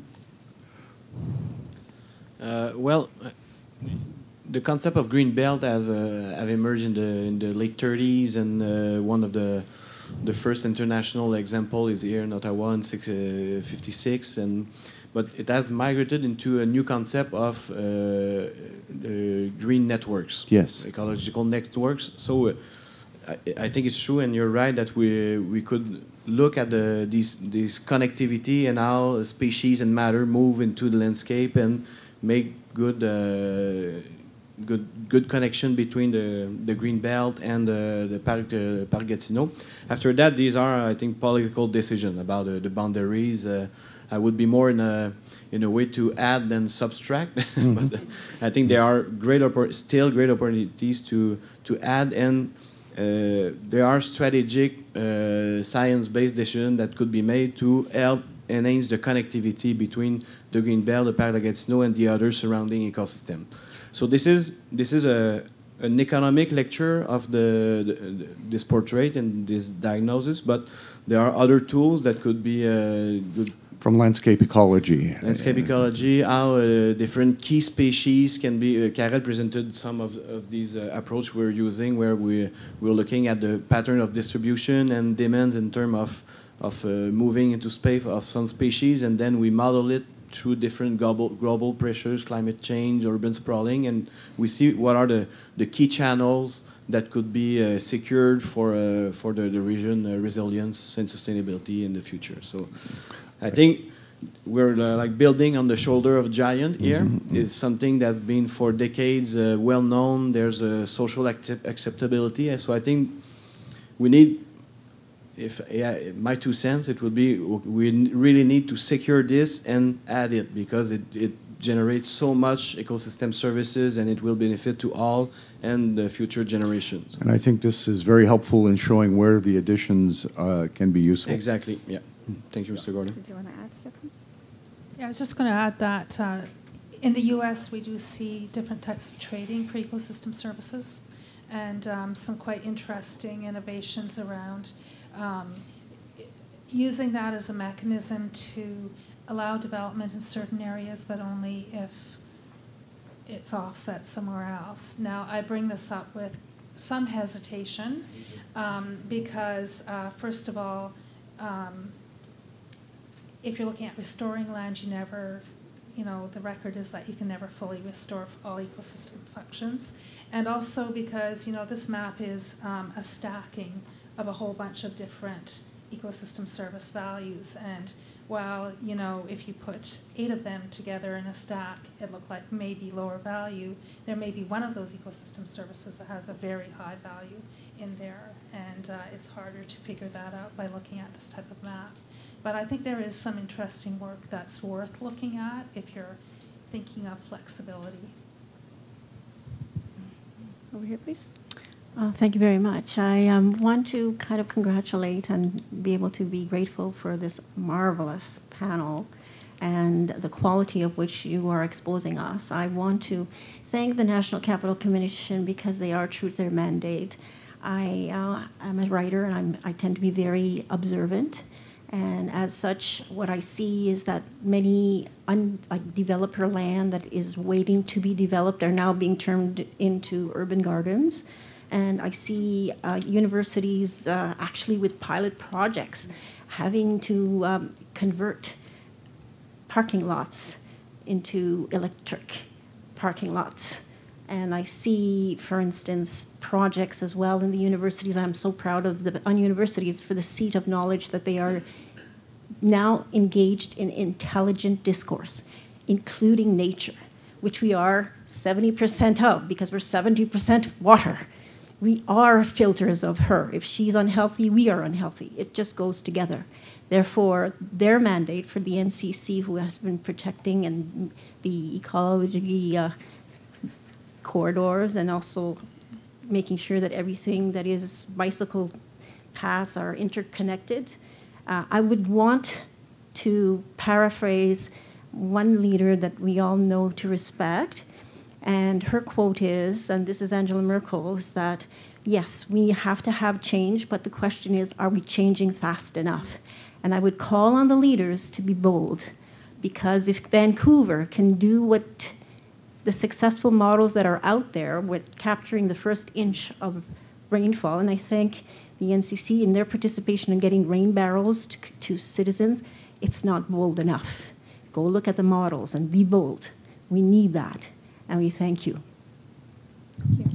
Uh, well, the concept of green belt have uh, have emerged in the in the late thirties, and uh, one of the the first international example is here in Ottawa in six, uh, fifty-six, and but it has migrated into a new concept of uh, uh, green networks, yes, ecological networks. So. Uh, I, I think it's true, and you're right that we we could look at the these this connectivity and how species and matter move into the landscape and make good uh, good good connection between the the green belt and uh, the Parc uh, Parc Gatineau. After that, these are, I think, political decisions about uh, the boundaries. Uh, I would be more in a in a way to add than subtract. Mm-hmm. But I think there are great still great opportunities to to add, and uh, there are strategic uh, science-based decisions that could be made to help enhance the connectivity between the Greenbelt, the Parc de Gatineau, and the other surrounding ecosystem. So this is this is a an economic lecture of the, the, the this portrait and this diagnosis, but there are other tools that could be uh, good. From landscape ecology. Landscape ecology, how uh, different key species can be. Uh, Karel presented some of, of these uh, approach we're using, where we we're looking at the pattern of distribution and demands in terms of of uh, moving into space of some species, and then we model it through different global global pressures, climate change, urban sprawling, and we see what are the the key channels that could be uh, secured for uh, for the, the region uh, resilience and sustainability in the future. So. I think we're uh, like building on the shoulder of giant here. Mm-hmm. It's something that's been for decades uh, well known. There's a social accept acceptability. So I think we need, if yeah, my two cents, it would be we really need to secure this and add it, because it, it generates so much ecosystem services, and it will benefit to all and the future generations. And I think this is very helpful in showing where the additions uh, can be useful. Exactly, yeah. Thank you, Mister Gordon. Did you want to add, Stephanie? Yeah, I was just going to add that uh, in the U S we do see different types of trading for ecosystem services, and um, some quite interesting innovations around um, using that as a mechanism to allow development in certain areas, but only if it's offset somewhere else. Now, I bring this up with some hesitation um, because, uh, first of all, um, if you're looking at restoring land, you never, you know, the record is that you can never fully restore all ecosystem functions. And also because, you know, this map is um, a stacking of a whole bunch of different ecosystem service values. And while, you know, if you put eight of them together in a stack, it looked like maybe lower value, there may be one of those ecosystem services that has a very high value in there. And uh, it's harder to figure that out by looking at this type of map. But I think there is some interesting work that's worth looking at if you're thinking of flexibility. Over here, please. Uh, thank you very much. I um, want to kind of congratulate and be able to be grateful for this marvelous panel and the quality of which you are exposing us. I want to thank the National Capital Commission because they are true to their mandate. I uh, am a writer, and I'm, I tend to be very observant. And as such, what I see is that many un, like developer land that is waiting to be developed are now being turned into urban gardens. And I see uh, universities uh, actually with pilot projects having to um, convert parking lots into electric parking lots. And I see, for instance, projects as well in the universities. I'm so proud of the on universities for the seat of knowledge that they are now engaged in intelligent discourse, including nature, which we are seventy percent of because we're seventy percent water. We are filters of her. If she's unhealthy, we are unhealthy. It just goes together. Therefore, their mandate for the N C C, who has been protecting and the ecology uh, corridors and also making sure that everything that is bicycle paths are interconnected. Uh, I would want to paraphrase one leader that we all know to respect, and her quote is, and this is Angela Merkel, is that, yes, we have to have change, but the question is, are we changing fast enough? And I would call on the leaders to be bold, because if Vancouver can do what the successful models that are out there with capturing the first inch of rainfall, and I think the N C C in their participation in getting rain barrels to, to citizens, it's not bold enough. Go look at the models and be bold. We need that, and we thank you. Thank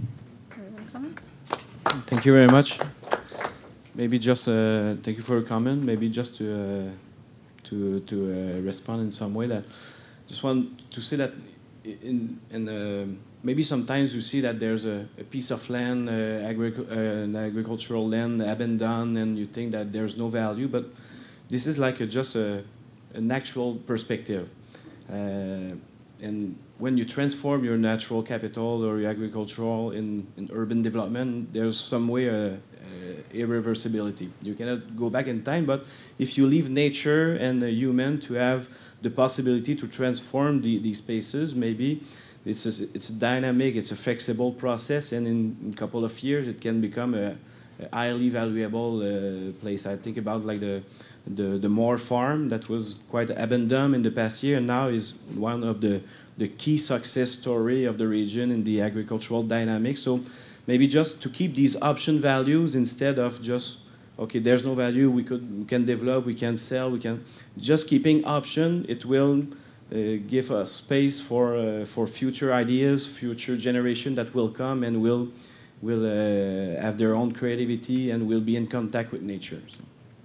you. Thank you very much. Maybe just uh, thank you for your comment. Maybe just to uh, to to uh, respond in some way. That just want to say that in in uh, maybe sometimes you see that there's a, a piece of land, uh, agric uh, an agricultural land abandoned, and you think that there's no value. But this is like a, just a a natural perspective. Uh, and when you transform your natural capital or your agricultural in, in urban development, there's some way uh, uh, irreversibility. You cannot go back in time, but if you leave nature and the human to have the possibility to transform the, these spaces, maybe it's a, it's a dynamic, it's a flexible process, and in, in a couple of years it can become a, a highly valuable uh, place. I think about like the the the Moore farm that was quite abandoned in the past year, and now is one of the the key success story of the region in the agricultural dynamic. So maybe just to keep these option values instead of just, okay, there's no value, we could we can develop, we can sell, we can just keeping option. It will uh, give us space for uh, for future ideas, future generation that will come and will will uh, have their own creativity and will be in contact with nature. So.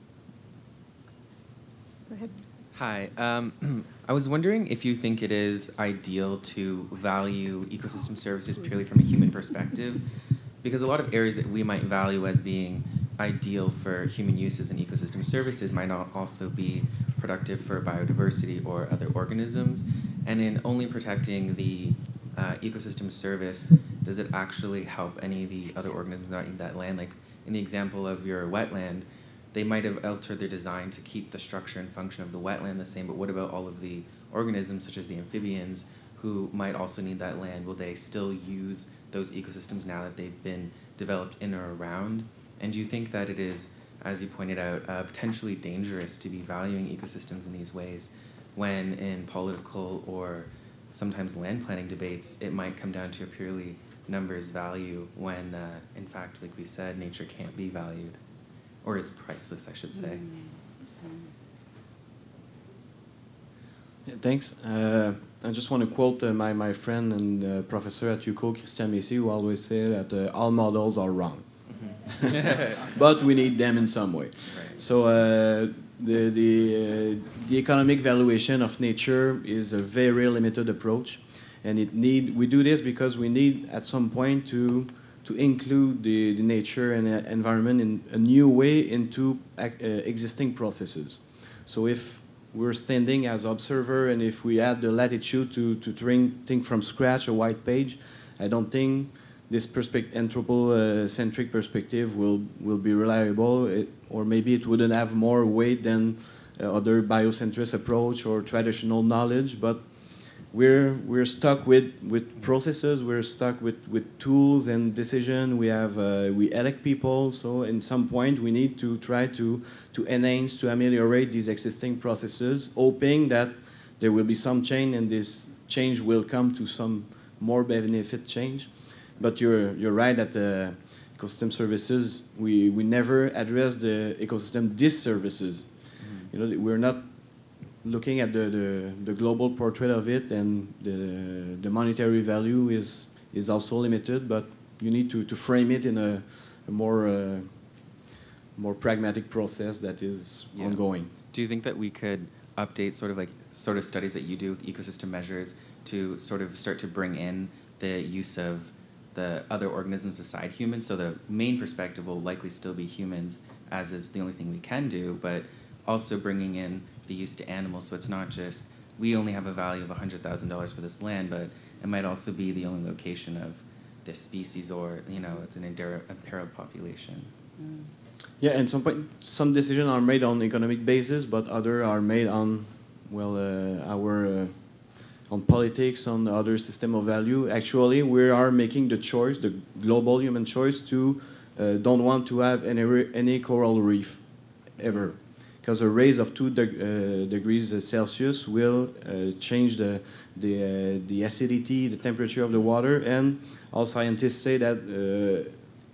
Go ahead. Hi. Um, I was wondering if you think it is ideal to value ecosystem services purely from a human perspective, because a lot of areas that we might value as being ideal for human uses and ecosystem services might not also be productive for biodiversity or other organisms. And in only protecting the uh, ecosystem service, does it actually help any of the other organisms not in that land? Like in the example of your wetland, they might have altered their design to keep the structure and function of the wetland the same, but what about all of the organisms, such as the amphibians, who might also need that land? Will they still use those ecosystems now that they've been developed in or around? And do you think that it is, as you pointed out, uh, potentially dangerous to be valuing ecosystems in these ways, when in political or sometimes land planning debates, it might come down to a purely numbers value when, uh, in fact, like we said, nature can't be valued? Or is priceless, I should say. Yeah, thanks. Uh, I just want to quote uh, my, my friend and uh, professor at U C O, Christian Messi, who always say that uh, all models are wrong. Mm-hmm. But we need them in some way. Right. So uh, the, the, uh, the economic valuation of nature is a very limited approach. And it need, we do this because we need at some point to to include the, the nature and uh, environment in a new way into uh, existing processes. So if we're standing as observer and if we add the latitude to, to think, think from scratch a white page, I don't think this perspective, anthropocentric perspective will, will be reliable, it, or maybe it wouldn't have more weight than uh, other biocentrist approach or traditional knowledge, but We're we're stuck with, with processes. We're stuck with, with tools and decision. We have uh, we elect people. So in some point we need to try to to enhance, to ameliorate these existing processes, hoping that there will be some change and this change will come to some more benefit change. But you're you're right that uh, ecosystem services, we we never address the ecosystem disservices. Mm-hmm. You know, we're not looking at the, the, the global portrait of it, and the, the monetary value is, is also limited, but you need to, to frame it in a, a more, uh, more pragmatic process that is yeah. ongoing. Do you think that we could update sort of like sort of studies that you do with ecosystem measures to sort of start to bring in the use of the other organisms beside humans? So the main perspective will likely still be humans, as is the only thing we can do, but also bringing in the use to animals, so it's not just we only have a value of one hundred thousand dollars for this land, but it might also be the only location of this species, or you know, it's an imperiled population. Mm. Yeah, and some point, some decisions are made on economic basis, but other are made on well uh, our uh, on politics, on the other system of value. Actually, we are making the choice, the global human choice, to uh, don't want to have any any coral reef ever. Because a raise of two deg uh, degrees Celsius will uh, change the the, uh, the acidity, the temperature of the water, and all scientists say that uh,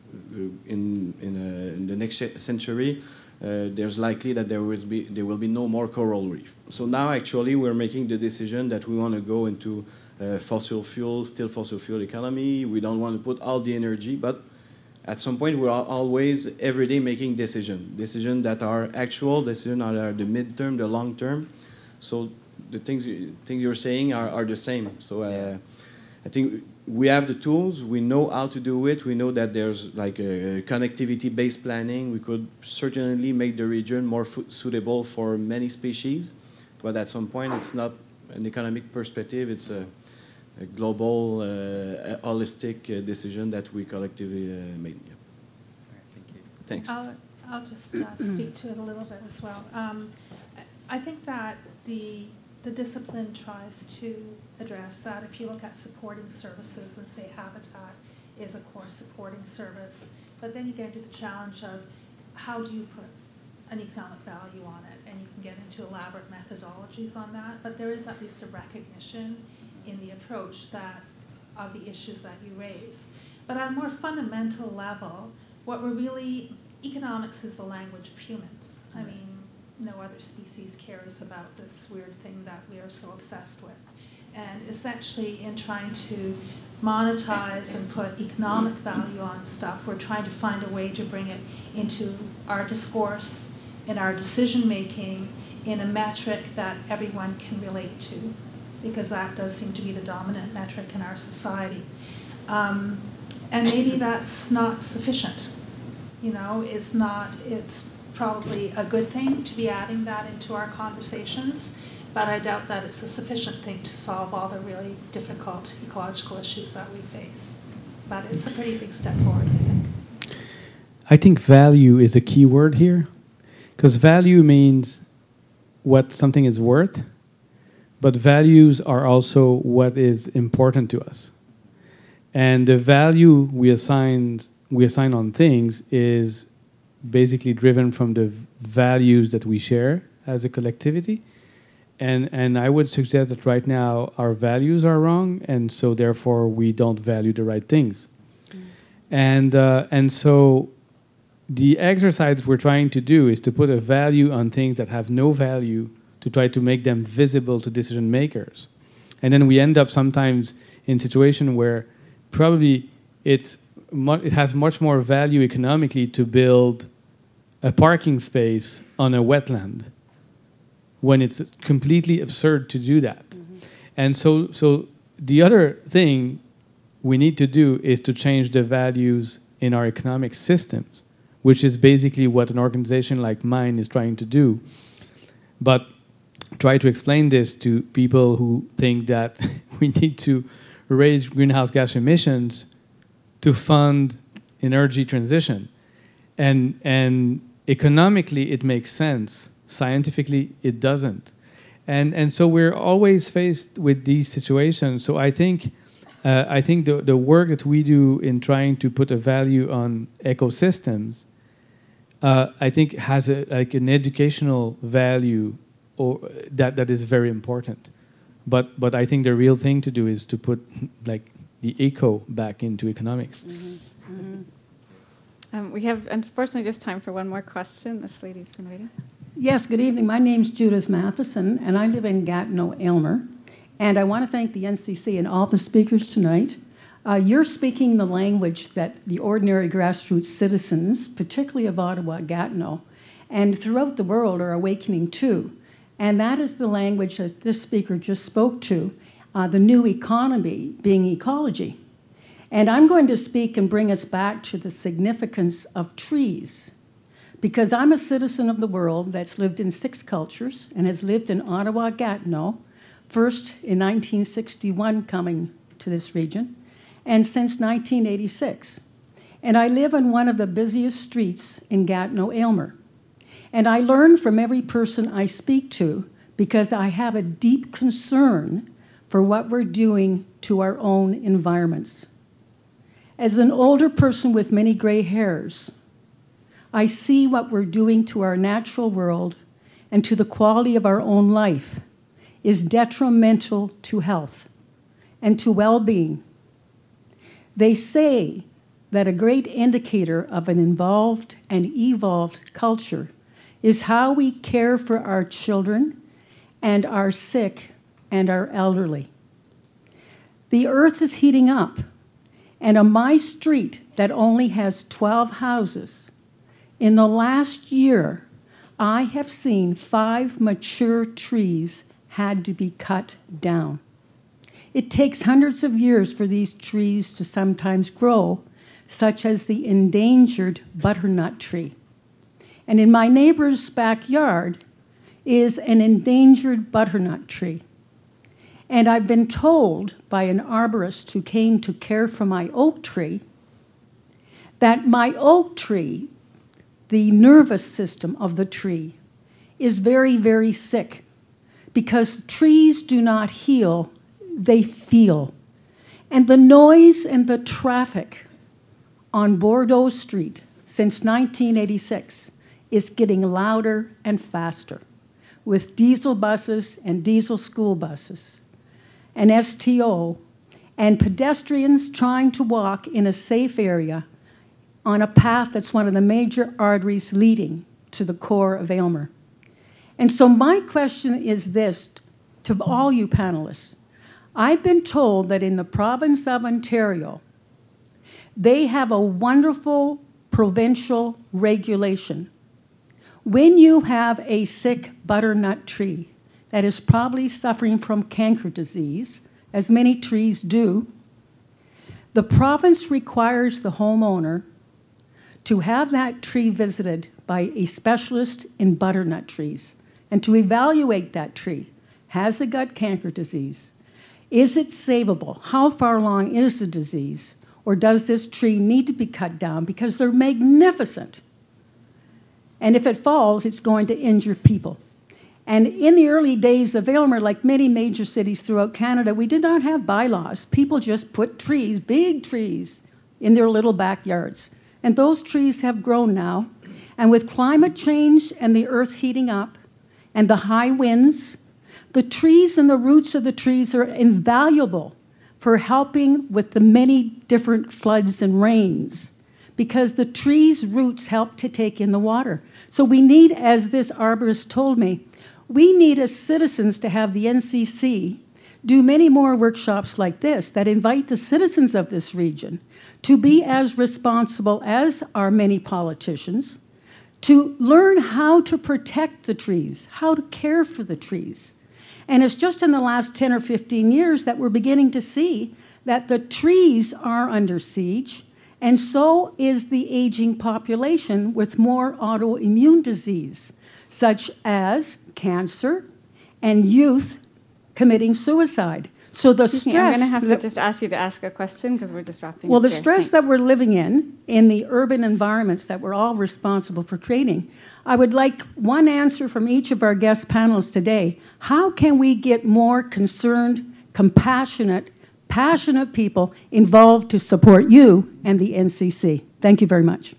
in in, uh, in the next century, uh, there's likely that there will be there will be no more coral reef. So now actually we're making the decision that we want to go into uh, fossil fuel, still fossil fuel economy. We don't want to put all the energy, but at some point, we're always, every day, making decisions. Decisions that are actual, decisions that are the midterm, the long term. So the things, things you're saying are, are the same. So uh, I think we have the tools. We know how to do it. We know that there's like a connectivity-based planning. We could certainly make the region more suitable for many species. but at some point, it's not an economic perspective. It's a, a global, uh, holistic uh, decision that we collectively uh, made. Yeah. Thank you. Thanks. I'll, I'll just uh, speak to it a little bit as well. Um, I think that the the discipline tries to address that. If you look at supporting services and say habitat is a core supporting service, but then you get into the challenge of how do you put an economic value on it, and you can get into elaborate methodologies on that, but there is at least a recognition in the approach that of the issues that you raise. But on a more fundamental level, what we're really, economics is the language of humans. I mean, no other species cares about this weird thing that we are so obsessed with. And essentially, in trying to monetize and put economic value on stuff, we're trying to find a way to bring it into our discourse, in our decision-making, in a metric that everyone can relate to, because that does seem to be the dominant metric in our society. Um, and maybe that's not sufficient. You know, it's not, it's probably a good thing to be adding that into our conversations, but I doubt that it's a sufficient thing to solve all the really difficult ecological issues that we face. But it's a pretty big step forward, I think. I think value is a key word here, because value means what something is worth, but values are also what is important to us. And the value we assign, we assign on things is basically driven from the values that we share as a collectivity. And, and I would suggest that right now our values are wrong, and so therefore we don't value the right things. Mm. And, uh, and so the exercise we're trying to do is to put a value on things that have no value, to try to make them visible to decision makers. And then we end up sometimes in a situation where probably it's it has much more value economically to build a parking space on a wetland, when it's completely absurd to do that. Mm-hmm. And so, so the other thing we need to do is to change the values in our economic systems, which is basically what an organization like mine is trying to do. But try to explain this to people who think that we need to raise greenhouse gas emissions to fund energy transition. And, and economically, it makes sense. Scientifically, it doesn't. And, and so we're always faced with these situations. So I think, uh, I think the, the work that we do in trying to put a value on ecosystems, uh, I think has a, like an educational value or that, that is very important. But, but I think the real thing to do is to put like the eco back into economics. Mm-hmm. Mm-hmm. Um, we have, unfortunately, just time for one more question. This lady's been waiting. Yes, good evening. My name's Judith Matheson, and I live in Gatineau, Aylmer. And I want to thank the N C C and all the speakers tonight. Uh, you're speaking the language that the ordinary grassroots citizens, particularly of Ottawa, Gatineau, and throughout the world are awakening to. And that is the language that this speaker just spoke to, uh, the new economy being ecology. And I'm going to speak and bring us back to the significance of trees, because I'm a citizen of the world that's lived in six cultures and has lived in Ottawa, Gatineau, first in nineteen sixty-one coming to this region, and since nineteen eighty-six. And I live on one of the busiest streets in Gatineau, Aylmer. And I learn from every person I speak to because I have a deep concern for what we're doing to our own environments. As an older person with many gray hairs, I see what we're doing to our natural world and to the quality of our own life is detrimental to health and to well-being. They say that a great indicator of an involved and evolved culture is how we care for our children and our sick and our elderly. The earth is heating up, and on my street that only has twelve houses, in the last year, I have seen five mature trees had to be cut down. It takes hundreds of years for these trees to sometimes grow, such as the endangered butternut tree. And in my neighbor's backyard is an endangered butternut tree. And I've been told by an arborist who came to care for my oak tree that my oak tree, the nervous system of the tree, is very, very sick because trees do not heal, they feel. And the noise and the traffic on Bordeaux Street since nineteen eighty-six is getting louder and faster with diesel buses and diesel school buses and S T O and pedestrians trying to walk in a safe area on a path that's one of the major arteries leading to the core of Aylmer. And so my question is this to all you panelists. I've been told that in the province of Ontario, they have a wonderful provincial regulation. When you have a sick butternut tree that is probably suffering from canker disease, as many trees do, the province requires the homeowner to have that tree visited by a specialist in butternut trees and to evaluate that tree. Has it got canker disease? Is it savable? How far along is the disease? Or does this tree need to be cut down because they're magnificent? And if it falls, it's going to injure people. And in the early days of Aylmer, like many major cities throughout Canada, we did not have bylaws. People just put trees, big trees, in their little backyards. And those trees have grown now. And with climate change and the earth heating up and the high winds, the trees and the roots of the trees are invaluable for helping with the many different floods and rains because the trees' roots help to take in the water. So we need, as this arborist told me, we need as citizens to have the N C C do many more workshops like this that invite the citizens of this region to be as responsible as our many politicians, to learn how to protect the trees, how to care for the trees. And it's just in the last ten or fifteen years that we're beginning to see that the trees are under siege, and so is the aging population with more autoimmune disease, such as cancer and youth committing suicide. So the Excuse stress... me, I'm going to have to that- just ask you to ask a question because we're just wrapping well, up the here. stress Thanks. that we're living in, in the urban environments that we're all responsible for creating, I would like one answer from each of our guest panelists today. How can we get more concerned, compassionate, passionate people involved to support you and the N C C? Thank you very much.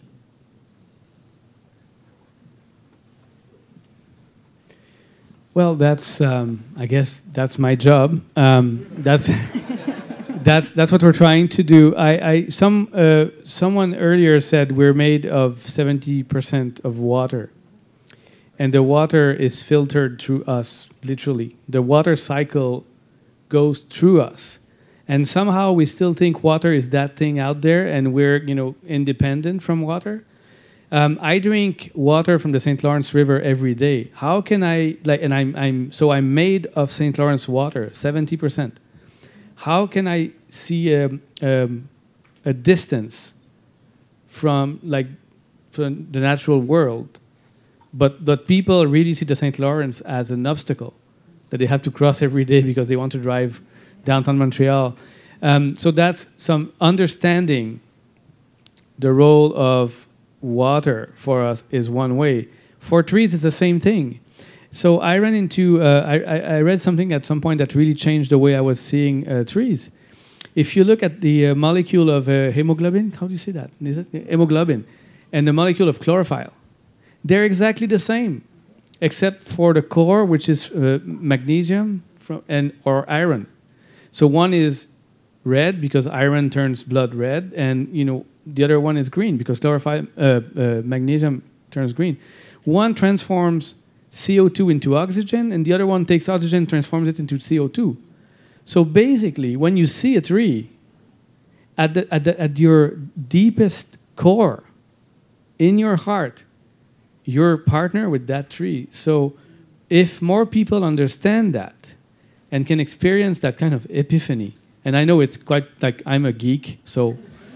Well, that's, um, I guess that's my job. Um, that's, that's, that's what we're trying to do. I, I, some, uh, someone earlier said we're made of seventy percent of water. And the water is filtered through us, literally. The water cycle goes through us. And somehow we still think water is that thing out there and we're, you know, independent from water. Um, I drink water from the Saint Lawrence River every day. How can I, like, and I'm, I'm, so I'm made of Saint Lawrence water, seventy percent. How can I see a, um, a distance from, like, from the natural world, but, but people really see the Saint Lawrence as an obstacle that they have to cross every day because they want to drive downtown Montreal. Um, so that's some understanding the role of water for us is one way. For trees, it's the same thing. So I ran into, uh, I, I read something at some point that really changed the way I was seeing uh, trees. If you look at the uh, molecule of uh, hemoglobin, how do you say that? Is it hemoglobin? And the molecule of chlorophyll, they're exactly the same, except for the core, which is uh, magnesium from, and or iron. So one is red because iron turns blood red, and you know the other one is green because chlorophyll, uh, uh, magnesium turns green. One transforms C O two into oxygen, and the other one takes oxygen and transforms it into C O two. So basically, when you see a tree, at, the, at, the, at your deepest core, in your heart, you're partner with that tree. So if more people understand that and can experience that kind of epiphany, and I know it's quite like I'm a geek, so...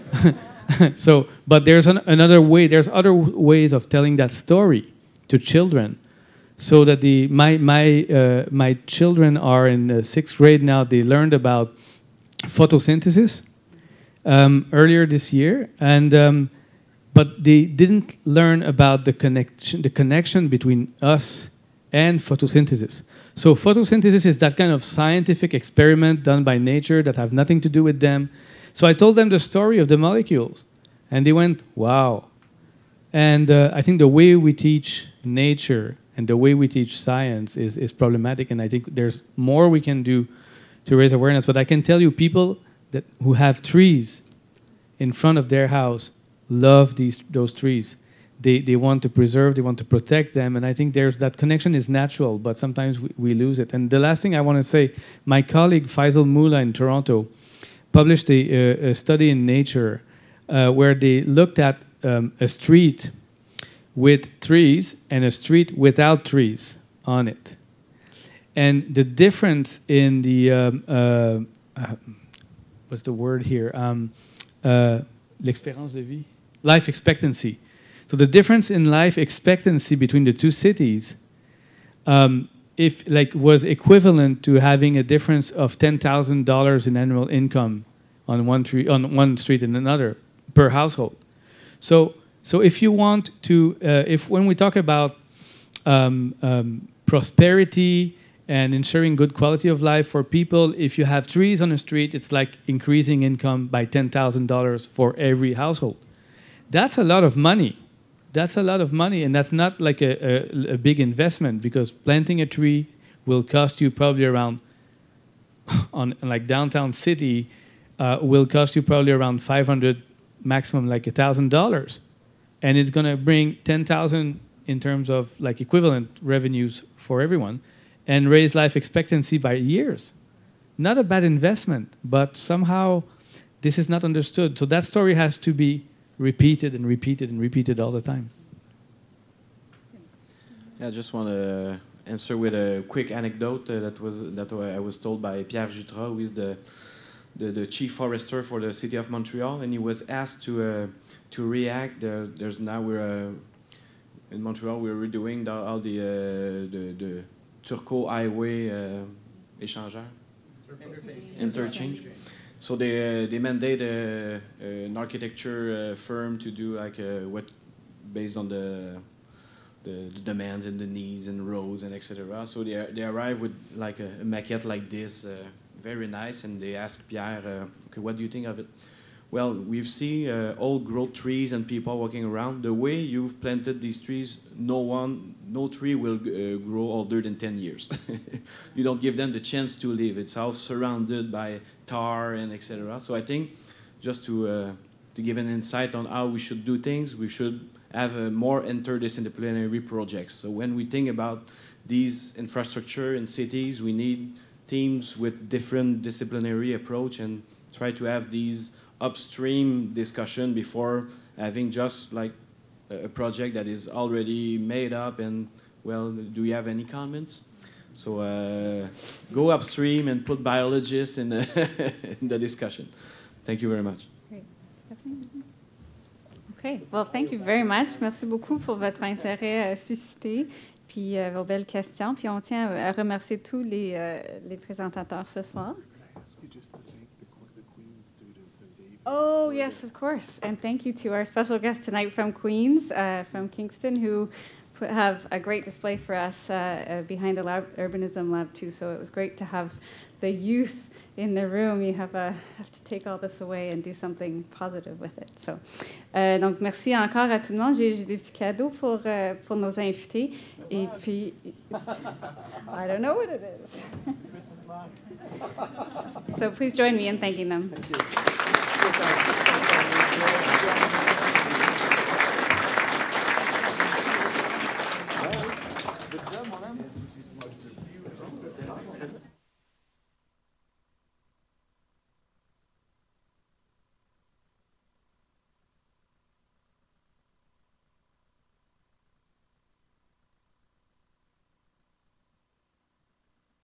so, but there's an, another way, there's other ways of telling that story to children so that the my my uh, my children are in the sixth grade now. They learned about photosynthesis um, earlier this year, and um, but they didn't learn about the connection the connection between us and photosynthesis. So photosynthesis is that kind of scientific experiment done by nature that have nothing to do with them. So I told them the story of the molecules, and they went, "Wow!" And uh, I think the way we teach nature and the way we teach science is, is problematic, and I think there's more we can do to raise awareness. But I can tell you, people that who have trees in front of their house love these those trees. They, they want to preserve, they want to protect them, and I think there's that connection is natural, but sometimes we, we lose it. And the last thing I want to say, my colleague Faisal Mula in Toronto published a, a study in Nature uh, where they looked at um, a street with trees and a street without trees on it. And the difference in the, um, uh, uh, what's the word here? Um, uh, L'espérance de vie? Life expectancy. So the difference in life expectancy between the two cities um, if, like, was equivalent to having a difference of ten thousand dollars in annual income on one, tree, on one street and another per household. So, so if you want to, uh, if when we talk about um, um, prosperity and ensuring good quality of life for people, if you have trees on the street, it's like increasing income by ten thousand dollars for every household. That's a lot of money. That's a lot of money, and that's not like a, a, a big investment, because planting a tree will cost you probably around, on like downtown city, uh, will cost you probably around five hundred, maximum like a thousand dollars, and it's going to bring ten thousand in terms of like equivalent revenues for everyone, and raise life expectancy by years. Not a bad investment, but somehow this is not understood. So that story has to be repeated and repeated and repeated all the time. Yeah, I just want to answer with a quick anecdote uh, that was that I was told by Pierre Jutras, who is the, the the chief forester for the city of Montreal, and he was asked to uh, to react. Uh, there's now we're uh, in Montreal we're redoing the, all the uh, the, the Turcot Highway uh, échangeur interchange. interchange. So they uh, they mandate uh, uh, an architecture uh, firm to do like uh, what based on the, the the demands and the needs and roads and et cetera. So they they arrive with like a, a maquette like this, uh, very nice, and they ask Pierre, uh, okay, what do you think of it? Well, we've seen uh, old growth trees and people walking around. The way you've planted these trees, no one, no tree will uh, grow older than ten years. You don't give them the chance to live. It's all surrounded by tar and et cetera. So I think just to uh, to give an insight on how we should do things, we should have a more interdisciplinary projects. So when we think about these infrastructure in cities, we need teams with different disciplinary approach and try to have these upstream discussion before having just like a project that is already made up. And well, do you have any comments? So uh, go upstream and put biologists in the, in the discussion. Thank you very much. Great. Stephanie? Okay. Well, thank you very much. Merci beaucoup pour votre intérêt euh, suscité, puis euh, vos belles questions. Puis on tient à remercier tous les, euh, les présentateurs ce soir. Oh, yes, of course. And thank you to our special guest tonight from Queens, uh, from Kingston, who put, have a great display for us uh, uh, behind the lab, Urbanism Lab, too. So it was great to have the youth in the room. You have, uh, have to take all this away and do something positive with it. So, euh, donc, merci encore à tout le monde. J'ai, j'ai des petits cadeaux pour, euh, pour nos invités. Et puis, I don't know what it is. So please join me in thanking them. Thank you.